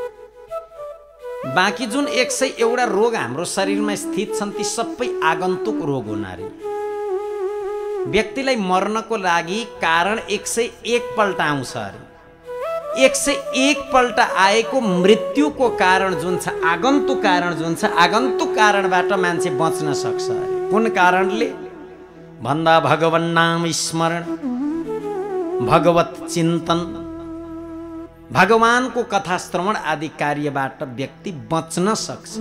बाँकी जुन एक सय एउटा रोग हाम्रो शरीरमा स्थित छन् ती सबै आगन्तुक रोग हुन् अरे। व्यक्तिलाई मर्नको लागि कारण एक सय एक पल्ट आउँछ अरे। एक सय एक पल्ट आएको मृत्युको कारण जुन छ आगन्तुक कारण जुन छ आगन्तुक कारणबाट मान्छे बच्न सक्छ अरे। कुन कारणले भन्दा भगवान नाम स्मरण, भगवत चिन्तन, भगवानको कथा श्रवण आदि कार्यबाट व्यक्ति बच्न सक्छ।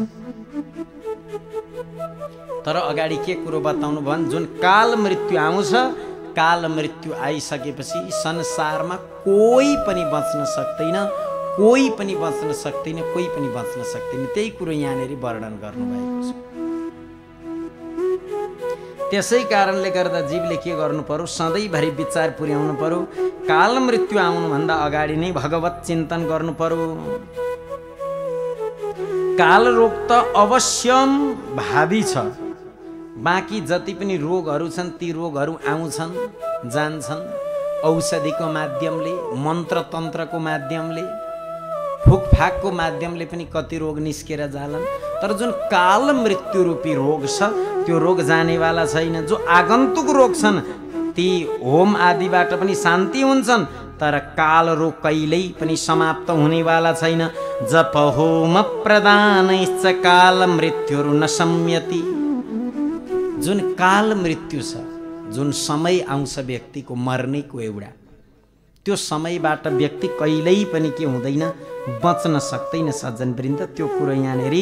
तर अगाडि के कुरो बताउनु भने जुन काल मृत्यु आउँछ, काल मृत्यु आइसकेपछि संसारमा कोही पनि बच्न सक्दैन, कोही पनि बच्न सक्दैन, कोही पनि बच्न सक्दैन। त्यही कुरो यहाँनिर वर्णन गर्नुभएको छ। त्यसै कारणले गर्दा जीवले के गर्नु पर्यो, सधैँभरि विचार पुर्याउनु पर्यो। काल मृत्यु आउनुभन्दा अगाडि नै भगवत चिन्तन गर्नु पर्यो। काल रोग त अवश्यम भावी छ, बाँकी जति पनि रोगहरू छन् ती रोगहरू आउँछन् जान्छन्। औषधिको माध्यमले, मन्त्र तन्त्रको माध्यमले, फुकफाकको माध्यमले पनि कति रोग निस्केर जालान्। तर जुन काल मृत्यु रूपी रोग छ त्यो रोग जानेवाला छैन। जो आगन्तुक रोग छन् ती होम आदिबाट पनि शान्ति हुन्छन्, तर काल रोग कहिल्यै पनि समाप्त हुनेवाला छैन। जप होम प्रदानैश्च काल मृत्युर्न संयति। जुन काल मृत्यु छ, जुन समय आउँछ व्यक्तिको मर्नेको एउटा, त्यो समयबाट व्यक्ति कहिल्यै पनि के हुँदैन, बच्न सक्दैन सज्जनवृन्द। त्यो कुरो यहाँनिर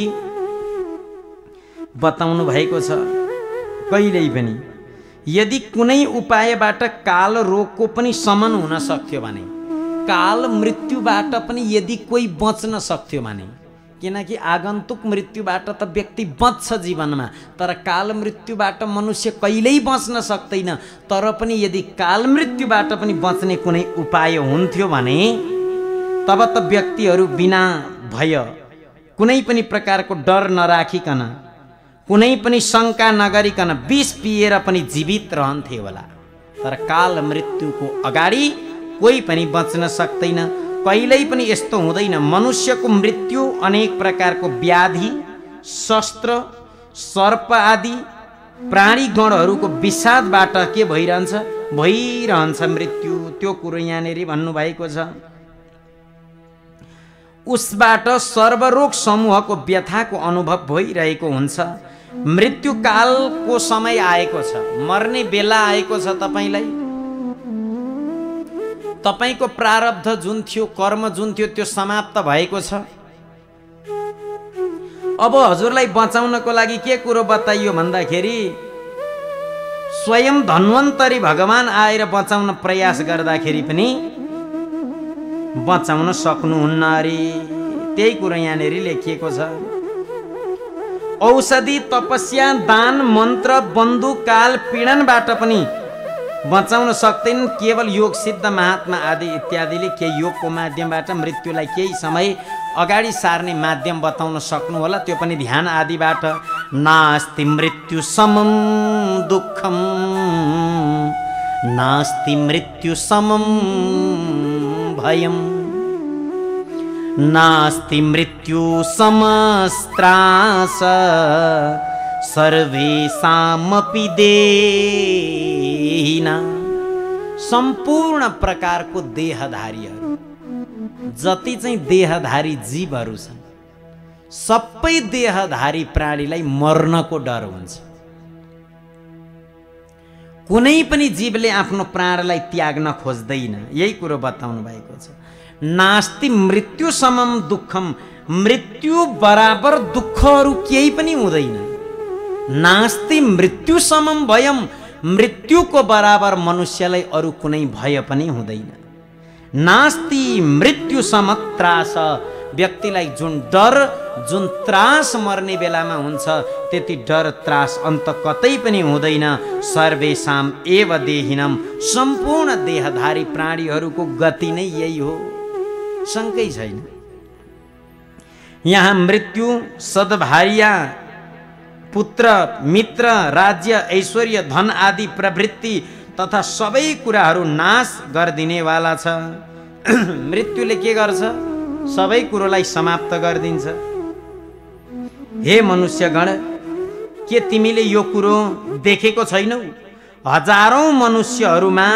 बताउनु भएको छ। कहिल्यै पनि यदि कुनै उपायबाट काल रोगको पनि शमन हुन सक्थ्यो भने, काल मृत्युबाट पनि यदि कोही बच्न सक्थ्यो भने, किनकि आगन्तुक मृत्युबाट त व्यक्ति बच्छ जीवनमा, तर काल मृत्युबाट मनुष्य कहिल्यै बच्न सक्दैन। तर पनि यदि काल मृत्युबाट पनि बच्ने कुनै उपाय हुन्थ्यो भने तब त व्यक्तिहरू बिना भय, कुनै पनि प्रकारको डर नराखिकन, कुनै पनि शङ्का नगरिकन विष पिएर पनि जीवित रहन्थे होला। तर काल मृत्युको अगाडि कोही पनि बच्न सक्दैन। कहिल्यै पनि यस्तो हुँदैन। मनुष्यको मृत्यु अनेक प्रकारको व्याधि, शस्त्र, सर्प आदि प्राणी गणहरूको विषादबाट के भइरहन्छ? भइरहन्छ मृत्यु। त्यो कुरो यहाँनिर भन्नुभएको छ। उसबाट सर्वरोग समूहको व्यथाको अनुभव भइरहेको हुन्छ। मृत्युकालको समय आएको छ, मर्ने बेला आएको छ। तपाईलाई तपाईको प्रारब्ध जुन थियो, कर्म जुन थियो, त्यो समाप्त भएको छ। अब हजुरलाई बचाउनको लागि के कुरो बताइयो भन्दाखेरि स्वयं धन्वन्तरी भगवान आएर बचाउन प्रयास गर्दाखेरि पनि बचाउन सक्नुहुन्न अरे। त्यही कुरो यहाँनिर लेखिएको छ। औषधि, तपस्या, दान, मन्त्र, बन्दुक, काल, पीडनबाट पनि बचाउन सक्दैन। केवल योग सिद्ध महात्मा आदि इत्यादिले केही योगको माध्यमबाट मृत्युलाई केही समय अगाडि सार्ने माध्यम बताउन सक्नु होला। त्यो पनि ध्यान आदिबाट। नास्ति मृत्यु समम दुःखम, नास्ति मृत्यु समम भयम, नास्ति मृत्यु समस्त्रास सर्वेषामपि देहिना। सम्पूर्ण प्रकारको देहधारीहरू, जति चाहिँ देहधारी जीवहरू छन्, सबै देहधारी प्राणीलाई मर्नको डर हुन्छ। कुनै पनि जीवले आफ्नो प्राणलाई त्याग्न खोज्दैन। यही कुरो बताउनु भएको छ। नास्ति मृत्यु समम दुःखम, मृत्यु बराबर दुःखहरू केही पनि हुँदैन। नास्ति मृत्यु समम भयम, मृत्युको बराबर मनुष्यलाई अरू कुनै भय पनि हुँदैन। नास्ति मृत्यु समत्रास, व्यक्तिलाई जुन डर, जुन त्रास मर्ने बेलामा हुन्छ, त्यति डर त्रास अन्त कतै पनि हुँदैन। सर्वेषाम एव देहिनम, सम्पूर्ण देहधारी प्राणीहरूको गति नै यही हो, शङ्कै छैन। यहाँ मृत्यु, सद्भार्या, पुत्र, मित्र, राज्य, ऐश्वर्य, धन आदि प्रवृत्ति तथा सबै कुराहरू नाश गरिदिनेवाला छ। मृत्युले के गर्छ? सबै कुरोलाई समाप्त गरिदिन्छ। हे मनुष्यगण, के तिमीले यो कुरो देखेको छैनौ? हजारौं मनुष्यहरूमा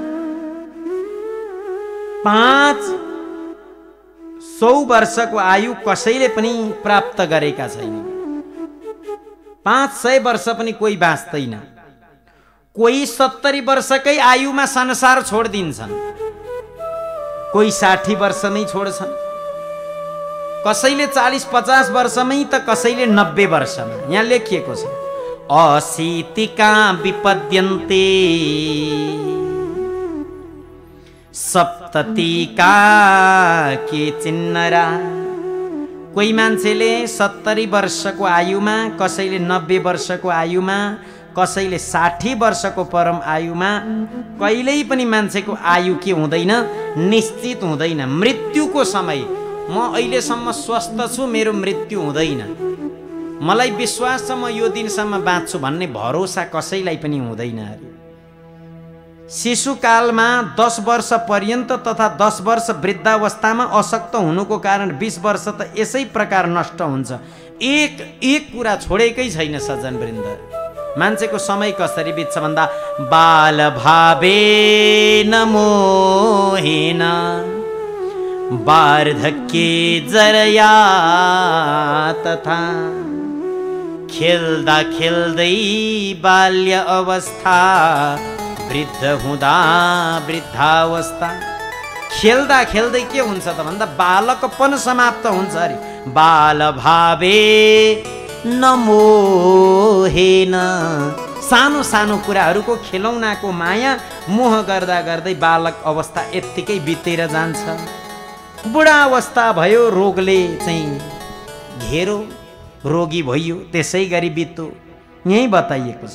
पाँच सौ वर्षको आयु कसैले पनि प्राप्त गरेका छैन। पाँच सय वर्ष पनि कोही बाँच्दैन। कोही सत्तरी वर्षकै आयुमा संसार छोडिदिन्छन्, कोही साठी वर्षमै छोड्छन्, कसैले चालीस पचास वर्षमै त कसैले नब्बे वर्षमा। यहाँ लेखिएको छ अशीतिका विपद्यन्ते सप्ततिका के चिन्नरा। कोही मान्छेले सत्तरी वर्षको आयुमा, कसैले नब्बे वर्षको आयुमा, कसैले साठी वर्षको परम आयुमा। कहिल्यै पनि मान्छेको आयु के हुँदैन? निश्चित हुँदैन। मृत्युको समय म अहिलेसम्म स्वस्थ छु, मेरो मृत्यु हुँदैन, मलाई विश्वास छ म यो दिनसम्म बाँच्छु भन्ने भरोसा कसैलाई पनि हुँदैन अरे। शिशुकालमा दस वर्ष पर्यन्त तथा दस वर्ष वृद्धावस्थामा अशक्त हुनुको कारण बीस वर्ष त यसै प्रकार नष्ट हुन्छ। एक एक कुरा छोडेकै छैन सज्जनवृन्द। मान्छेको समय कसरी बित्छ भन्दा बाल भावे नमोहेन वार्धक्ये जरया तथा। खेल्दा खेल्दै बाल्य अवस्था, वृद्ध हुँदा वृद्धावस्था। खेल्दा खेल्दै के हुन्छ त भन्दा बालकपन समाप्त हुन्छ अरे। बाल भावे नमोहेन, सानो सानो कुराहरूको खेलौनाको माया मोह गर्दा गर्दै बालक अवस्था यत्तिकै बितेर जान्छ। बुढा अवस्था भयो, रोगले चाहिँ घेरो, रोगी भइयो, त्यसै गरी बित्यो। यही बताइएको छ।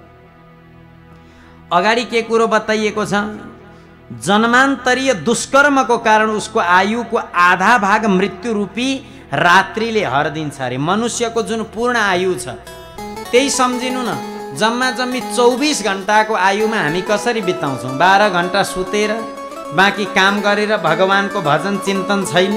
अगाडि के कुरो बताइएको छ? जन्मान्तरीय दुष्कर्मको कारण उसको आयुको आधा भाग मृत्यु रूपी रात्रिले हरिदिन्छ अरे। मनुष्यको जुन पूर्ण आयु छ त्यही सम्झिनु न, जम्मा जम्मी चौबिस घन्टाको आयुमा हामी कसरी बिताउँछौँ? बाह्र घन्टा सुतेर बाँकी काम गरेर भगवानको भजन चिन्तन छैन।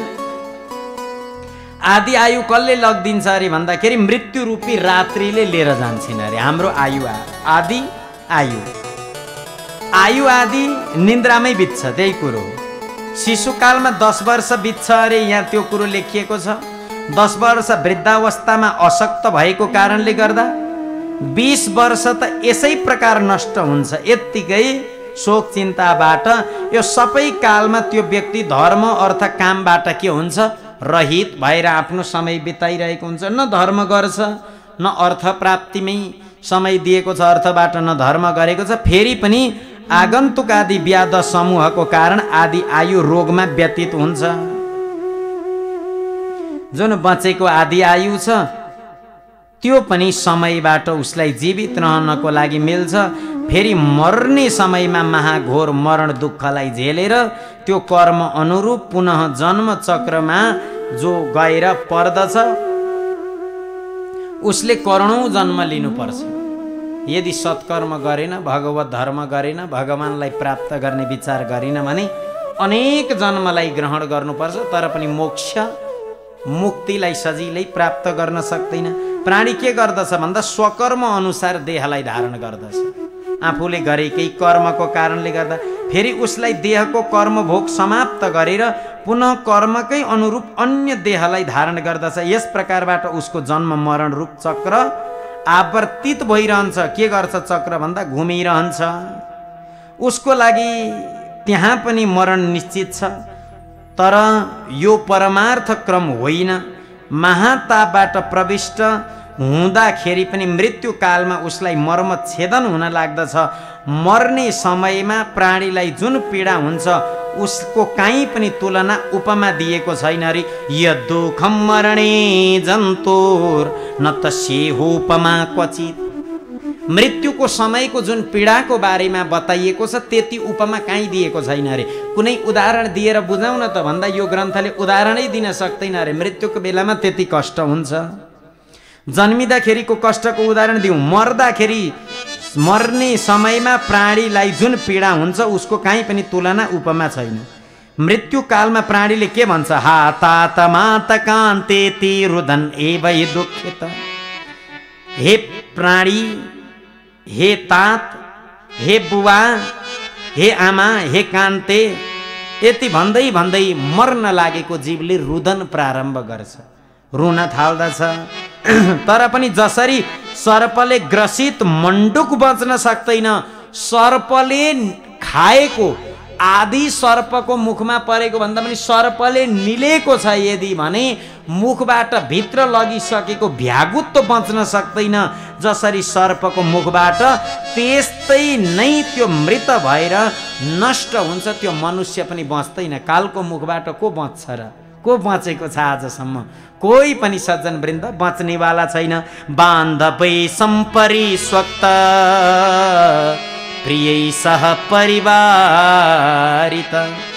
आदि आयु कसले लगिदिन्छ अरे भन्दाखेरि मृत्यु रूपी रात्रिले लिएर जान्छन् अरे हाम्रो आयु। आदि आयु आयु आदि निन्द्रामै बित्छ, त्यही कुरो। शिशुकालमा दस वर्ष बित्छ अरे, यहाँ त्यो कुरो लेखिएको छ। दस वर्ष वृद्धावस्थामा अशक्त भएको कारणले गर्दा बीस वर्ष त यसै प्रकार नष्ट हुन्छ। यत्तिकै शोक चिन्ताबाट यो सबै कालमा त्यो व्यक्ति धर्म अर्थ कामबाट के हुन्छ? रहित भएर आफ्नो समय बिताइरहेको हुन्छ। न धर्म गर्छ, न अर्थ प्राप्तिमै समय दिएको छ, अर्थबाट न धर्म गरेको छ। फेरि पनि आगन्तुक आदि व्याध समूहको कारण आदि आयु रोगमा व्यतीत हुन्छ। जुन बचेको आदि आयु छ त्यो पनि समयबाट उसलाई जीवित रहनको लागि मिल्छ। फेरि मर्ने समयमा महाघोर मरण दुःखलाई झेलेर त्यो कर्म अनुरूप पुनः जन्म चक्रमा जो गएर पर्दछ उसले करोडौं जन्म लिनुपर्छ। यदि सत्कर्म गरेन, भगवत धर्म गरेन, भगवानलाई प्राप्त गर्ने विचार गरिन भने अनेक जन्मलाई ग्रहण गर्नुपर्छ, तर पनि मोक्ष मुक्तिलाई सजिलै प्राप्त गर्न सक्दैन। प्राणी के गर्दछ भन्दा स्वकर्म अनुसार देहलाई धारण गर्दछ। आफूले गरेकै कर्मको कारणले गर्दा फेरि उसलाई देहको कर्म भोग समाप्त गरेर पुनः कर्मकै अनुरूप अन्य देहलाई धारण गर्दछ। यस प्रकारबाट उसको जन्म मरण रूप चक्र आवर्तित भइरहन्छ। के गर्छ चक्र भन्दा घुमिरहन्छ। उसको लागि त्यहाँ पनि मरण निश्चित छ। तर यो परमार्थ क्रम होइन। महातापबाट प्रविष्ट हुँदाखेरि पनि मृत्यु कालमा उसलाई मर्म छेदन हुन लाग्दछ। मर्ने समयमा प्राणीलाई जुन पीडा हुन्छ उसको काहीँ पनि तुलना उपमा दिएको छैन रे। यद्दुःखम मरणे जन्तुर न तस्येहो उपमा क्वचित। मृत्युको समयको जुन पीडाको बारेमा बताइएको छ त्यति उपमा काहीँ दिएको छैन अरे। कुनै उदाहरण दिएर बुझाउन त भन्दा यो ग्रन्थले उदाहरणै दिन सक्दैन अरे। मृत्युको बेलामा त्यति कष्ट हुन्छ। जन्मिँदाखेरिको कष्टको उदाहरण दिउँ, मर्दाखेरि मर्ने समयमा प्राणीलाई जुन पीडा हुन्छ उसको काहीँ पनि तुलना उपमा छैन। मृत्यु कालमा प्राणीले के भन्छ? हा तात मात कान्तेति रुदन एवै दुःखित। हे प्राणी, हे तात, हे बुवा, हे आमा, हे कान्ते, यति भन्दै भन्दै मर्न लागेको जीवले रुदन प्रारम्भ गर्छ, रुन थाल्दछ। तर पनि जसरी सर्पले ग्रसित मण्डुक बच्न सक्दैन, सर्पले खाएको आदि सर्पको मुखमा परेको भन्दा पनि सर्पले निलेको छ यदि भने मुखबाट भित्र लगिसकेको भ्यागुत त बच्न सक्दैन। जसरी सर्पको मुखबाट त्यस्तै नै त्यो मृत भएर नष्ट हुन्छ, त्यो मनुष्य पनि बच्दैन। कालको मुखबाट को बच्छ र? को बचेको छ आजसम्म? कोही पनि सज्जन वृन्द बच्नेवाला छैन। बान्धवै सम्परिस्वक्त प्रियै सह परिवारित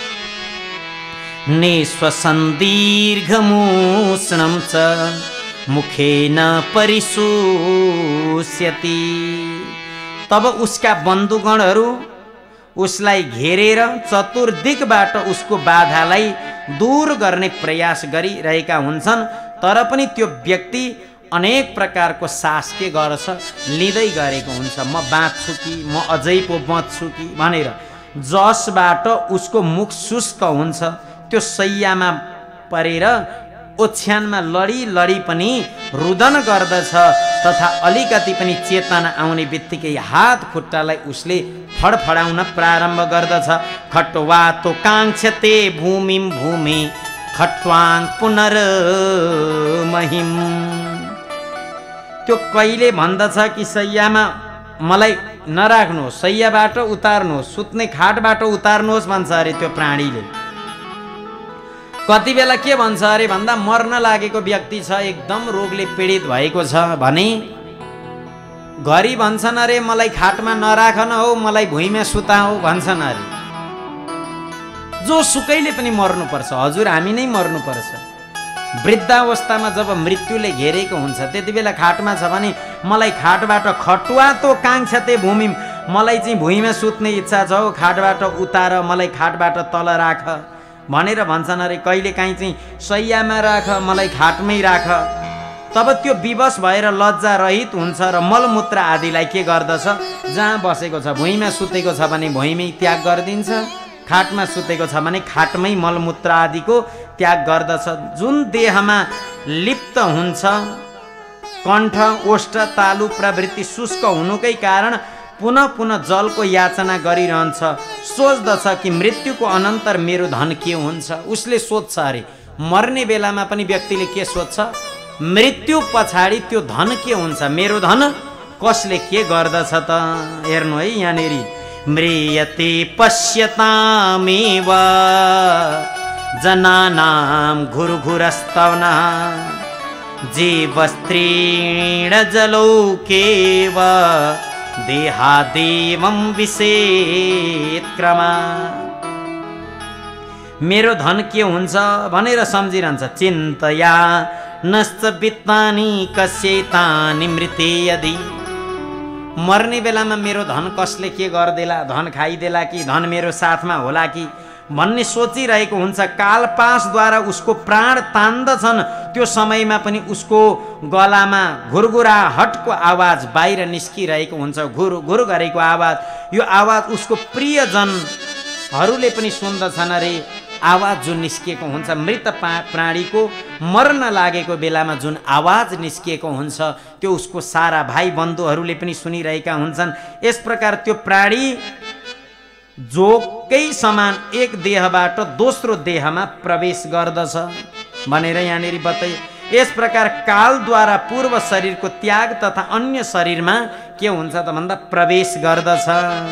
निश्वसन दीर्घमूषणं च मुखेन परिशुष्यति। तब उसका बन्धुगणहरू उसलाई घेरेर चतुर्दिकबाट उसको बाधालाई दूर गर्ने प्रयास गरिरहेका हुन्छन्। तर पनि त्यो व्यक्ति अनेक प्रकारको सास के गर्छ? लिँदै गरेको हुन्छ। म बाँच्छु कि म अझै पो बच्छु कि भनेर। जसबाट उसको मुख शुष्क हुन्छ, त्यो शैयामा परेर ओछ्यानमा लडी लडी पनि रुदन गर्दछ। तथा अलिकति पनि चेतना आउने बित्तिकै हात खुट्टालाई उसले फडफडाउन प्रारम्भ गर्दछ। खट्वा तो काङ्क्षते भूमिम भूमि खट्वाङ पुनर्महिम। त्यो कहिले भन्दछ कि शैयामा मलाई नराख्नुहोस्, शैयाबाट उतार्नुहोस्, सुत्ने खाटबाट उतार्नुहोस् भन्छ अरे त्यो प्राणीले। कति बेला के भन्छ अरे भन्दा मर्न लागेको व्यक्ति छ, एकदम रोगले पीडित भएको छ भने घरि भन्छन् अरे मलाई खाटमा नराखन हो, मलाई भुइँमा सुता हो भन्छन् अरे। जो सुकैले पनि मर्नुपर्छ, हजुर हामी नै मर्नुपर्छ। वृद्धावस्थामा जब मृत्युले घेरेको हुन्छ त्यति बेला खाटमा छ भने मलाई खाटबाट खटुवा तो काङ्क्षते भूमि, मलाई चाहिँ भुइँमा सुत्ने इच्छा छ हो, खाटबाट उतार, मलाई खाटबाट तल राख भनेर भन्छन् अरे। कहिले काहीँ चाहिँ शैयामा राख, मलाई खाटमै राख। तब त्यो विवश भएर लज्जा रहित हुन्छ र मलमूत्र आदिलाई के गर्दछ, जहाँ बसेको छ भुइँमा सुतेको छ भने भुइँमै त्याग गरिदिन्छ, खाटमा सुतेको छ भने खाटमै मलमूत्र आदिको त्याग गर्दछ। जुन देहमा लिप्त हुन्छ, कण्ठ ओष्ठ तालु प्रवृत्ति शुष्क हुनुकै कारण पुनः पुनः जलको याचना गरिरहन्छ, सोच्दछ कि मृत्युको अनन्तर मेरो धन के हुन्छ। उसले सोध्छ अरे, मर्ने बेलामा पनि व्यक्तिले के सोध्छ, मृत्यु पछाडि त्यो धन के हुन्छ, मेरो धन कसले के गर्दछ त। हेर्नु है यहाँनिर, म्रियते पश्यतामेव जनानां घुरघुरस्तवनः जीवस्त्रीण जलौकेव देहादेवं विषेत्क्रमा। मेरो धन के हुन्छ भनेर सम्झिरहन्छ। चिन्तया नश्च वित्तानि कस्यैतानि मृते यदि, मर्ने बेलामा मेरो धन कसले के गर्देला, धन खाइदेला कि धन मेरो साथमा होला कि भन्ने सोचिरहेको हुन्छ। कालपासद्वारा उसको प्राण तान्दछन्। त्यो समयमा पनि उसको गलामा घुरघुराहटको आवाज बाहिर निस्किरहेको हुन्छ, घुर घुर गरेको आवाज। यो आवाज उसको प्रियजनहरूले पनि सुन्दछन् अरे। आवाज जुन निस्किएको हुन्छ, मृत प्राणीको मर्न लागेको बेलामा जुन आवाज निस्किएको हुन्छ, त्यो उसको सारा भाइ बन्धुहरूले पनि सुनिरहेका हुन्छन्। यस प्रकार त्यो प्राणी जोकै समान एक देहबाट दोस्रो देहमा प्रवेश गर्दछ भनेर यहाँनिर बताए। यस प्रकार कालद्वारा पूर्व शरीरको त्याग तथा अन्य शरीरमा के हुन्छ त भन्दा प्रवेश गर्दछ।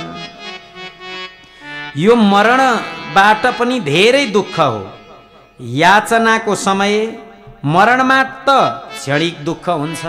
यो मरणबाट पनि धेरै दुःख हो। याचनाको समय मरणमा त क्षणिक दुःख हुन्छ,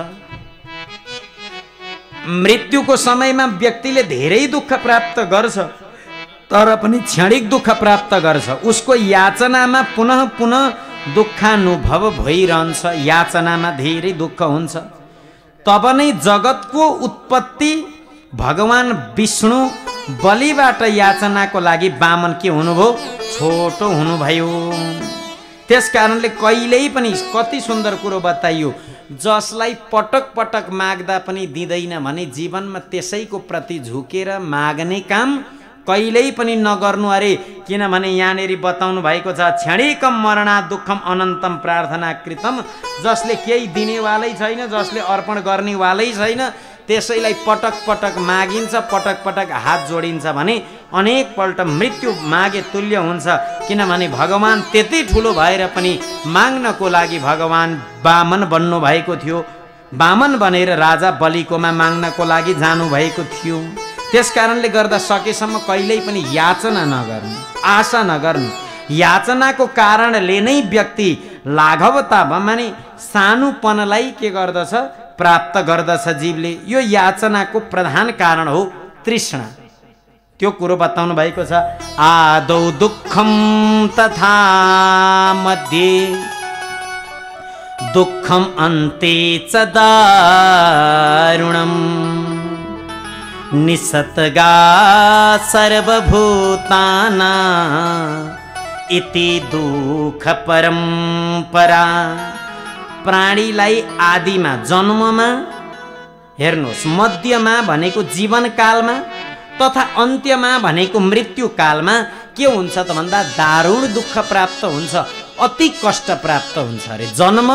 मृत्युको समयमा व्यक्तिले धेरै दुःख प्राप्त गर्छ तर पनि क्षणिक दुःख प्राप्त गर्छ। उसको याचनामा पुनः पुनः दुःखानुभव भइरहन्छ, याचनामा धेरै दुःख हुन्छ। तब नै जगतको उत्पत्ति भगवान विष्णु बलिबाट याचनाको लागि वामन के हुनुभयो, छोटो हुनुभयो। त्यस कारणले कहिल्यै पनि कति सुन्दर कुरो बताइयो, जसलाई पटक पटक माग्दा पनि दिँदैन भने जीवनमा त्यसैको प्रति झुकेर माग्ने काम कहिल्यै पनि नगर्नु अरे। किनभने यहाँनिर बताउनु भएको छ, क्षणिकम मरणा दुःखम अनन्तम प्रार्थना कृतम। जसले केही दिनेवालै छैन, जसले अर्पण गर्नेवालै छैन, त्यसैलाई पटक पटक मागिन्छ, पटक पटक हात जोडिन्छ भने अनेकपल्ट मृत्यु मागे तुल्य हुन्छ। किनभने भगवान त्यति ठुलो भएर पनि माग्नको लागि भगवान वामन बन्नु भएको थियो। वामन बनेर राजा बलिकोमा माग्नको लागि जानुभएको थियो। त्यस कारणले गर्दा सकेसम्म कहिल्यै पनि याचना नगर्नु, आशा नगर्नु। याचनाको कारणले नै व्यक्ति लाघवता माने सानुपनलाई के गर्दछ, प्राप्त गर्दछ जीवले। यो याचनाको प्रधान कारण हो तृष्णा। त्यो कुरो बताउनु भएको छ, आदौ दुःखम तथा मध्ये दुःखम अन्ते च दारुणम निसतगा सर्वभूताना इति दुःख परम्परा। प्राणीलाई आदिमा जन्ममा हेर्नुहोस्, मध्यमा भनेको जीवनकालमा तथा अन्त्यमा भनेको मृत्युकालमा के हुन्छ त भन्दा दारुण दुःख प्राप्त हुन्छ, अति कष्ट प्राप्त हुन्छ अरे। जन्म,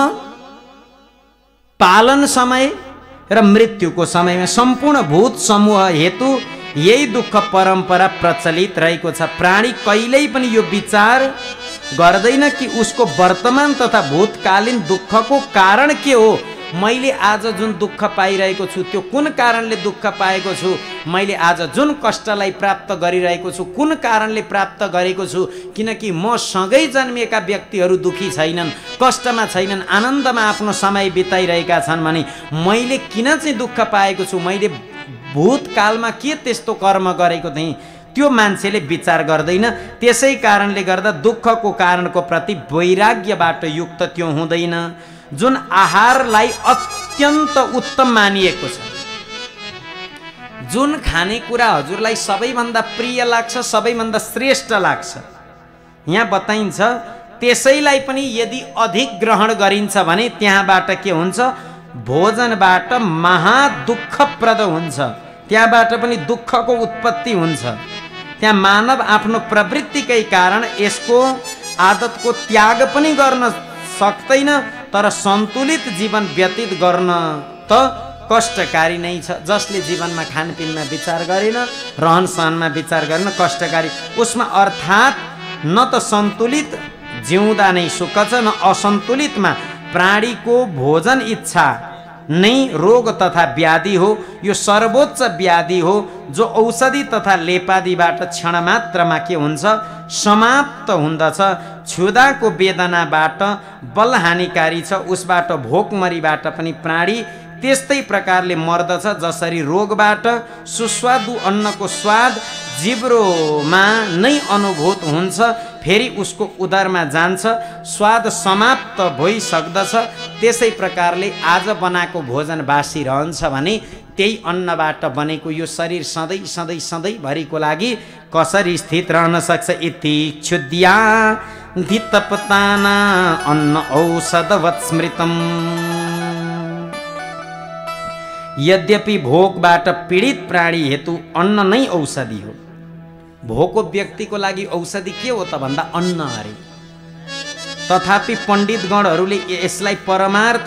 पालन समय र मृत्युको समयमा सम्पूर्ण भूत समूह हेतु यही दुःख परम्परा प्रचलित रहेको छ। प्राणी कहिल्यै पनि यो विचार गर्दैन कि उसको वर्तमान तथा भूतकालीन दुःखको कारण के हो। मैले आज जुन दुःख पाइरहेको छु त्यो कुन कारणले दुःख पाएको छु, मैले आज जुन कष्टलाई प्राप्त गरिरहेको छु कुन कारणले प्राप्त गरेको छु। किनकि म सँगै जन्मिएका व्यक्तिहरू दुःखी छैनन्, कष्टमा छैनन्, आनन्दमा आफ्नो समय बिताइरहेका छन् भने मैले किन चाहिँ दुःख पाएको छु, मैले भूतकालमा के त्यस्तो कर्म गरेको थिएँ त्यो मान्छेले विचार गर्दैन। त्यसै कारणले गर्दा दुःखको कारणको प्रति वैराग्यबाट युक्त त्यो हुँदैन। जुन आहारलाई अत्यन्त उत्तम मानिएको छ, जुन खानेकुरा हजुरलाई सबैभन्दा प्रिय लाग्छ, सबैभन्दा श्रेष्ठ लाग्छ, यहाँ बताइन्छ त्यसैलाई पनि यदि अधिक ग्रहण गरिन्छ भने त्यहाँबाट के हुन्छ? भोजनबाट महादुःखप्रद हुन्छ, त्यहाँबाट पनि दुःखको उत्पत्ति हुन्छ। त्यहाँ मानव आफ्नो प्रवृत्तिकै कारण यसको आदतको त्याग पनि गर्न सक्दैन, तर सन्तुलित जीवन व्यतीत गर्न त कष्टकारी नै छ। जसले जीवनमा खानपिनमा विचार गरेन, रहन सहनमा विचार गरेन, कष्टकारी उसमा अर्थात् न त सन्तुलित जिउँदा नै सुख छ, न असन्तुलितमा प्राणीको भोजन इच्छा नै रोग तथा व्याधि हो। यो सर्वोच्च व्याधि हो जो औषधि तथा लेपादीबाट क्षण मात्रमा के हुन्छ? समाप्त हुँदछ। क्षुधाको वेदनाबाट बल हानिकारी छ, उसबाट भोकमरीबाट पनि प्राणी त्यस्तै प्रकारले मर्दछ। जसरी रोगबाट सुस्वादु अन्नको स्वाद जिब्रोमा नै अनुभूत हुन्छ, फेरि उसको उदरमा जान्छ, स्वाद समाप्त भइसक्दछ। त्यसै प्रकारले आज बनाएको भोजन बासी रहन्छ भने त्यही अन्नबाट बनेको यो शरीर सधैँ सधैँ सधैँभरिको लागि कसरी स्थित रहन सक्छ? इति क्षुद्या धितपताना अन्न औषधवत् स्मृतम्। यद्यपि भोकबाट पीडित प्राणी हेतु अन्न नै औषधि हो। भोको व्यक्तिको लागि औषधि के हो त भन्दा अन्न अरे। तथापि पण्डितगणहरूले यसलाई परमार्थ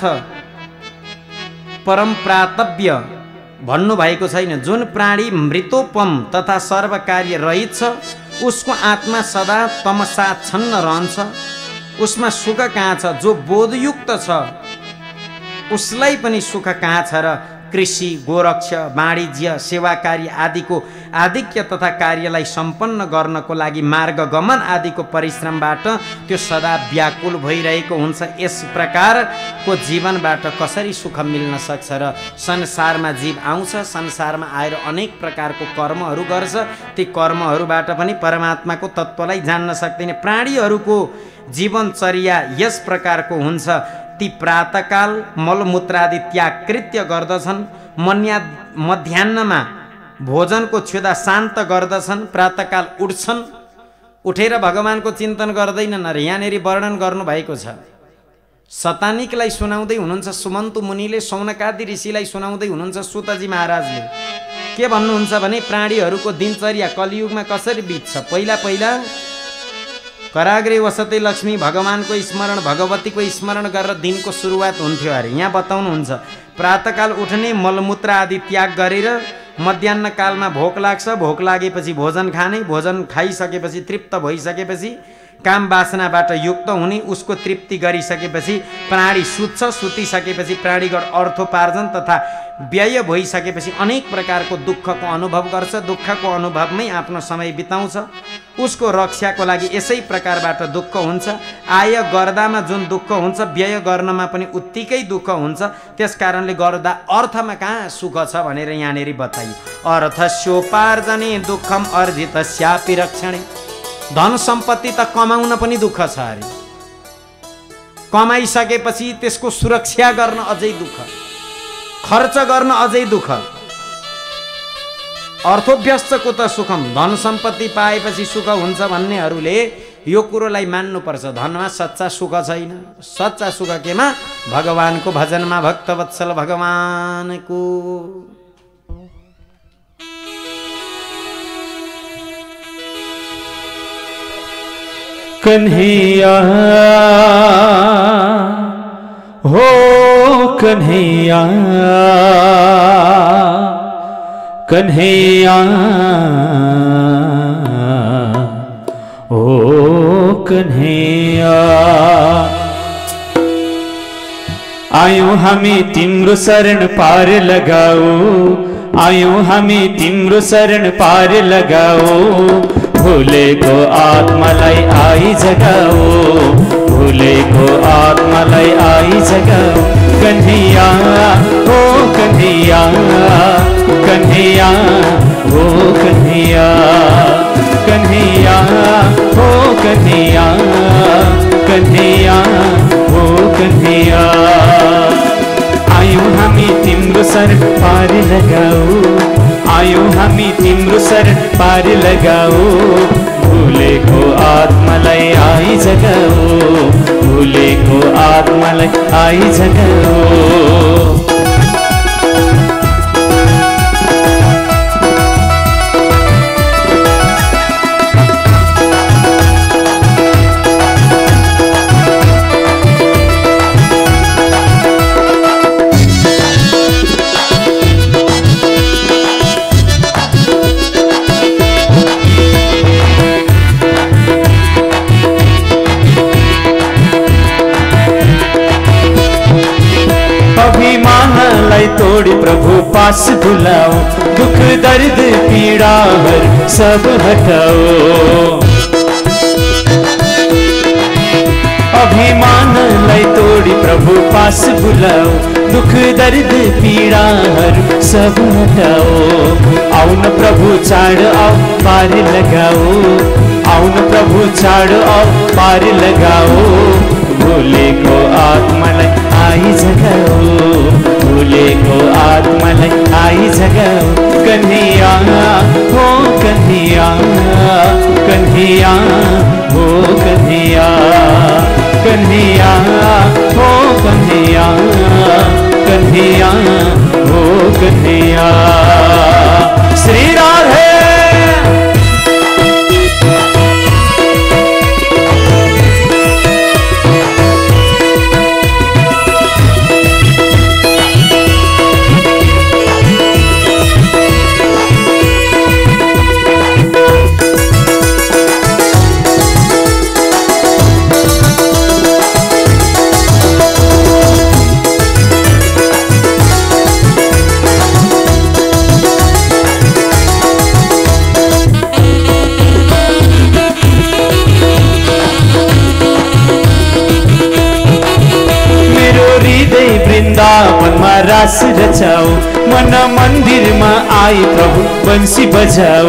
परमप्रातव्य भन्नुभएको छैन। जुन प्राणी मृतोपम तथा सर्वकार्य रहित छ, उसको आत्मा सदा तमसाच्छन्न रहन्छ, उसमा सुख कहाँ छ? जो बोधयुक्त छ उसलाई पनि सुख कहाँ छ र? कृषि, गोरक्ष, वाणिज्य, सेवा कार्य आदिको आधिक्य तथा कार्यलाई सम्पन्न गर्नको लागि मार्गगमन आदिको परिश्रमबाट त्यो सदा व्याकुल भइरहेको हुन्छ। यस प्रकारको जीवनबाट कसरी सुख मिल्न सक्छ र? संसारमा जीव आउँछ, संसारमा आएर अनेक प्रकारको कर्महरू गर्छ, ती कर्महरूबाट पनि परमात्माको तत्त्वलाई जान्न सक्दैन। प्राणीहरूको जीवनचर्या यस प्रकारको हुन्छ। ती प्रातःकाल मलमूत्रादि त्याग कृत्य गर्दछन्, मन्या मध्याह्नमा भोजनको क्षुधा शान्त गर्दछन्, प्रातःकाल उठ्छन्, उठेर भगवानको चिन्तन गर्दैनन्। अरे यहाँनिर वर्णन गर्नुभएको छ, शतानिकलाई सुनाउँदै हुनुहुन्छ सुमन्तु मुनिले, सौनकादि ऋषिलाई सुनाउँदै हुनुहुन्छ सुतजी महाराजले। के भन्नुहुन्छ भने प्राणीहरूको दिनचर्या कलियुगमा कसरी बित्छ? पहिला पहिला कराग्रे वसते लक्ष्मी भगवानको स्मरण, भगवतीको स्मरण गरेर दिनको सुरुवात हुन्थ्यो अरे। यहाँ बताउनुहुन्छ प्रातःकाल उठ्ने, मलमूत्र आदि त्याग गरेर मध्याह्न कालमा भोक लाग्छ, भोक लागेपछि भोजन खाने, भोजन खाइसकेपछि तृप्त भइसकेपछि काम वासनाबाट युक्त हुने, उसको तृप्ति गरिसकेपछि प्राणी सुत्छ, सुतिसकेपछि प्राणीगण अर्थोपार्जन तथा व्यय भइसकेपछि अनेक प्रकारको दुःखको अनुभव गर्छ, दुःखको अनुभवमै आफ्नो समय बिताउँछ। उसको रक्षाको लागि यसै प्रकारबाट दुःख हुन्छ। आय गर्दामा जुन दुःख हुन्छ, व्यय गर्नमा पनि उत्तिकै दुःख हुन्छ। त्यस कारणले गर्दा अर्थमा कहाँ सुख छ भनेर यहाँनिर बताइयो। अर्थस्योपार्जने दुःखम अर्जितस्यापि रक्षणे। धन सम्पत्ति त कमाउन पनि दुःख छ अरे, कमाइसकेपछि त्यसको सुरक्षा गर्न अझै दुःख, खर्च गर्न अझै दुःख। अर्थोभ्यस्तको त सुखम, धन सम्पत्ति पाएपछि सुख हुन्छ भन्नेहरूले यो कुरोलाई मान्नुपर्छ। धनमा सच्चा सुख छैन। सच्चा सुख केमा? भगवानको भजनमा, भक्तवत्सल भगवानको। कन्हैया हो कन्हैया, कन्हैया ओ कन्हैया। आयौं हामी तिम्रो शरण पार लगाऊ, आयौं हामी तिम्रो शरण पार लगाऊ। भुलेको आत्मालाई आई जगाऊ, भुलेको आत्मालाई आई जगाऊ। कन्हैया हो कन्हैया कन्हैया हो कन्हैया कन्हैया हो कन्हैया कन्हैया हो कन्हैया आयौं हामी तिम्रो शरण पार लगाऊ आयौं हामी तिम्रो शरण पार लगाऊ भुलेको आत्मालाई आई जगाऊ भुलेको आत्मालाई आई जगाऊ अभिमानलाई तोडी प्रभु पास बुलाओ दुख दर्द पीडाहरू सब हटाओ अभिमानलाई तोडी प्रभु पास बुलाओ दुख दर्द पीडाहरू सब हटाओ आउन प्रभु चाड आओ पार लगाओ आउन प्रभु चाड आओ पार लगाओ भुलेको आत्मालाई आई जगाऊ भुलेको आत्मालाई आई जगाऊ कन्हैया हो कन्हैया कन्हैया हो कन्हैया कन्हैया हो कन्हैया कन्हैया हो कन्हैया श्री राधे वृन्दावनमा रास रचाओ मन मन्दिरमा आई प्रभु बंसी बजाओ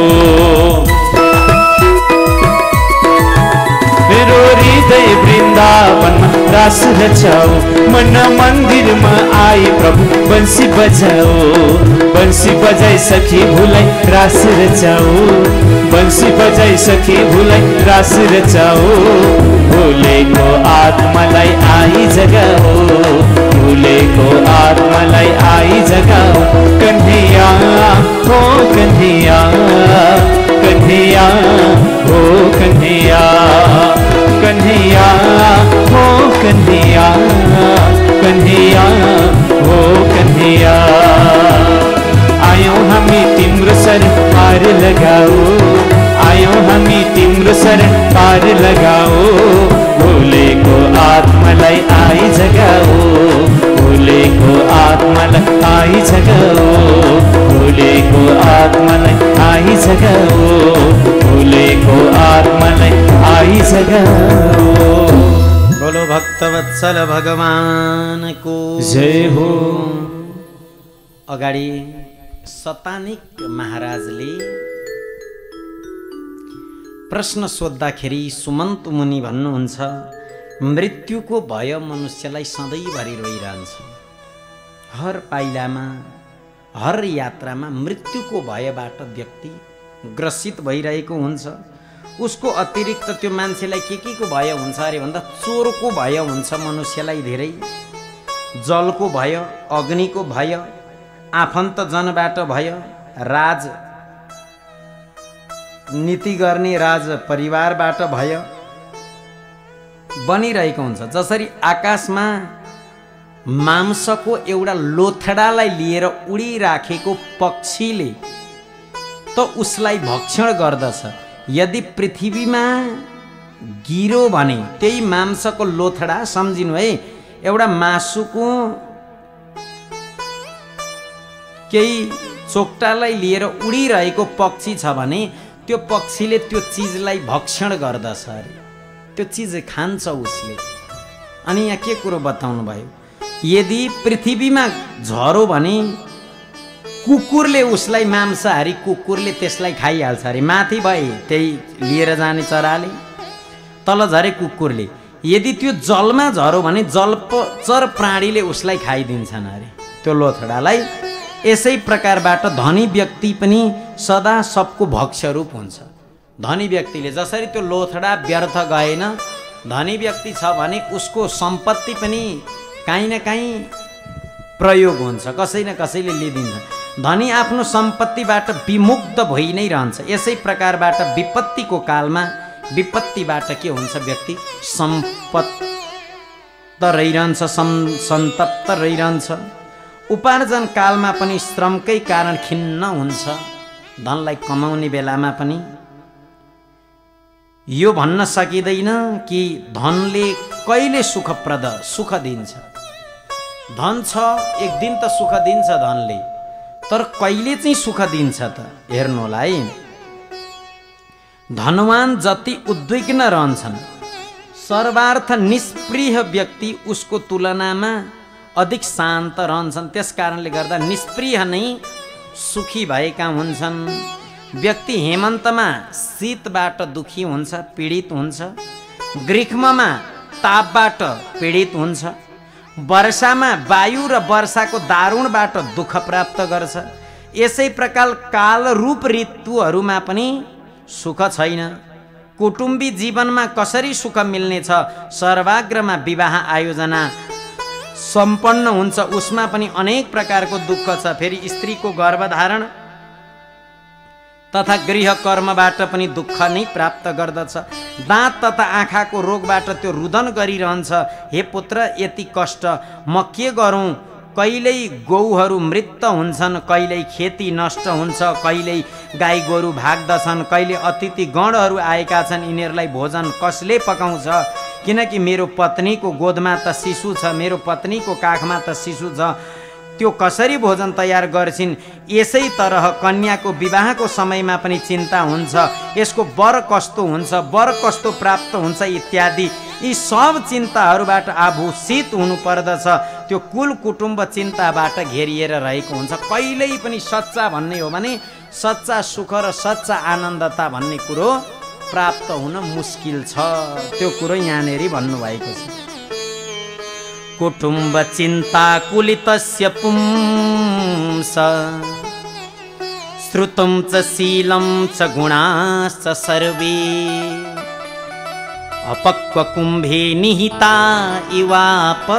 मेरो हृदय वृन्दावनमा रास रचाओ मन मन्दिरमा आई प्रभु बंसी बजाओ बंसी बजाई सखी भुलाई रास रचाओ बंसी बजाई सखी भुलाई रास रचाओ भुलेको आत्मालाई आई जगाओ भुलेको आत्मालाई आई जगाओ कन्हैया हो कन्हैया कन्हैया हो कन्हैया कन्हैया हो कन्हैया कन्हैया हो कन्हैया आयौं हामी तिम्रो शरण पार लगाऊ आयौं हामी तिम्रो शरण पार लगाऊ भुलेको आत्मालाई आई जगाऊ भुलेको आत्मालाई आई जगाऊ भुलेको आत्मालाई आई जगाऊ भुलेको आत्मालाई आई जगाऊ बोलो भक्तवत्सल भगवानको जय हो। अगाडि सतानिक महाराजले प्रश्न सोद्धाखेरि सुमन्त मुनि भन्नुहुन्छ मृत्युको भय मनुष्यलाई सधैँभरि रोइरहन्छ। हर पाइलामा हर यात्रामा मृत्युको भयबाट व्यक्ति ग्रसित भइरहेको हुन्छ। उसको अतिरिक्त त्यो मान्छेलाई के के को भय हुन्छ अरे भन्दा चोरको भय हुन्छ मनुष्यलाई धेरै, जलको भय, अग्निको भय, आफन्त जनबाट भय, राज नीति गर्ने राज परिवारबाट भय बनिरहेको हुन्छ। जसरी आकाशमा मांसको एउटा लोथडालाई लिएर उडिराखेको पक्षीले त उसलाई भक्षण गर्दछ, यदि पृथ्वीमा गिरो भने त्यही मांसको लोथडा सम्झिनु है, एउटा मासुको केही चोक्टालाई लिएर उडिरहेको पक्षी छ भने त्यो पक्षीले त्यो चिजलाई भक्षण गर्दछ अरे, त्यो चिज खान्छ उसले। अनि यहाँ के कुरो बताउनु भयो, यदि पृथ्वीमा झरो भने कुकुरले उसलाई मांसाहारी कुकुरले त्यसलाई खाइहाल्छ अरे। माथि भए त्यही लिएर जाने चराले, तल झरे कुकुरले। यदि त्यो जलमा झरो भने जलचर प्राणीले उसलाई खाइदिन्छन् अरे त्यो लोथडालाई। यसै प्रकारबाट धनी व्यक्ति पनि सदा सबको भक्ष्यरूप हुन्छ। धनी व्यक्तिले जसरी त्यो लोथडा व्यर्थ गएन, धनी व्यक्ति छ भने उसको सम्पत्ति पनि काहीँ न काहीँ प्रयोग हुन्छ, कसै न कसैले लिइदिन्छ। धनी आफ्नो सम्पत्तिबाट विमुक्त भइ नै रहन्छ। यसै प्रकारबाट विपत्तिको कालमा विपत्तिबाट के हुन्छ, व्यक्ति सम्पत्त रहिरहन्छ, सन्तप्त रहिरहन्छ। उपार्जन कालमा पनि श्रमकै कारण खिन्न हुन्छ। धनलाई कमाउने बेलामा पनि यो भन्न सकिँदैन कि धनले कहिले सुखप्रद सुख दिन्छ। धन छ, एक दिन त सुख दिन्छ धनले, तर कहिले चाहिँ सुख दिन्छ त हेर्नु होला है। धनवान जति उद्विग्न रहन्छन्, सर्वार्थ निष्प्रिय व्यक्ति उसको तुलनामा अधिक शान्त रहन्छन्। त्यस कारणले गर्दा निष्प्रिय नै सुखी भएका हुन्छन्। व्यक्ति हेमन्तमा शीतबाट दुखी हुन्छ, पीडित हुन्छ। ग्रीष्ममा तापबाट पीडित हुन्छ। वर्षामा वायु र वर्षाको दारुणबाट दुःख प्राप्त गर्छ। यसै प्रकार कालरूप ऋतुहरूमा पनि सुख छैन। कुटुम्बी जीवनमा कसरी सुख मिल्नेछ? सर्वाग्रमा विवाह आयोजना सम्पन्न हुन्छ, उसमा पनि अनेक प्रकारको दुःख छ। फेरि स्त्रीको गर्भधारण तथा गृह कर्मबाट पनि दुःख नै प्राप्त गर्दछ। दाँत तथा आँखाको रोगबाट त्यो रुदन गरिरहन्छ, हे पुत्र यति कष्ट म के गरौँ? कहिल्यै गौहरू मृत हुन्छन्, कहिल्यै खेती नष्ट हुन्छ, कहिल्यै गाई गोरु भाग्दछन्, कहिले अतिथि गणहरू आएका छन्, यिनीहरूलाई भोजन कसले पकाउँछ? किनकि मेरो पत्नीको गोदमा त शिशु छ, मेरो पत्नीको काखमा त शिशु छ, त्यो कसरी भोजन तयार गर्छिन्? यसै तरह कन्याको विवाहको समयमा पनि चिन्ता हुन्छ, यसको वर कस्तो हुन्छ, वर कस्तो प्राप्त हुन्छ इत्यादि। यी सब चिन्ताहरूबाट आभूषित हुनु पर्दछ। त्यो कुल कुटुम्ब चिन्ताबाट घेरिएर रहेको हुन्छ। कहिल्यै पनि सच्चा भन्ने हो भने सच्चा सुख र सच्चा आनन्दता भन्ने कुरो प्राप्त हुन मुस्किल छ। त्यो कुरो यहाँनेरि भन्नुभएको छ। कुटुम्ब चिन्ता कुलितस्य पुंस श्रुतं च शीलं च गुणाश्च सर्वे अपक्व कुम्भे निहिता इवाप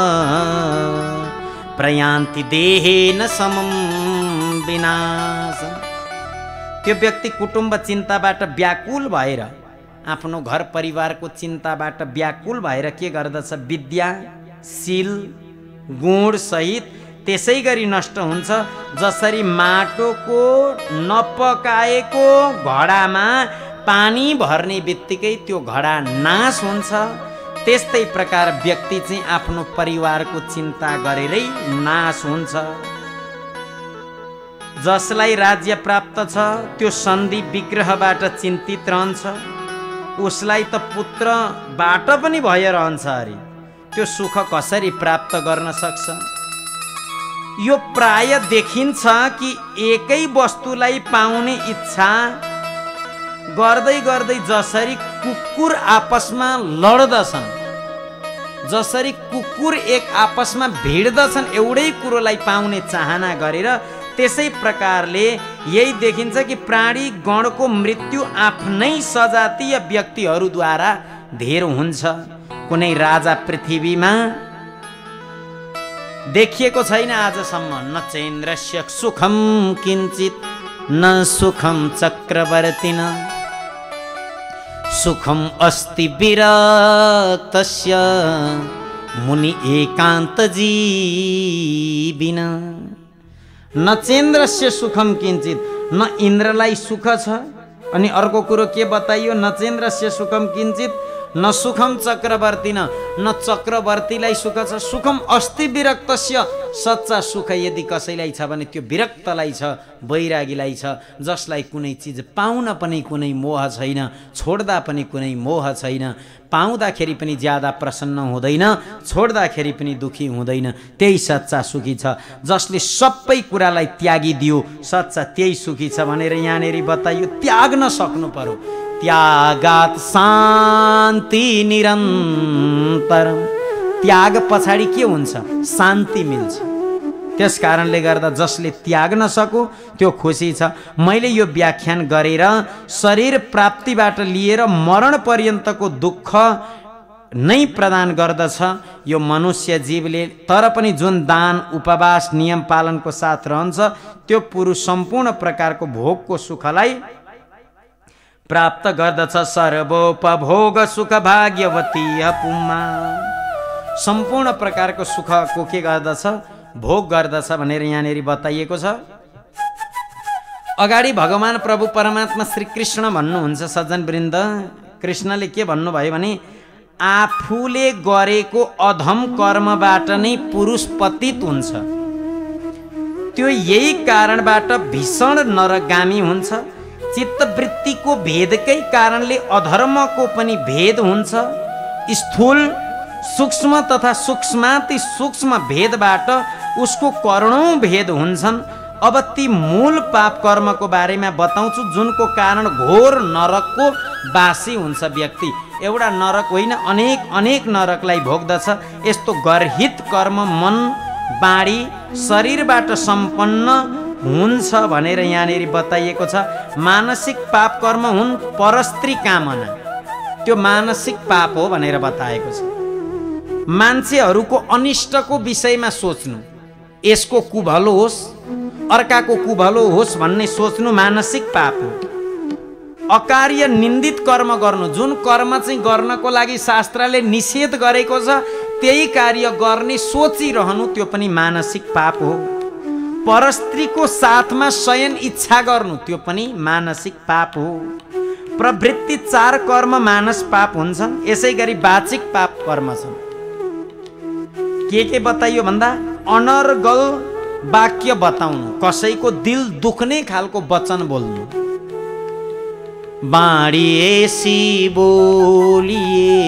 प्रयान्ति देहेन समं विनाश। त्यो व्यक्ति कुटुम्ब चिन्ताबाट व्याकुल भएर, आफ्नो घर परिवारको चिन्ताबाट व्याकुल भएर के गर्दछ? विद्या शील गुण सहित त्यसै गरी नष्ट हुन्छ। जसरी माटोको नपकाएको घडामा पानी भर्ने बित्तिकै त्यो घडा नाश हुन्छ, त्यस्तै प्रकार व्यक्ति चाहिँ आफ्नो परिवारको चिन्ता गरेरै नाश हुन्छ। जसलाई राज्य प्राप्त छ त्यो सन्धि विग्रहबाट चिन्तित रहन्छ, उसलाई त पुत्रबाट पनि भय रहन्छ अरे। त्यो सुख कसरी प्राप्त गर्न सक्छ? यो प्राय देखिन्छ कि एकै वस्तुलाई पाउने इच्छा गर्दै गर्दै जसरी कुकुर आपसमा लड्दछन्, जसरी कुकुर एक आपसमा भिड्दछन् एउटै कुरोलाई पाउने चाहना गरेर, त्यसै प्रकारले यही देखिन्छ कि प्राणी गणको मृत्यु आफ्नै सजातीय व्यक्तिहरूद्वारा धेर हुन्छ। कुनै राजा पृथ्वीमा देखिएको छैन आजसम्म। न चेन्द्रस्य सुखम किञ्चित न सुखम चक्रवर्तिन सुखम अस्ति विरक्तस्य मुनि एकान्त जीविन। न चेन्द्रस्य सुखम किञ्चित, न इन्द्रलाई सुख छ। अनि अर्को कुरो के बताइयो? न चेन्द्रस्य सुखम किञ्चित न सुखम चक्रवर्ती न न चक्रवर्तीलाई सुख छ। सुखम अस्ति विरक्तस्य, सच्चा सुख यदि कसैलाई छ भने त्यो विरक्तलाई छ, वैरागीलाई छ, जसलाई कुनै चिज पाउन पनि कुनै मोह छैन, छोड्दा पनि कुनै मोह छैन, पाउँदाखेरि पनि ज्यादा प्रसन्न हुँदैन, छोड्दाखेरि पनि दुखी हुँदैन, त्यही सच्चा सुखी छ। जसले सबै कुरालाई त्यागिदियो सच्चा त्यही सुखी छ भनेर यहाँनिर बताइयो। त्याग्न सक्नु पर्यो। त्यागात शान्ति निरन्तरम। त्याग पछाडि के हुन्छ? शान्ति मिल्छ। त्यस कारणले गर्दा जसले त्याग्न सक्यो त्यो खुसी छ। मैले यो व्याख्यान गरेर शरीर प्राप्तिबाट लिएर मरण पर्यन्तको दुःख नै प्रदान गर्दछ यो मनुष्य जीवले। तर पनि जुन दान उपवास नियम पालनको साथ रहन्छ त्यो पुरुष सम्पूर्ण प्रकारको भोगको सुखलाई प्राप्त गर्दछ। सर्वोपभोग सुख भाग्यवती पुमा। सम्पूर्ण प्रकारको सुखको के गर्दछ? भोग गर्दछ भनेर यहाँनिर बताइएको छ। अगाडि भगवान प्रभु परमात्मा श्री कृष्ण भन्नुहुन्छ सज्जनवृन्द। कृष्णले के भन्नुभयो भने आफूले गरेको अधम कर्मबाट नै पुरुष पतित हुन्छ। त्यो यही कारणबाट भीषण नरकगामी हुन्छ। चित्तवृत्तिको भेदकै कारणले अधर्मको पनि भेद हुन्छ। स्थूल सूक्ष्म तथा सूक्ष्माति सूक्ष्म भेदबाट उसको करोडौं भेद हुन्छन्। अब ती मूल पाप कर्मको बारेमा बताउँछु जुनको कारण घोर नरकको बासी हुन्छ व्यक्ति। एउटा नरक होइन, अनेक अनेक नरकलाई भोग्दछ। यस्तो गर्हित कर्म मन बाणी शरीरबाट सम्पन्न हुन्छ भनेर यहाँनिर बताइएको छ। मानसिक पाप कर्म हुन् परस्त्री कामना, त्यो मानसिक पाप हो भनेर बताएको छ। मान्छेहरूको अनिष्टको विषयमा सोच्नु, यसको कुभलो होस् अर्काको कुभलो होस् भन्ने सोच्नु मानसिक पाप हो। अकार्य निन्दित कर्म गर्नु, जुन कर्म चाहिँ गर्नको लागि शास्त्रले निषेध गरेको छ त्यही कार्य गर्ने सोचिरहनु त्यो पनि मानसिक पाप हो। परस्त्रीको साथमा शयन इच्छा गर्नु त्यो पनि मानसिक पाप हो। प्रवृत्ति चार कर्म मानस पाप हुन्छन्। यसै गरी वाचिक पाप कर्म छन्। के के बताइयो भन्दा अनर्गल वाक्य बताउनु, कसैको दिल दुख्ने खालको वचन बोल्नु। बाँडिएसी बोलिए,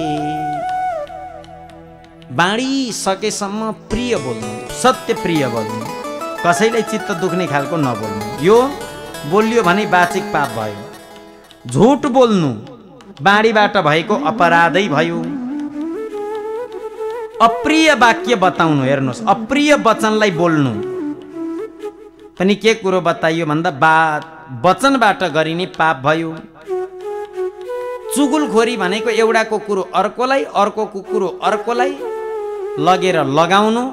बाँडी सकेसम्म प्रिय बोल्नु, सत्य प्रिय बोल्नु, कसैलाई चित्त दुख्ने खालको नबोल्नु। यो बोलियो भने वाचिक पाप भयो। झुट बोल्नु बाँडीबाट भएको अपराधै भयो। अप्रिय वाक्य बताउनु, हेर्नुहोस् अप्रिय वचनलाई बोल्नु पनि के कुरो बताइयो भन्दा बात वचनबाट गरिने पाप भयो। चुगुलखोरी भनेको एउटाको कुरो अर्कोलाई अर्कोको कुरो अर्कोलाई लगेर लगाउनु,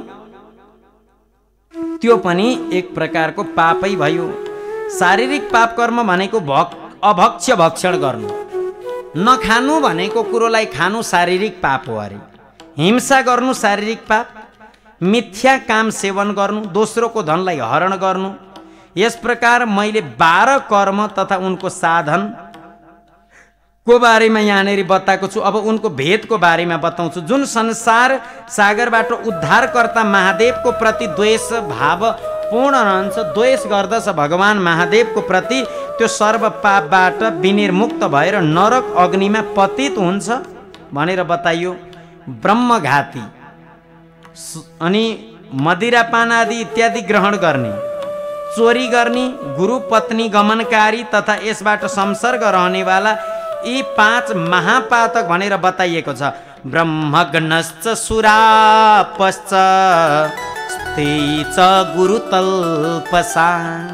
त्यो पनि एक प्रकारको पापै भयो। शारीरिक पाप कर्म भनेको भक अभक्ष्य भक्षण गर्नु, नखानु भनेको कुरोलाई खानु शारीरिक पाप हो अरे। हिंसा गर्नु शारीरिक पाप, मिथ्या काम सेवन गर्नु, दोस्रोको धनलाई हरण गर्नु। यस प्रकार मैले बाह्र कर्म तथा उनको साधन को बारेमा यहाँनिर बताएको छु। अब उनको भेदको बारेमा बताउँछु। जुन संसार सागरबाट उद्धारकर्ता महादेवको प्रति द्वेष भाव पूर्ण रहन्छ, द्वेष गर्दछ भगवान महादेवको प्रति, त्यो सर्व पापबाट विनिर्मुक्त भएर नरक अग्निमा पतित हुन्छ भनेर बताइयो। ब्रह्मघाती अनि मदिरापान आदि इत्यादि ग्रहण गर्ने, चोरी गर्ने, गुरु पत्नी गमनकारी तथा यसबाट संसर्ग रहनेवाला यी पाँच महापातक भनेर बताइएको छ। ब्रह्मग्नश्च सुरापश्च स्तेच गुरुतल्पसा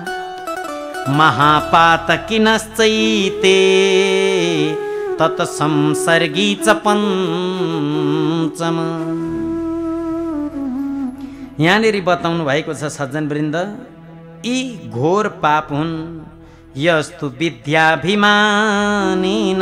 महापातकिनश्चैते तत्संसर्गी च पञ्चम। यहाँनिर बताउनु भएको छ सज्जनवृन्द, यी घोर पाप हुन्। यस्तु विद्याभिमानेन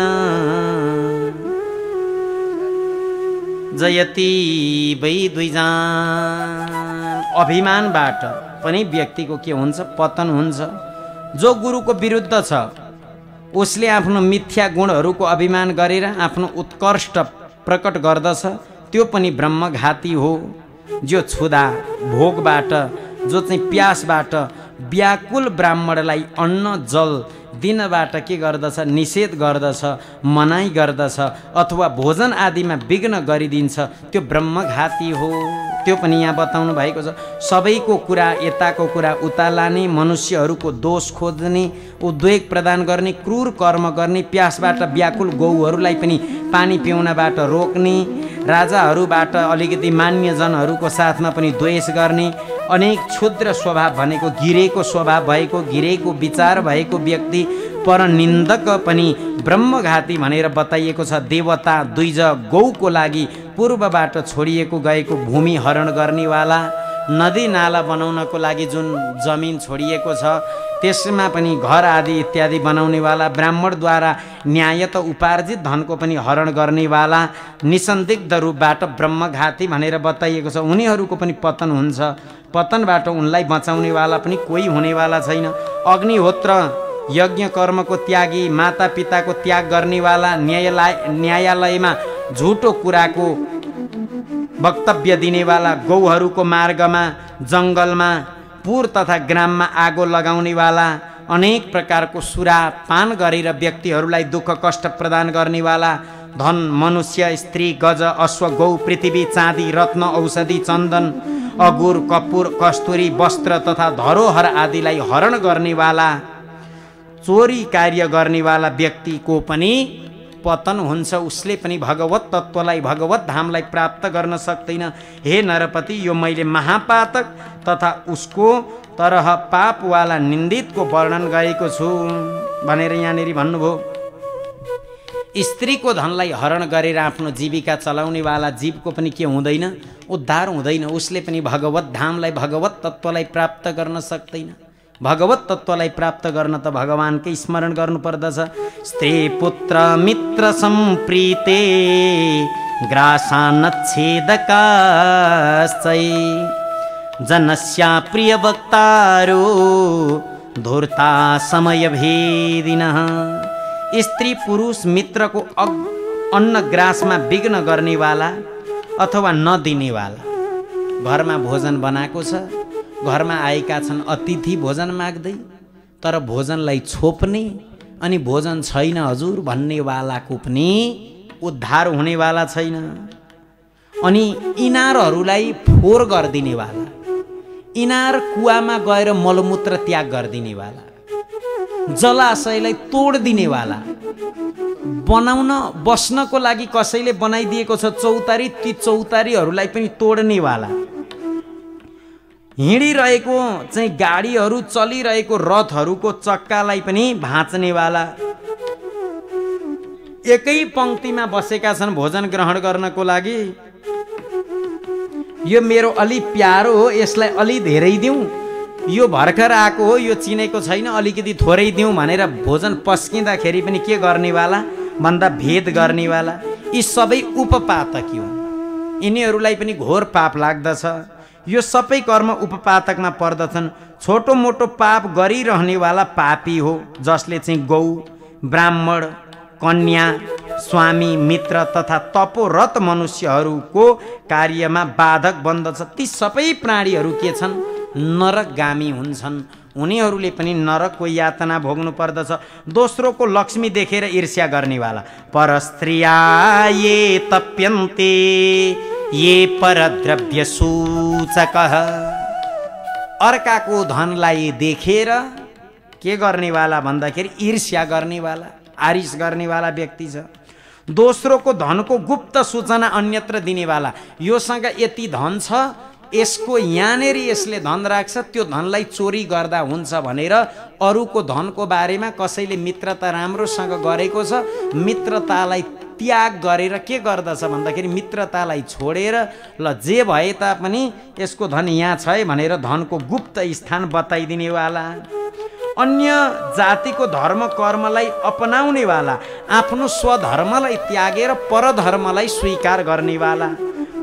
जयति वै द्विजान। अभिमानबाट पनि व्यक्तिको के हुन्छ? पतन हुन्छ। जो गुरुको विरुद्ध छ उसले आफ्नो मिथ्या गुणहरूको अभिमान गरेर आफ्नो उत्कृष्ट प्रकट गर्दछ, त्यो पनि ब्रह्मघाती हो। जो छुदा भोगबाट, जो चाहिँ प्यासबाट व्याकुल ब्राह्मणलाई अन्न जल दिनबाट के गर्दछ, निषेध गर्दछ, मनाइ गर्दछ अथवा भोजन आदिमा विघ्न गरिदिन्छ, त्यो ब्रह्मघाती हो। त्यो पनि यहाँ बताउनु भएको छ। सबैको कुरा यताको कुरा उता लाने, मनुष्यहरूको दोष खोज्ने, उद्वेग प्रदान गर्ने, क्रूर कर्म गर्ने, प्यासबाट व्याकुल गौहरूलाई पनि पानी पिउनबाट रोक्ने, राजाहरूबाट अलिकति मान्यजनहरूको साथमा पनि द्वेष गर्ने, अनेक क्षुद्र स्वभाव भनेको गिरेको स्वभाव भएको, गिरेको विचार भएको व्यक्ति, परनिन्दक पनि ब्रह्मघाती भनेर बताइएको छ। देवता द्विज गौको लागि पूर्वबाट छोडिएको गएको भूमि हरण गर्नेवाला, नदी नाला बनाउनको लागि जुन जमिन छोडिएको छ त्यसमा पनि घर आदि इत्यादि बनाउनेवाला, ब्राह्मणद्वारा न्यायत उपार्जित धनको पनि हरण गर्नेवाला, निसन्दिग्ध रूपबाट ब्रह्मघाती भनेर बताइएको छ। उनीहरूको पनि पतन हुन्छ, पतनबाट उनलाई बचाउनेवाला पनि कोही हुनेवाला छैन। अग्निहोत्र यज्ञ कर्मको त्यागी, माता पिताको त्याग गर्नेवाला, न्यायालय न्यायालयमा झुटो कुराको वक्तव्य दिनेवाला, गौहरूको मार्गमा, जङ्गलमा, पुर तथा ग्राममा आगो लगाउनेवाला, अनेक प्रकारको सुरा पान गरेर व्यक्तिहरूलाई दुःख कष्ट प्रदान गर्नेवाला, धन मनुष्य स्त्री गज अश्व गौ पृथ्वी चाँदी रत्न औषधि चन्दन अगुर कपुर कस्तुरी वस्त्र तथा धरोहर आदिलाई हरण गर्नेवाला, चोरी कार्य गर्नेवाला व्यक्तिको पनि पतन हुन्छ। उसले पनि भगवत तत्त्वलाई, भगवत धामलाई प्राप्त गर्न सक्दैन। हे नरपति, यो मैले महापातक तथा उसको तरह पापवाला निन्दितको वर्णन गरेको छु भनेर यहाँनिर भन्नुभयो। स्त्रीको धनलाई हरण गरेर आफ्नो जीविका चलाउनेवाला जीवको पनि के हुँदैन, उद्धार हुँदैन। उसले पनि भगवत धामलाई, भगवत तत्त्वलाई प्राप्त गर्न सक्दैन। भगवत तत्त्वलाई प्राप्त गर्न त भगवानकै स्मरण गर्नुपर्दछ। स्त्री पुत्र मित्र सम्प्रीते ग्रासानच्छेदकाश्चै जनस्या प्रिय वक्तारो धूर्ता समय भेदिनः। स्त्री पुरुष मित्रको अन्न ग्रासमा विघ्न गर्नेवाला अथवा नदिनेवाला, घरमा भोजन बनाएको छ, घरमा आएका छन् अतिथि भोजन माग्दै, तर भोजनलाई छोप्ने अनि भोजन छैन हजुर भन्नेवालाको पनि उद्धार हुनेवाला छैन। अनि इनारहरूलाई फोहोर गरिदिनेवाला, इनार कुवामा गएर मलमूत्र त्याग गरिदिनेवाला, जलाशयलाई तोडिदिनेवाला, बनाउन बस्नको लागि कसैले बनाइदिएको छ चौतारी, ती चौतारीहरूलाई पनि तोड्नेवाला, हिँडिरहेको चाहिँ गाडीहरू चलिरहेको रथहरूको चक्कालाई पनि भाँच्नेवाला, एकै पङ्क्तिमा बसेका छन् भोजन ग्रहण गर्नको लागि, यो मेरो अलि प्यारो हो यसलाई अलि धेरै दिउँ, यो भर्खर आएको हो यो चिनेको छैन अलिकति थोरै दिउँ भनेर भोजन पस्किँदाखेरि पनि के गर्नेवाला भन्दा भेद गर्नेवाला, यी सबै उपपातकी हुन्। यिनीहरूलाई पनि घोर पाप लाग्दछ। यो सबै कर्म उपपातकमा पर्दछन्। छोटो मोटो पाप गरिरहनेवाला पापी हो, जसले चाहिँ गौ, ब्राह्मण, कन्या, स्वामी, मित्र तथा तपोरत मनुष्यहरूको कार्यमा बाधक बन्दछ। ती सबै प्राणीहरू के छन्, नरकगामी हुन्छन्। उनीहरूले पनि नरकको यातना भोग्नु पर्दछ। दोस्रोको लक्ष्मी देखेर ईर्ष्या गर्नेवाला, परस्त्रिया ये तप्यन्ते ये परद्रव्य सूचकः, अर्काको धनलाई देखेर के गर्नेवाला भन्दाखेरि ईर्ष्या गर्नेवाला, आरिस गर्नेवाला व्यक्ति छ। दोस्रोको धनको गुप्त सूचना अन्यत्र दिनेवाला, योसँग यति धन छ, यसको यहाँनेर यसले धन राख्छ, त्यो धनलाई चोरी गर्दा हुन्छ भनेर अरूको धनको बारेमा कसैले मित्रता राम्रोसँग गरेको छ, मित्रतालाई त्याग गरेर के गर्दछ भन्दाखेरि मित्रतालाई छोडेर ल जे भए तापनि यसको धन यहाँ छ है भनेर धनको गुप्त स्थान बताइदिनेवाला, अन्य जातिको धर्म कर्मलाई अपनाउनेवाला, आफ्नो स्वधर्मलाई त्यागेर परधर्मलाई स्वीकार गर्नेवाला,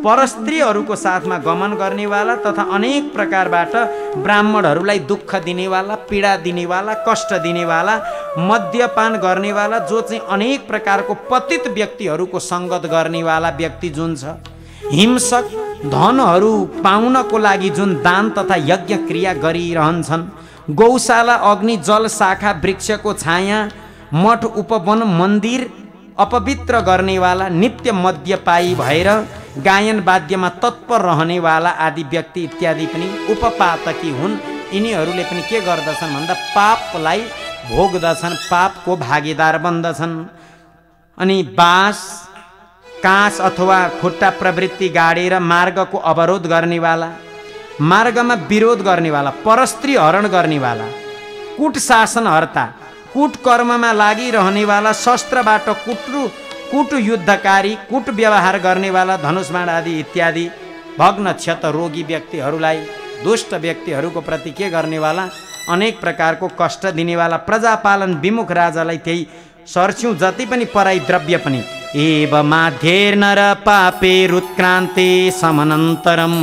परस्त्रीहरूको साथमा गमन गर्नेवाला तथा अनेक प्रकारबाट ब्राह्मणहरूलाई दुःख दिनेवाला, पीडा दिनेवाला, कष्ट दिनेवाला, मद्यपान गर्नेवाला, जो चाहिँ अनेक प्रकारको पतित व्यक्तिहरूको सङ्गत गर्नेवाला व्यक्ति जुन छ, हिंसक, धनहरू पाउनको लागि जुन दान तथा यज्ञ क्रिया गरिरहन्छन्, गौशाला, अग्नि, जल, शाखा, वृक्षको छाया, मठ, उपवन, मन्दिर अपवित्र गर्नेवाला, नित्य मद्यपायी भएर गायन वाद्यमा तत्पर रहनेवाला आदि व्यक्ति इत्यादि पनि उपपातकी हुन्। यिनीहरूले पनि के गर्दछन् भन्दा पापलाई भोग्दछन्, पापको भागीदार बन्दछन्। अनि बाँस, काँस अथवा खुट्टा प्रवृत्ति गाडेर मार्गको अवरोध गर्नेवाला, मार्गमा विरोध गर्नेवाला, परस्त्री हरण गर्नेवाला, कुट शासनहर्ता, कुट कर्ममा लागिरहनेवाला, शस्त्रबाट कुटु कुट युद्धकारी, कुट व्यवहार गर्नेवाला, धनुषबाण आदि इत्यादि भग्न क्षत रोगी व्यक्तिहरूलाई, दुष्ट व्यक्तिहरूको प्रति के गर्नेवाला, अनेक प्रकारको कष्ट दिनेवाला, प्रजापालन विमुख राजालाई त्यही सर्स्यौँ जति पनि पराई द्रव्य पनि एव माध्येर नर पापे रुत्क्रान्ते समनन्तरम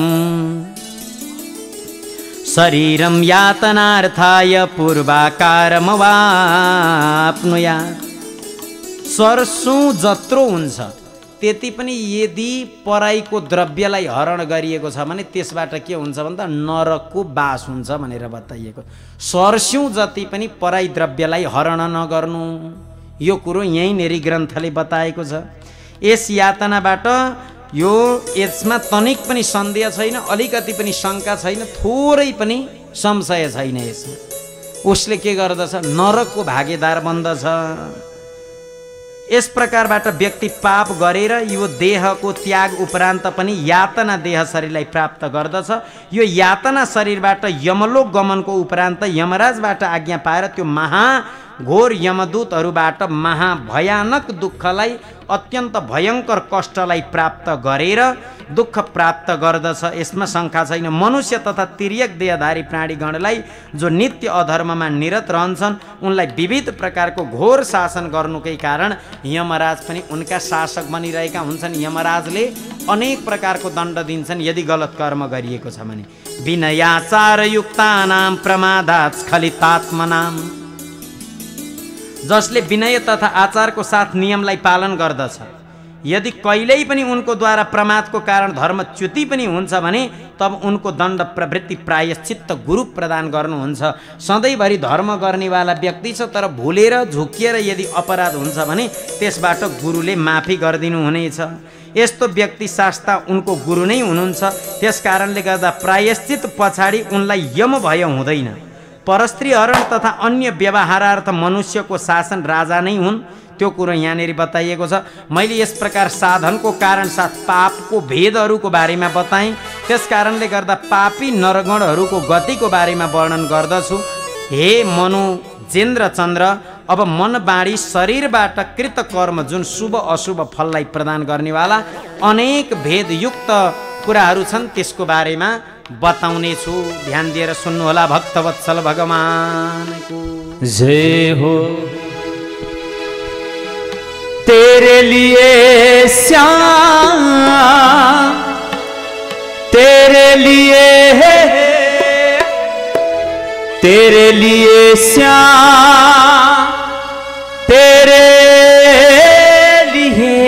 शरीरम यातनार्थाय पूर्वाकारमवाप्नुयात्। सर्सौँ जत्रो हुन्छ त्यति पनि यदि पराईको द्रव्यलाई हरण गरिएको छ भने त्यसबाट के हुन्छ भन्दा नरकको बास हुन्छ भनेर बताइएको। सर्स्यौँ जति पनि पराई द्रव्यलाई हरण नगर्नु, यो कुरो यहीँनेरि ग्रन्थले बताएको छ। यस यातनाबाट यो यसमा तनिक पनि सन्देह छैन, अलिकति पनि शङ्का छैन, थोरै पनि संशय छैन यसमा। उसले के गर्दछ, नरकको भागीदार बन्दछ। यस प्रकारबाट व्यक्ति पाप गरेर यो देहको त्याग उपरान्त पनि यातना देह शरीरलाई प्राप्त गर्दछ। यो यातना शरीरबाट यमलोक गमनको उपरान्त यमराजबाट आज्ञा पाएर त्यो महा घोर यमदूतहरूबाट महाभयानक दुःखलाई, अत्यन्त भयङ्कर कष्टलाई प्राप्त गरेर दुःख प्राप्त गर्दछ। यसमा शङ्का छैन। मनुष्य तथा तिर्यक देहधारी प्राणीगणलाई जो नित्य अधर्ममा निरत रहन्छन् उनलाई विविध प्रकारको घोर शासन गर्नुकै कारण यमराज पनि उनका शासक बनिरहेका हुन्छन्। यमराजले अनेक प्रकारको दण्ड दिन्छन् यदि गलत कर्म गरिएको छ भने। विनयाचारयुक्तानां प्रमादात् स्खलितात्मनां, जसले विनय तथा आचारको साथ नियमलाई पालन गर्दछ, यदि कहिल्यै पनि उनको द्वारा प्रमादको कारण धर्मच्युति पनि हुन्छ भने तब उनको दण्ड प्रवृत्ति प्रायश्चित्त गुरु प्रदान गर्नुहुन्छ। सधैँभरि धर्म गर्नेवाला व्यक्ति छ तर भुलेर झुकिएर यदि अपराध हुन्छ भने त्यसबाट गुरुले माफी गरिदिनु हुनेछ। यस्तो व्यक्ति शास्ता उनको गुरु नै हुनुहुन्छ। त्यस कारणले गर्दा प्रायश्चित पछाडि उनलाई यम भय हुँदैन। परस्त्री हरण तथा अन्य व्यवहारार्थ मनुष्यको शासन राजा नै हुन्, त्यो कुरो यहाँनिर बताइएको छ। मैले यस प्रकार साधनको कारण साथ पापको भेदहरूको बारेमा बताएँ। त्यस कारणले गर्दा पापी नरगणहरूको गतिको बारेमा वर्णन गर्दछु। हे मनु जेन्द्र चन्द्र, अब मन बाणी शरीरबाट कृत कर्म जुन शुभ अशुभ फललाई प्रदान गर्नेवाला अनेक भेदयुक्त कुराहरू छन् त्यसको बारेमा बताउने छु। ध्यान दिएर सुन्नुहोला भक्तवत्सल भगवानको जय हो। तेरे लिए श्याम, तेरे लिए है, तेरे लिए श्याम, तेरे लिए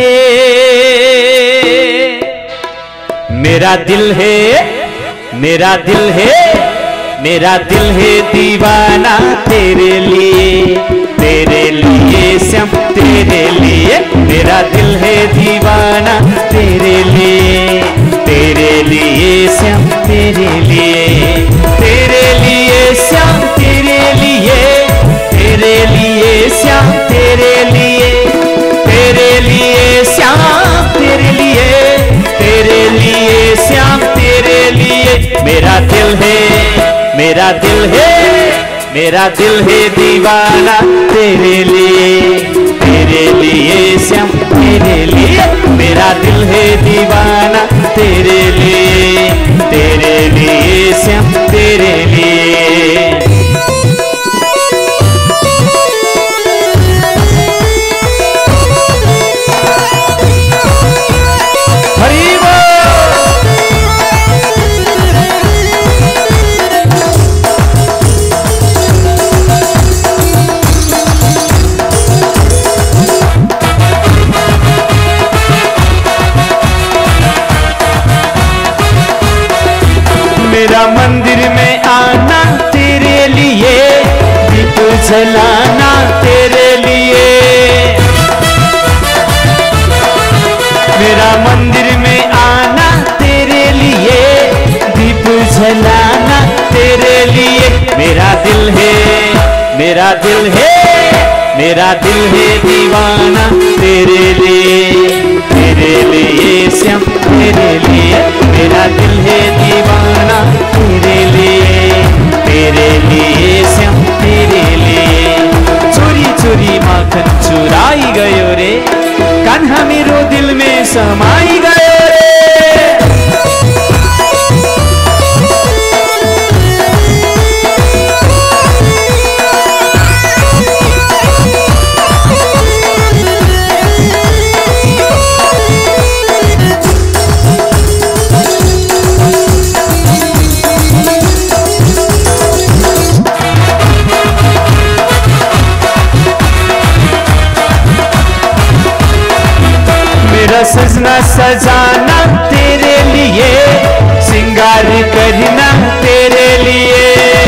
मेरा दिल है, मेरा दिल है, मेरा दिल है दीवाना तेरे लिए, तेरे लिए श्याम, तेरे लिए मेरा दिल है दीवाना तेरे लिए, तेरे लिए श्याम, तेरे लिए, तेरे लिए श्याम, तेरे लिए, तेरे लिए श्याम, तेरे लिए, तेरे लिए श्याम, तेरे लिए, तेरे लिए श्याम, तेरे लिए मेरा दिल है, मेरा दिल है, मेरा दिल है दीवाना तेरे लिए, तेरे लिए श्याम, तेरे लिए मेरा दिल है दीवाना तेरे लिए, तेरे लिए श्याम, तेरे लिए। हरि बोल। मेरा दिल है, मेरा दिल है दीवाना तेरे लिए, तेरे लिए श्याम तेरे लिए। मेरा दिल है दीवाना तेरे लिए, तेरे लिए श्याम तेरे लिए। चोरी चोरी माखन चुराई गयो रे, कान्हा मेरो दिल में समाई गयो रे। सजना सजाना तेरे लिए, सिंगार करना तेरे लिए।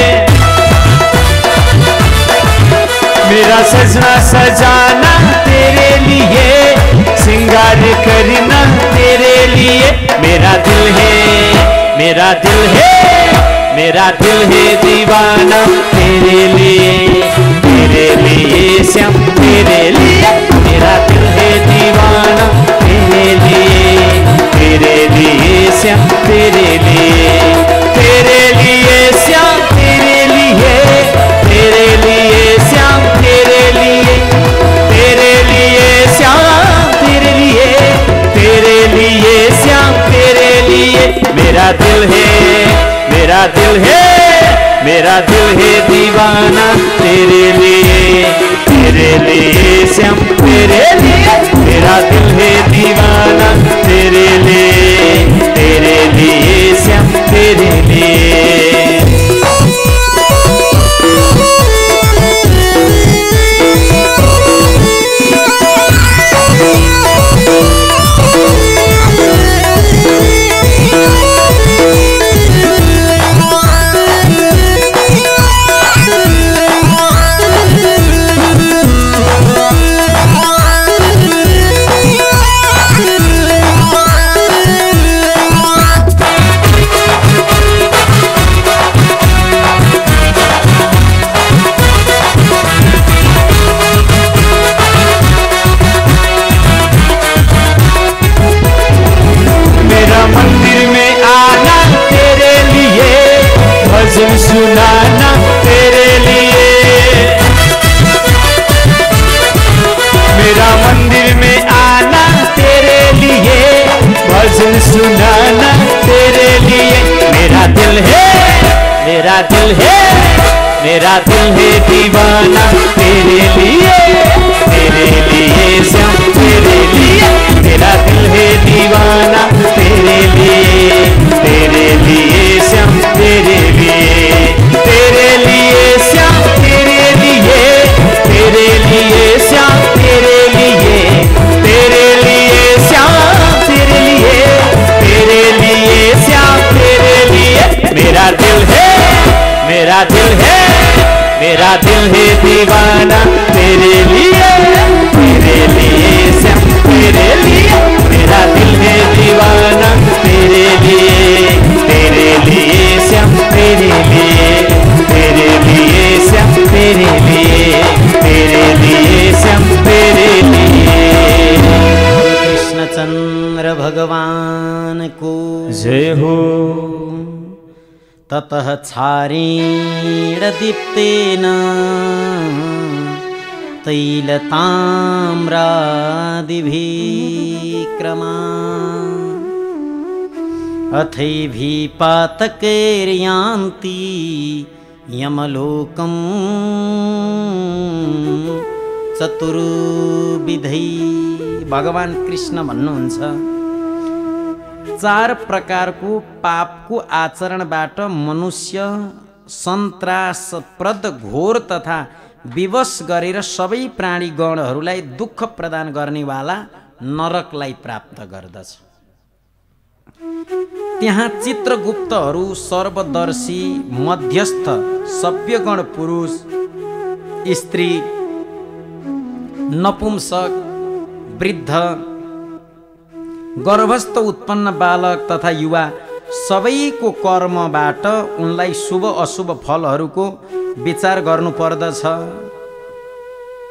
मेरा सजना सजाना तेरे लिए, सिंगार करना तेरे लिए। मेरा दिल है, मेरा दिल है, मेरा दिल है दीवाना तेरे लिए, तेरे लिए श्याम तेरे लिए। मेरा दिल है दीवाना तेरे लिए, तेरे लिए श्याम तेरे लिए, तेरे लिए श्याम तेरे लिए, तेरे लिए श्याम तेरे लिए, तेरे लिए श्याम तेरे लिए, तेरे लिए श्याम तेरे लिए। मेरा दिल है, मेरा दिल है, मेरा दिल है दीवाना तेरे लिए, तेरे लिए श्याम तेरे लिए। मेरा दिल है दीवाना तेरे लिए, तेरे लिए श्याम तेरे लिए। भजन सुनाना तेरे लिए, मेरा मंदिर में आना तेरे लिए, भजन सुनाना तेरे लिए। मेरा दिल है, मेरा दिल है, मेरा दिल है दीवाना तेरे लिए, तेरे लिए श्याम तेरे लिए। मेरा दिल है दीवाना तेरे लिए, तेरे लिए श्याम तेरे लिए, तेरे लिए श्याम तेरे लिए, तेरे लिए श्याम तेरे लिए, तेरे लिए श्याम तेरे लिए, तेरे लिए श्याम तेरे लिए। मेरा दिल है, मेरा दिल है, मेरा दिल है दीवाना तेरे लिए, तेरे लिए श्याम तेरे लिए। मेरा दिल है दीवाना तेरे लिए, तेरे लिए श्याम तेरे लिए, तेरे लिए श्याम तेरे लिए, तेरे लिए श्याम तेरे लिए। कृष्णचंद्र भगवान को जय हो। ततः क्षारेण दीप्तेन तैलताम्रादिभिः क्रमा अथैभिः पातकैर्यान्ति यमलोकं चतुर्विधै। भगवान कृष्ण भन्नुहुन्छ चार प्रकारको पापको आचरणबाट मनुष्य सन्त्रासप्रद घोर तथा विवश गरेर सबै प्राणी गणहरूलाई दुःख प्रदान गर्नेवाला नरकलाई प्राप्त गर्दछ। त्यहाँ चित्रगुप्तहरू, सर्वदर्शी, मध्यस्थ, सभ्यगण पुरुष, स्त्री, नपुंसक, वृद्ध, गर्भस्थ उत्पन्न बालक तथा युवा सबैको कर्मबाट उनलाई शुभ अशुभ फलहरूको विचार गर्नुपर्दछ।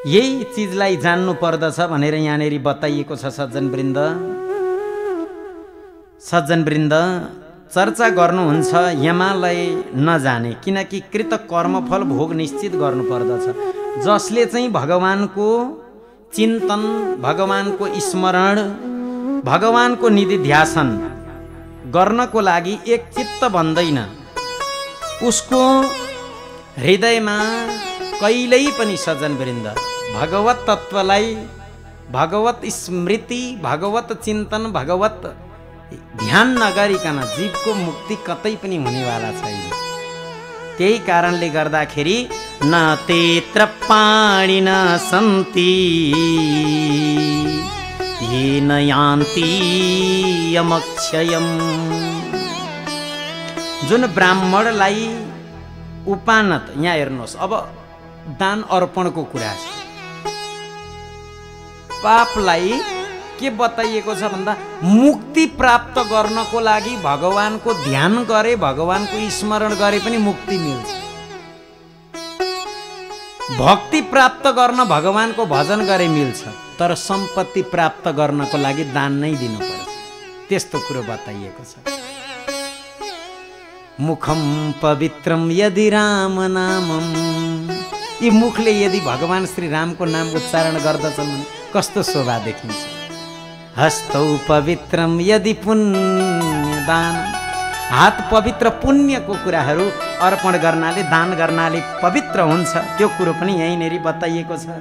यही चिजलाई जान्नु पर्दछ भनेर यहाँनेरि बताइएको छ। सज्जनवृन्द सज्जनवृन्द चर्चा गर्नुहुन्छ यमालय नजाने, किनकि कृत कर्मफल भोग निश्चित गर्नु पर्दछ। जसले चाहिँ भगवानको चिन्तन, भगवानको स्मरण, भगवानको निधिध्यासन गर्नको लागि एक चित्त भन्दैन, उसको हृदयमा कहिल्यै पनि सज्जनवृन्द भगवत तत्त्वलाई, भगवत स्मृति, भगवत चिन्तन, भगवत ध्यान नगरिकन जीवको मुक्ति कतै पनि हुनेवाला छैन। त्यही कारणले गर्दाखेरि न तेत्र पाणिन सन्ति येन यान्ति यमक्षयम्। जुन ब्राह्मणलाई उपानत, यहाँ हेर्नुहोस्, अब दान अर्पणको कुरा छ। पापलाई के बताइएको छ भन्दा मुक्ति प्राप्त गर्नको लागि भगवानको ध्यान गरे, भगवानको स्मरण गरे पनि मुक्ति मिल्छ। भक्ति प्राप्त गर्न भगवानको भजन गरे मिल्छ, तर सम्पत्ति प्राप्त गर्नको लागि दान नै दिनुपर्छ। त्यस्तो कुरो बताइएको छ। मुखम पवित्रम यदि राम नामम, यी मुखले यदि भगवान श्री रामको नाम उच्चारण गर्दछन् भने कस्तो शोभा देखिन्छ। हस्तौ पवित्रम यदि पुण्य दान, हात पवित्र पुण्यको कुराहरू अर्पण गर्नाले, दान गर्नाले पवित्र हुन्छ। त्यो कुरो पनि यहीँनेरि बताइएको छ।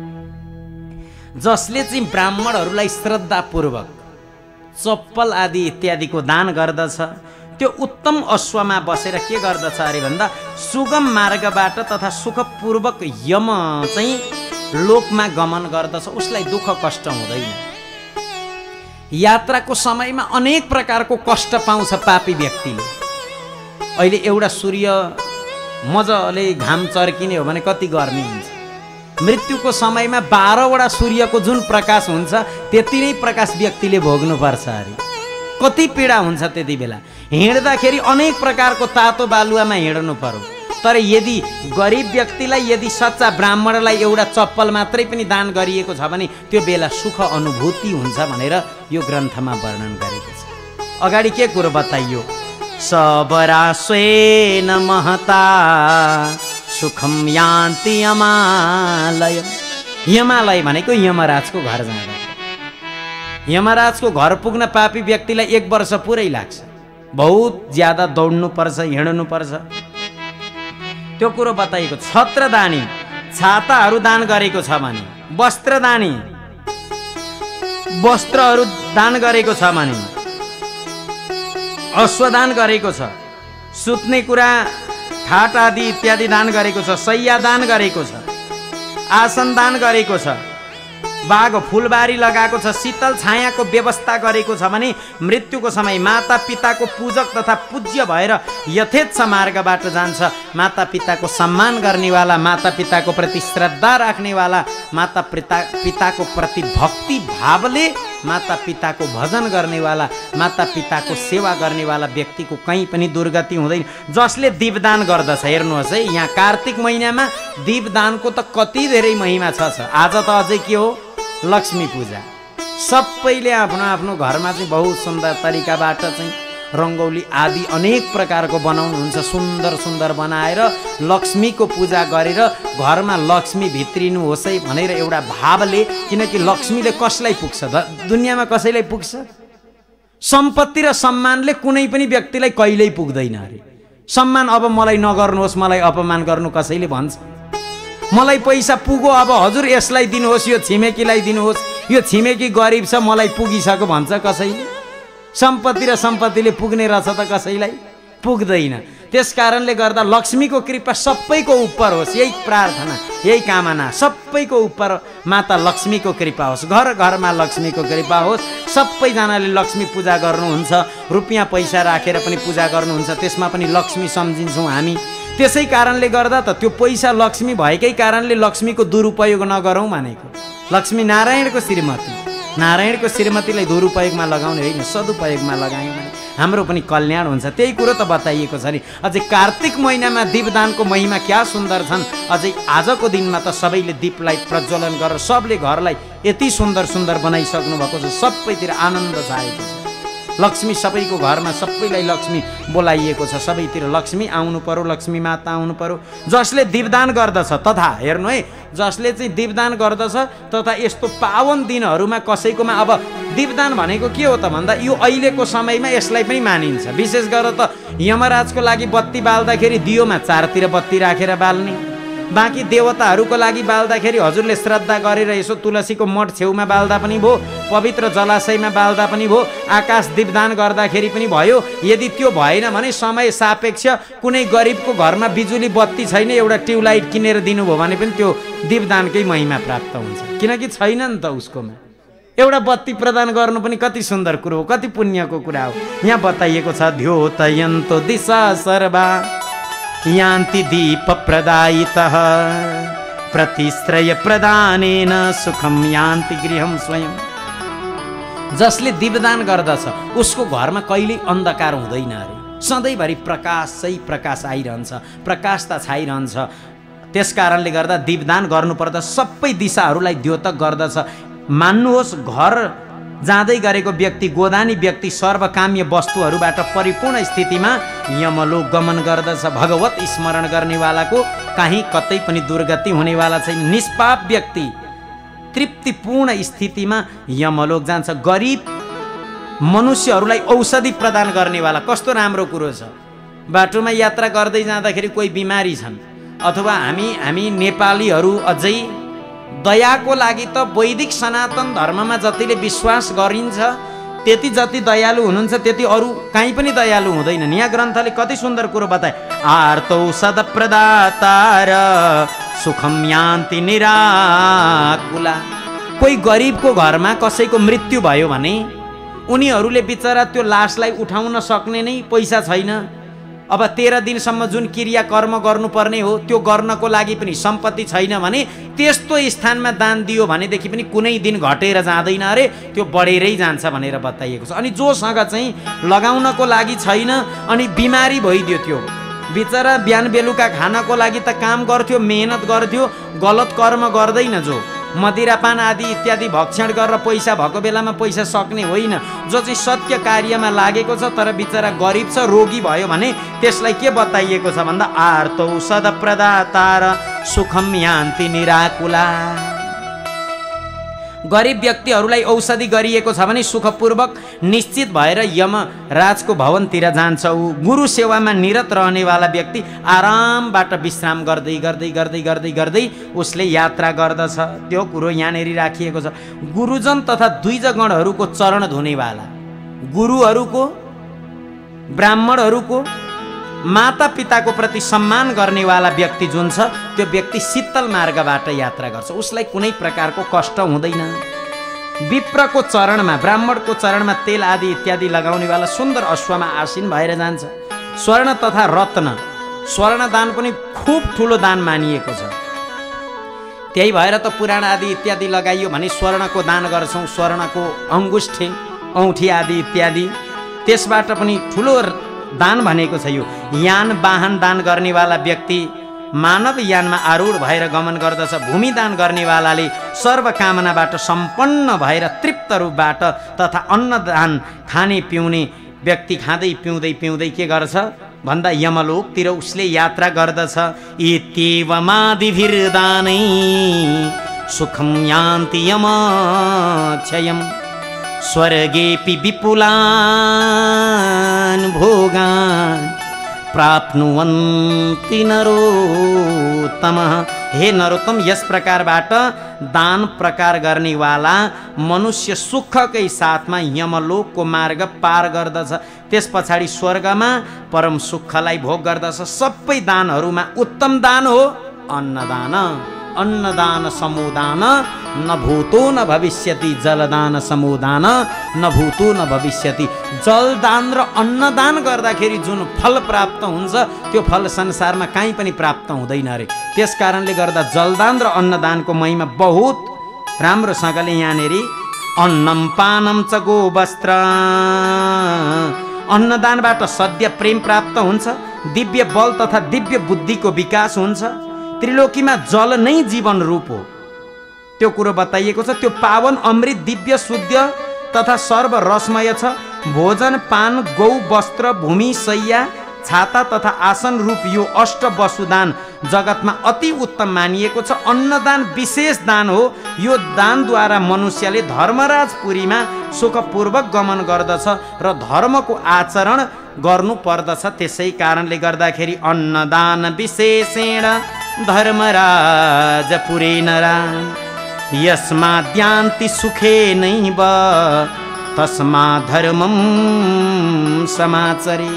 जसले चाहिँ ब्राह्मणहरूलाई श्रद्धापूर्वक चप्पल आदि इत्यादिको दान गर्दछ, त्यो उत्तम अश्वमा बसेर के गर्दछ अरे भन्दा सुगम मार्गबाट तथा सुखपूर्वक यम चाहिँ लोकमा गमन गर्दछ। उसलाई दुःख कष्ट हुँदैन। यात्राको समयमा अनेक प्रकारको कष्ट पाउँछ पापी व्यक्तिले। अहिले एउटा सूर्य मजाले घाम चर्किने हो भने कति गर्मी हुन्छ। मृत्युको समयमा बाह्रवटा सूर्यको जुन प्रकाश हुन्छ त्यति नै प्रकाश व्यक्तिले भोग्नुपर्छ अरे। कति पीडा हुन्छ त्यति बेला। हिँड्दाखेरि अनेक प्रकारको तातो बालुवामा हिँड्नु पर्यो। तर यदि गरिब व्यक्तिलाई, यदि सच्चा ब्राह्मणलाई एउटा चप्पल मात्रै पनि दान गरिएको छ भने त्यो बेला सुख अनुभूति हुन्छ भनेर यो ग्रन्थमा वर्णन गरेको छ। अगाडि के कुरो बताइयो? सबरास्वेन महता सुखम यान्ति यमालय। यमालय भनेको यमराजको घर जाँदा। यमराजको घर पुग्न पापी व्यक्तिलाई एक वर्ष पुरै लाग्छ। बहुत ज्यादा दौड्नु पर्छ, हिँड्नु पर्छ। त्यो कुरो बताइएको। छत्रदानी, छाताहरू दान गरेको छ भने, वस्त्रदानी, वस्त्रहरू दान गरेको छ भने, अश्वदान गरेको छ, सुत्ने कुरा खाट आदि इत्यादि दान गरेको छ, शय्या दान गरेको छ, आसन दान गरेको छ, बाघ फुलबारी लगाएको छ, शीतल छायाको व्यवस्था गरेको छ भने मृत्युको समय माता पिताको पूजक तथा पूज्य भएर यथेच्छ मार्गबाट जान्छ। माता पिताको सम्मान गर्नेवाला, माता पिताको प्रति श्रद्धा राख्नेवाला, माता पिता पिताको प्रति भक्ति भावले माता पिताको भजन गर्नेवाला, माता पिताको सेवा गर्नेवाला व्यक्तिको कहीँ पनि दुर्गति हुँदैन। जसले दीपदान गर्दछ, हेर्नुहोस् है, यहाँ कार्तिक महिनामा दीपदानको त कति धेरै महिमा छ। आज त अझै के हो? लक्ष्मी पूजा। सबैले आफ्नो आफ्नो घरमा चाहिँ बहुत सुन्दर तरिकाबाट चाहिँ रङ्गौली आदि अनेक प्रकारको बनाउनुहुन्छ। सुन्दर सुन्दर बनाएर लक्ष्मीको पूजा गरेर घरमा लक्ष्मी भित्रिनु होस् है भनेर एउटा भावले। किनकि लक्ष्मीले कसलाई पुग्छ? दुनियाँमा कसैलाई पुग्छ? सम्पत्ति र सम्मानले कुनै पनि व्यक्तिलाई कहिल्यै पुग्दैन अरे। सम्मान अब मलाई नगर्नुहोस्, मलाई अपमान गर्नु कसैले भन्छ? मलाई पैसा पुगो, अब हजुर यसलाई दिनुहोस्, यो छिमेकीलाई दिनुहोस्, यो छिमेकी गरिब छ मलाई पुगिसक्यो भन्छ कसैले? सम्पत्ति र सम्पत्तिले पुग्ने रहेछ त कसैलाई? पुग्दैन। त्यस कारणले गर्दा लक्ष्मीको कृपा सबैको उपर होस्, यही प्रार्थना, यही कामना। सबैको उपर माता लक्ष्मीको कृपा होस्, घर घरमा लक्ष्मीको कृपा होस्। सबैजनाले लक्ष्मी पूजा गर्नुहुन्छ, रुपियाँ पैसा राखेर पनि पूजा गर्नुहुन्छ, त्यसमा पनि लक्ष्मी सम्झिन्छौँ हामी। त्यसै कारणले गर्दा त त्यो पैसा लक्ष्मी भएकै कारणले लक्ष्मीको दुरुपयोग नगरौँ भनेको। लक्ष्मी नारायणको श्रीमती, नारायणको श्रीमतीलाई दुरुपयोगमा लगाउने होइन, सदुपयोगमा लगायौँ भने हाम्रो पनि कल्याण हुन्छ। त्यही कुरो त बताइएको छ नि। अझै कार्तिक महिनामा दीपदानको महिमा क्या सुन्दर छन्। अझै आजको दिनमा त सबैले दीपलाई प्रज्वलन गरेर सबले घरलाई यति सुन्दर सुन्दर बनाइसक्नु भएको छ, सबैतिर आनन्द छाएको छ। लक्ष्मी सबैको घरमा सबैलाई लक्ष्मी बोलाइएको छ, सबैतिर लक्ष्मी आउनु पर्यो, लक्ष्मी माता आउनु पर्यो। जसले दीपदान गर्दछ तथा हेर्नु है, जसले चाहिँ दीपदान गर्दछ तथा यस्तो पावन दिनहरूमा कसैकोमा अब दीपदान भनेको के हो त भन्दा यो अहिलेको समयमा यसलाई पनि मानिन्छ। विशेष गरेर त यमराजको लागि बत्ती बाल्दाखेरि दियोमा चारतिर बत्ती राखेर बाल्ने, बाँकी देवताहरूको लागि बाल्दाखेरि हजुरले श्रद्धा गरेर यसो तुलसीको मठ छेउमा बाल्दा पनि भयो, पवित्र जलाशयमा बाल्दा पनि भयो, आकाश दीपदान गर्दाखेरि पनि भयो। यदि त्यो भएन भने समय सापेक्ष कुनै गरिबको घरमा बिजुली बत्ती छैन, एउटा ट्युबलाइट किनेर दिनुभयो भने पनि त्यो दीपदानकै महिमा प्राप्त हुन्छ, किनकि छैन नि त उसकोमा। एउटा बत्ती प्रदान गर्नु पनि कति सुन्दर कुरो हो, कति पुण्यको कुरा हो। यहाँ बताइएको छ द्योतयन्तो दिशा सर्वा यान्ति दीप प्रदायितः प्रतिश्रय प्रदानेन सुखम यान्ति गृहम स्वयं। जसले दीपदान गर्दछ उसको घरमा कहिल्यै अन्धकार हुँदैन अरे, सधैँभरि प्रकाशै प्रकाश आइरहन्छ, प्रकाशता छाइरहन्छ। त्यस कारणले गर्दा दीपदान गर्नुपर्दा सबै दिशाहरूलाई द्योतक गर्दछ। मान्नुहोस्, घर जाँदै गरेको व्यक्ति, गोदानी व्यक्ति सर्वकाम्य वस्तुहरूबाट परिपूर्ण स्थितिमा यमलोक गमन गर्दछ। भगवत स्मरण गर्नेवालाको कहीँ कतै पनि दुर्गति हुनेवाला छैन। निष्पाप व्यक्ति तृप्तिपूर्ण स्थितिमा यमलोक जान्छ। गरिब मनुष्यहरूलाई औषधि प्रदान गर्नेवाला कस्तो राम्रो कुरो छ। बाटोमा यात्रा गर्दै जाँदाखेरि कोही बिमारी छन्, अथवा हामी हामी नेपालीहरू अझै दयाको लागि त वैदिक सनातन धर्ममा जतिले विश्वास गरिन्छ त्यति जति दयालु हुनुहुन्छ त्यति अरू कहीँ पनि दयालु हुँदैनन्। यहाँ ग्रन्थले कति सुन्दर कुरो बताए। आर्तौषध प्रदातार सुखम यान्ति निराकुला। कोही गरिबको घरमा कसैको मृत्यु भयो भने उनीहरूले बिचरा त्यो लासलाई उठाउन सक्ने नै पैसा छैन। अब तेह्र दिनसम्म जुन क्रिया कर्म गर्नुपर्ने हो त्यो गर्नको लागि पनि सम्पत्ति छैन भने त्यस्तो स्थानमा दान दियो भनेदेखि पनि कुनै दिन घटेर जाँदैन अरे, त्यो बढेरै जान्छ भनेर बताइएको छ। अनि जोसँग चाहिँ लगाउनको लागि छैन अनि बिमारी भइदियो, त्यो बिचरा बिहान बेलुका खानको लागि त काम गर्थ्यो, मेहनत गर्थ्यो, गलत कर्म गर्दैन। जो मदिरापान आदि इत्यादि भक्षण गरेर पैसा भएको बेलामा पैसा सक्ने होइन, जो चाहिँ सत्य कार्यमा लागेको छ तर बिचरा गरिब छ, रोगी भयो भने त्यसलाई के बताइएको छ भन्दा आर्तौषध प्रदातार सुखम यान्ति निराकुला। गरिब व्यक्तिहरूलाई औषधि गरिएको छ भने सुखपूर्वक निश्चित भएर यमराजको भवनतिर जान्छ ऊ। गुरु सेवामा निरत रहनेवाला व्यक्ति आरामबाट विश्राम गर्दै गर्दै गर्दै गर्दै गर्दै उसले यात्रा गर्दछ। त्यो कुरो यहाँनिर राखिएको छ। गुरुजन तथा द्विजगणहरूको चरण धुनेवाला, गुरुहरूको, ब्राह्मणहरूको, माता पिताको प्रति सम्मान गर्नेवाला व्यक्ति जुन छ त्यो व्यक्ति शीतल मार्गबाट यात्रा गर्छ, उसलाई कुनै प्रकारको कष्ट हुँदैन। विप्रको चरणमा, ब्राह्मणको चरणमा तेल आदि इत्यादि लगाउनेवाला सुन्दर अश्वमा आसीन भएर जान्छ। स्वर्ण तथा रत्न, स्वर्ण दान पनि खुब ठुलो दान मानिएको छ। त्यही भएर त पुराण आदि इत्यादि लगाइयो भने स्वर्णको दान गर्छौँ, स्वर्णको अङ्गुष्ठी, औँठी आदि इत्यादि, त्यसबाट पनि ठुलो दान भनेको छ यो। यान वाहन दान गर्नेवाला व्यक्ति मानव यानमा आरूढ भएर गमन गर्दछ। भूमि दान गर्नेवालाले सर्वकामनाबाट सम्पन्न भएर तृप्त रूपबाट तथा अन्न दान खाने पिउने व्यक्ति खाँदै पिउँदै पिउँदै के गर्छ भन्दा यमलोकतिर उसले यात्रा गर्दछ। इत्येवमादिभिर्दानै सुखम यान्ति यमक्षयम् स्वर्गेऽपि विपुलान् भोगान् प्राप्नुवन्ति नरोत्तमः। हे नरोत्तम, यस प्रकारबाट दान प्रकार गर्नेवाला मनुष्य सुखकै साथमा यमलोकको मार्ग पार गर्दछ। त्यस पछाडि स्वर्गमा परम सुखलाई भोग गर्दछ। सबै दानहरूमा उत्तम दान हो अन्नदान। अन्नदान समुदान न भूतो न भविष्यति, जलदान समुदान न भूतो न भविष्यति। जलदान र अन्नदान गर्दाखेरि जुन फल प्राप्त हुन्छ त्यो फल संसारमा कहीँ पनि प्राप्त हुँदैन अरे। त्यस कारणले गर्दा जलदान र अन्नदानको महिमा बहुत राम्रोसँगले यहाँनिर अन्नम पानम च गोवस्त्र अन्नदानबाट सद्य प्रेम प्राप्त हुन्छ, दिव्य बल तथा दिव्य बुद्धिको विकास हुन्छ। त्रिलोकीमा जल नै जीवन रूप हो, त्यो कुरो बताइएको छ। त्यो पावन अमृत दिव्य शुद्ध तथा सर्व रसमय छ। भोजन पान गौ वस्त्र भूमि शय्या छाता तथा आसन रूप यो अष्ट वसुदान जगतमा अति उत्तम मानिएको छ। अन्नदान विशेष दान हो। यो दानद्वारा मनुष्यले धर्मराजपुरीमा सुखपूर्वक गमन गर्दछ र धर्मको आचरण गर्नु पर्दछ। त्यसै कारणले गर्दाखेरि अन्नदान विशेषेण धर्मराजपुरे नरा यस्माद्यान्ति सुखे नैव तस्मा धर्मम समाचरे।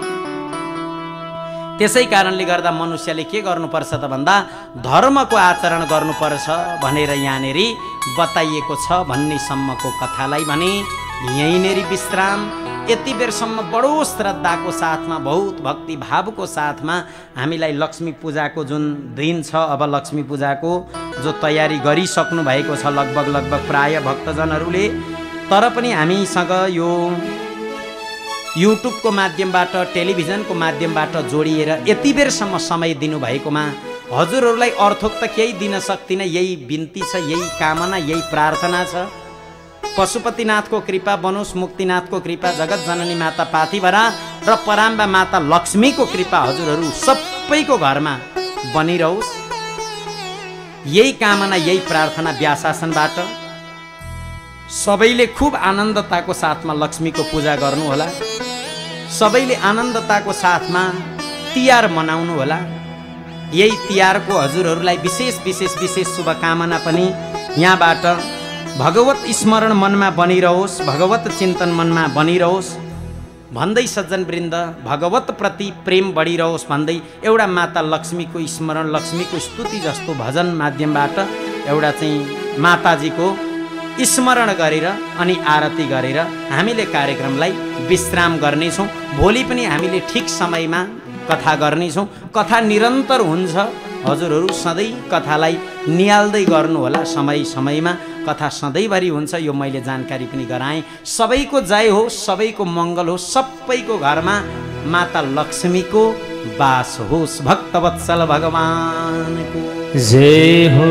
त्यसै कारणले गर्दा मनुष्यले के गर्नुपर्छ त भन्दा धर्मको आचरण गर्नुपर्छ भनेर यहाँनेर बताइएको छ भन्नेसम्मको कथालाई भने यहीँनेर विश्राम। यति बेरसम्म बडो श्रद्धाको साथमा बहुत भक्ति भावको साथमा हामीलाई लक्ष्मी पूजाको जुन दिन छ, अब लक्ष्मी पूजाको जो तयारी गरिसक्नु भएको छ लगभग लगभग प्राय भक्तजनहरूले, तर पनि हामीसँग यो युट्युबको माध्यमबाट टेलिभिजनको माध्यमबाट जोडिएर यति बेरसम्म समय दिनुभएकोमा हजुरहरूलाई अर्थोक्त केही दिन सक्दिनँ। यही बिन्ती छ, यही कामना, यही प्रार्थना छ। पशुपतिनाथको कृपा बनोस्, मुक्तिनाथको कृपा, जगत जननी माता पाथिभरा र पराम्बा माता लक्ष्मीको कृपा हजुरहरू सबैको घरमा बनिरहोस्। यही कामना, यही प्रार्थना व्यासासनबाट सबैले खूब आनन्दताको साथमा लक्ष्मीको पूजा गर्नुहोला। सबैले आनन्दताको साथमा तिहार मनाउनु होला। यही तिहारको हजुरहरूलाई विशेष विशेष विशेष शुभकामना पनि यहाँबाट भगवत स्मरण मनमा बनिरहोस्, भगवत चिन्तन मनमा बनिरहोस् भन्दै सज्जनवृन्द भगवत प्रति प्रेम बढिरहोस् भन्दै एउटा माता लक्ष्मीको स्मरण, लक्ष्मीको स्तुति जस्तो भजन माध्यमबाट एउटा चाहिँ माताजीको स्मरण गरेर अनि आरती गरेर हामीले कार्यक्रमलाई विश्राम गर्नेछौँ। भोलि पनि हामीले ठिक समयमा कथा गर्नेछौँ। कथा निरन्तर हुन्छ, हजुरहरू सधैँ कथालाई निहाल्दै गर्नुहोला। समय समयमा कथा सधैँभरि हुन्छ, यो मैले जानकारी पनि गराएँ। सबैको जय हो, सबैको मङ्गल हो, सबैको घरमा माता लक्ष्मीको वास होस्। भक्तवत्सल भगवानको जय हो।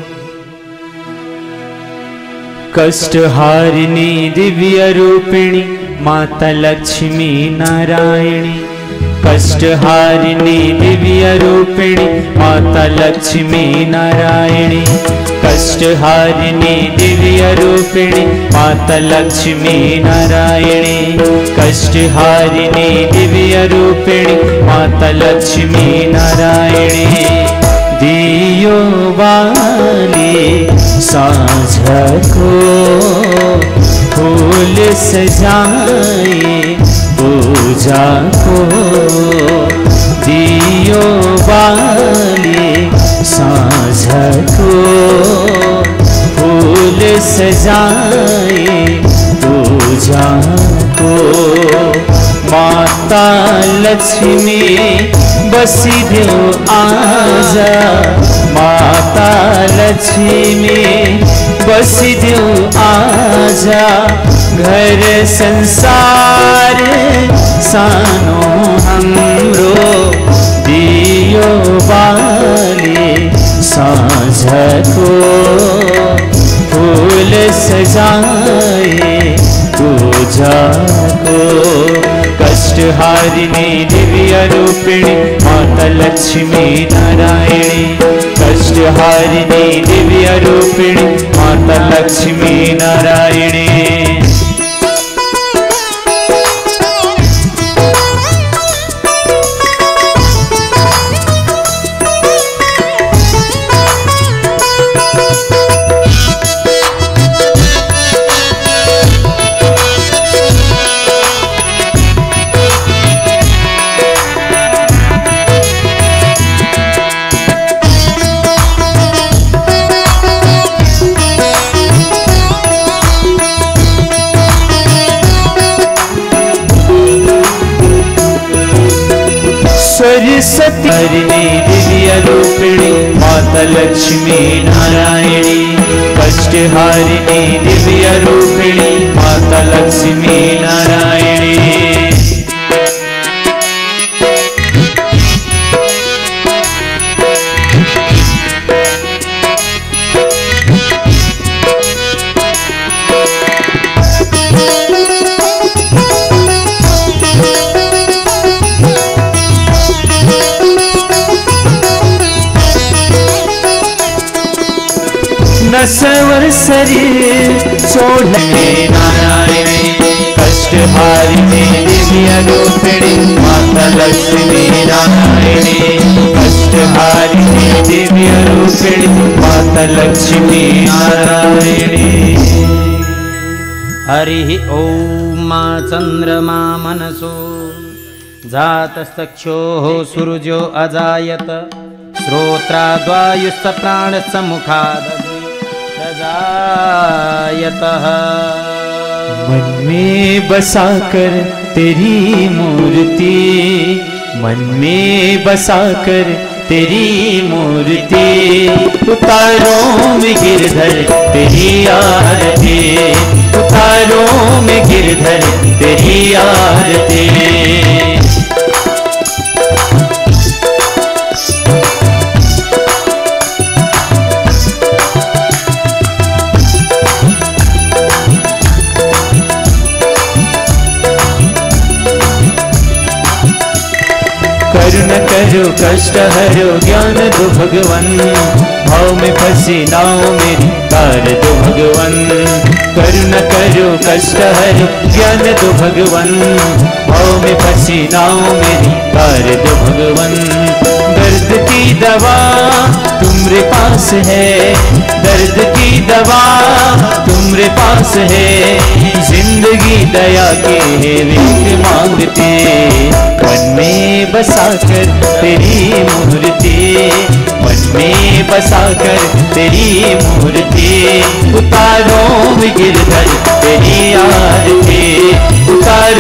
कष्टहारिणी दिव्य रूपिणी माता लक्ष्मी नारायणी। कष्टहारिणी दिव्य रूपिणी माता लक्ष्मी नारायणी। कष्टहारिणी दिव्य रूपिणी माता लक्ष्मी नारायणी। कष्टहारिणी दिव्य रूपिणी माता लक्ष्मी नारायणी। दियो वाली साँझ को फूल सजाए पूजा को। दियो वाली साँझ को फूल सजाए पूजा को। माता लक्ष्मी बसी देव आजा। माता लक्ष्मी बसी देव आजा। घर संसार सानो हमरो दियो वाली साँझ को फूल सजाए पूजा को। कष्टहारिणी दिव्य रूपिणी माता लक्ष्मी नारायणी। कष्टहारिणी दिव्य रूपिणी माता लक्ष्मी नारायणी। सरस्वती हरिणी दिव्य रूपिणी माता लक्ष्मी नारायणी। कष्टहारिणी दिव्य रूपिणी माता लक्ष्मी नारायणी। नसवर शरीर सोढ़े नारायणी कष्टहारिणी दिव्य रूपिणी माता लक्ष्मी नारायणी कष्टहारिणी दिव्य रूपिणी माता लक्ष्मी नारायणी। हरि ओम चंद्रमा मनसो जातस्तक्षोः सूर्यो अजायत श्रोत्राद्वायुश्च प्राणश्च मुखादजायतः। मन में बसाकर तेरी मूर्ति मन में बसाकर तेरी मूर्ति उतारों में गिरधर तेरी आरती उतारों में गिरधर तेरी आरती। करुण करो कष्ट हरो ज्ञान दो भगवन भाव में फंसी नाव मेरी तार दो भगवन। करुण करो कष्ट हरो ज्ञान दो भगवन भाव में फंसी नाव मेरी तार दो भगवन। दर्द की दवा तुम्हारे पास है दर्द की दवा तुम्हारे पास है जिंदगी दया के वेग मांगते मन में बसाकर तेरी मूर्ति मन में बसाकर तेरी मूर्ति उतारों में गिरधर तेरी आरती उतारों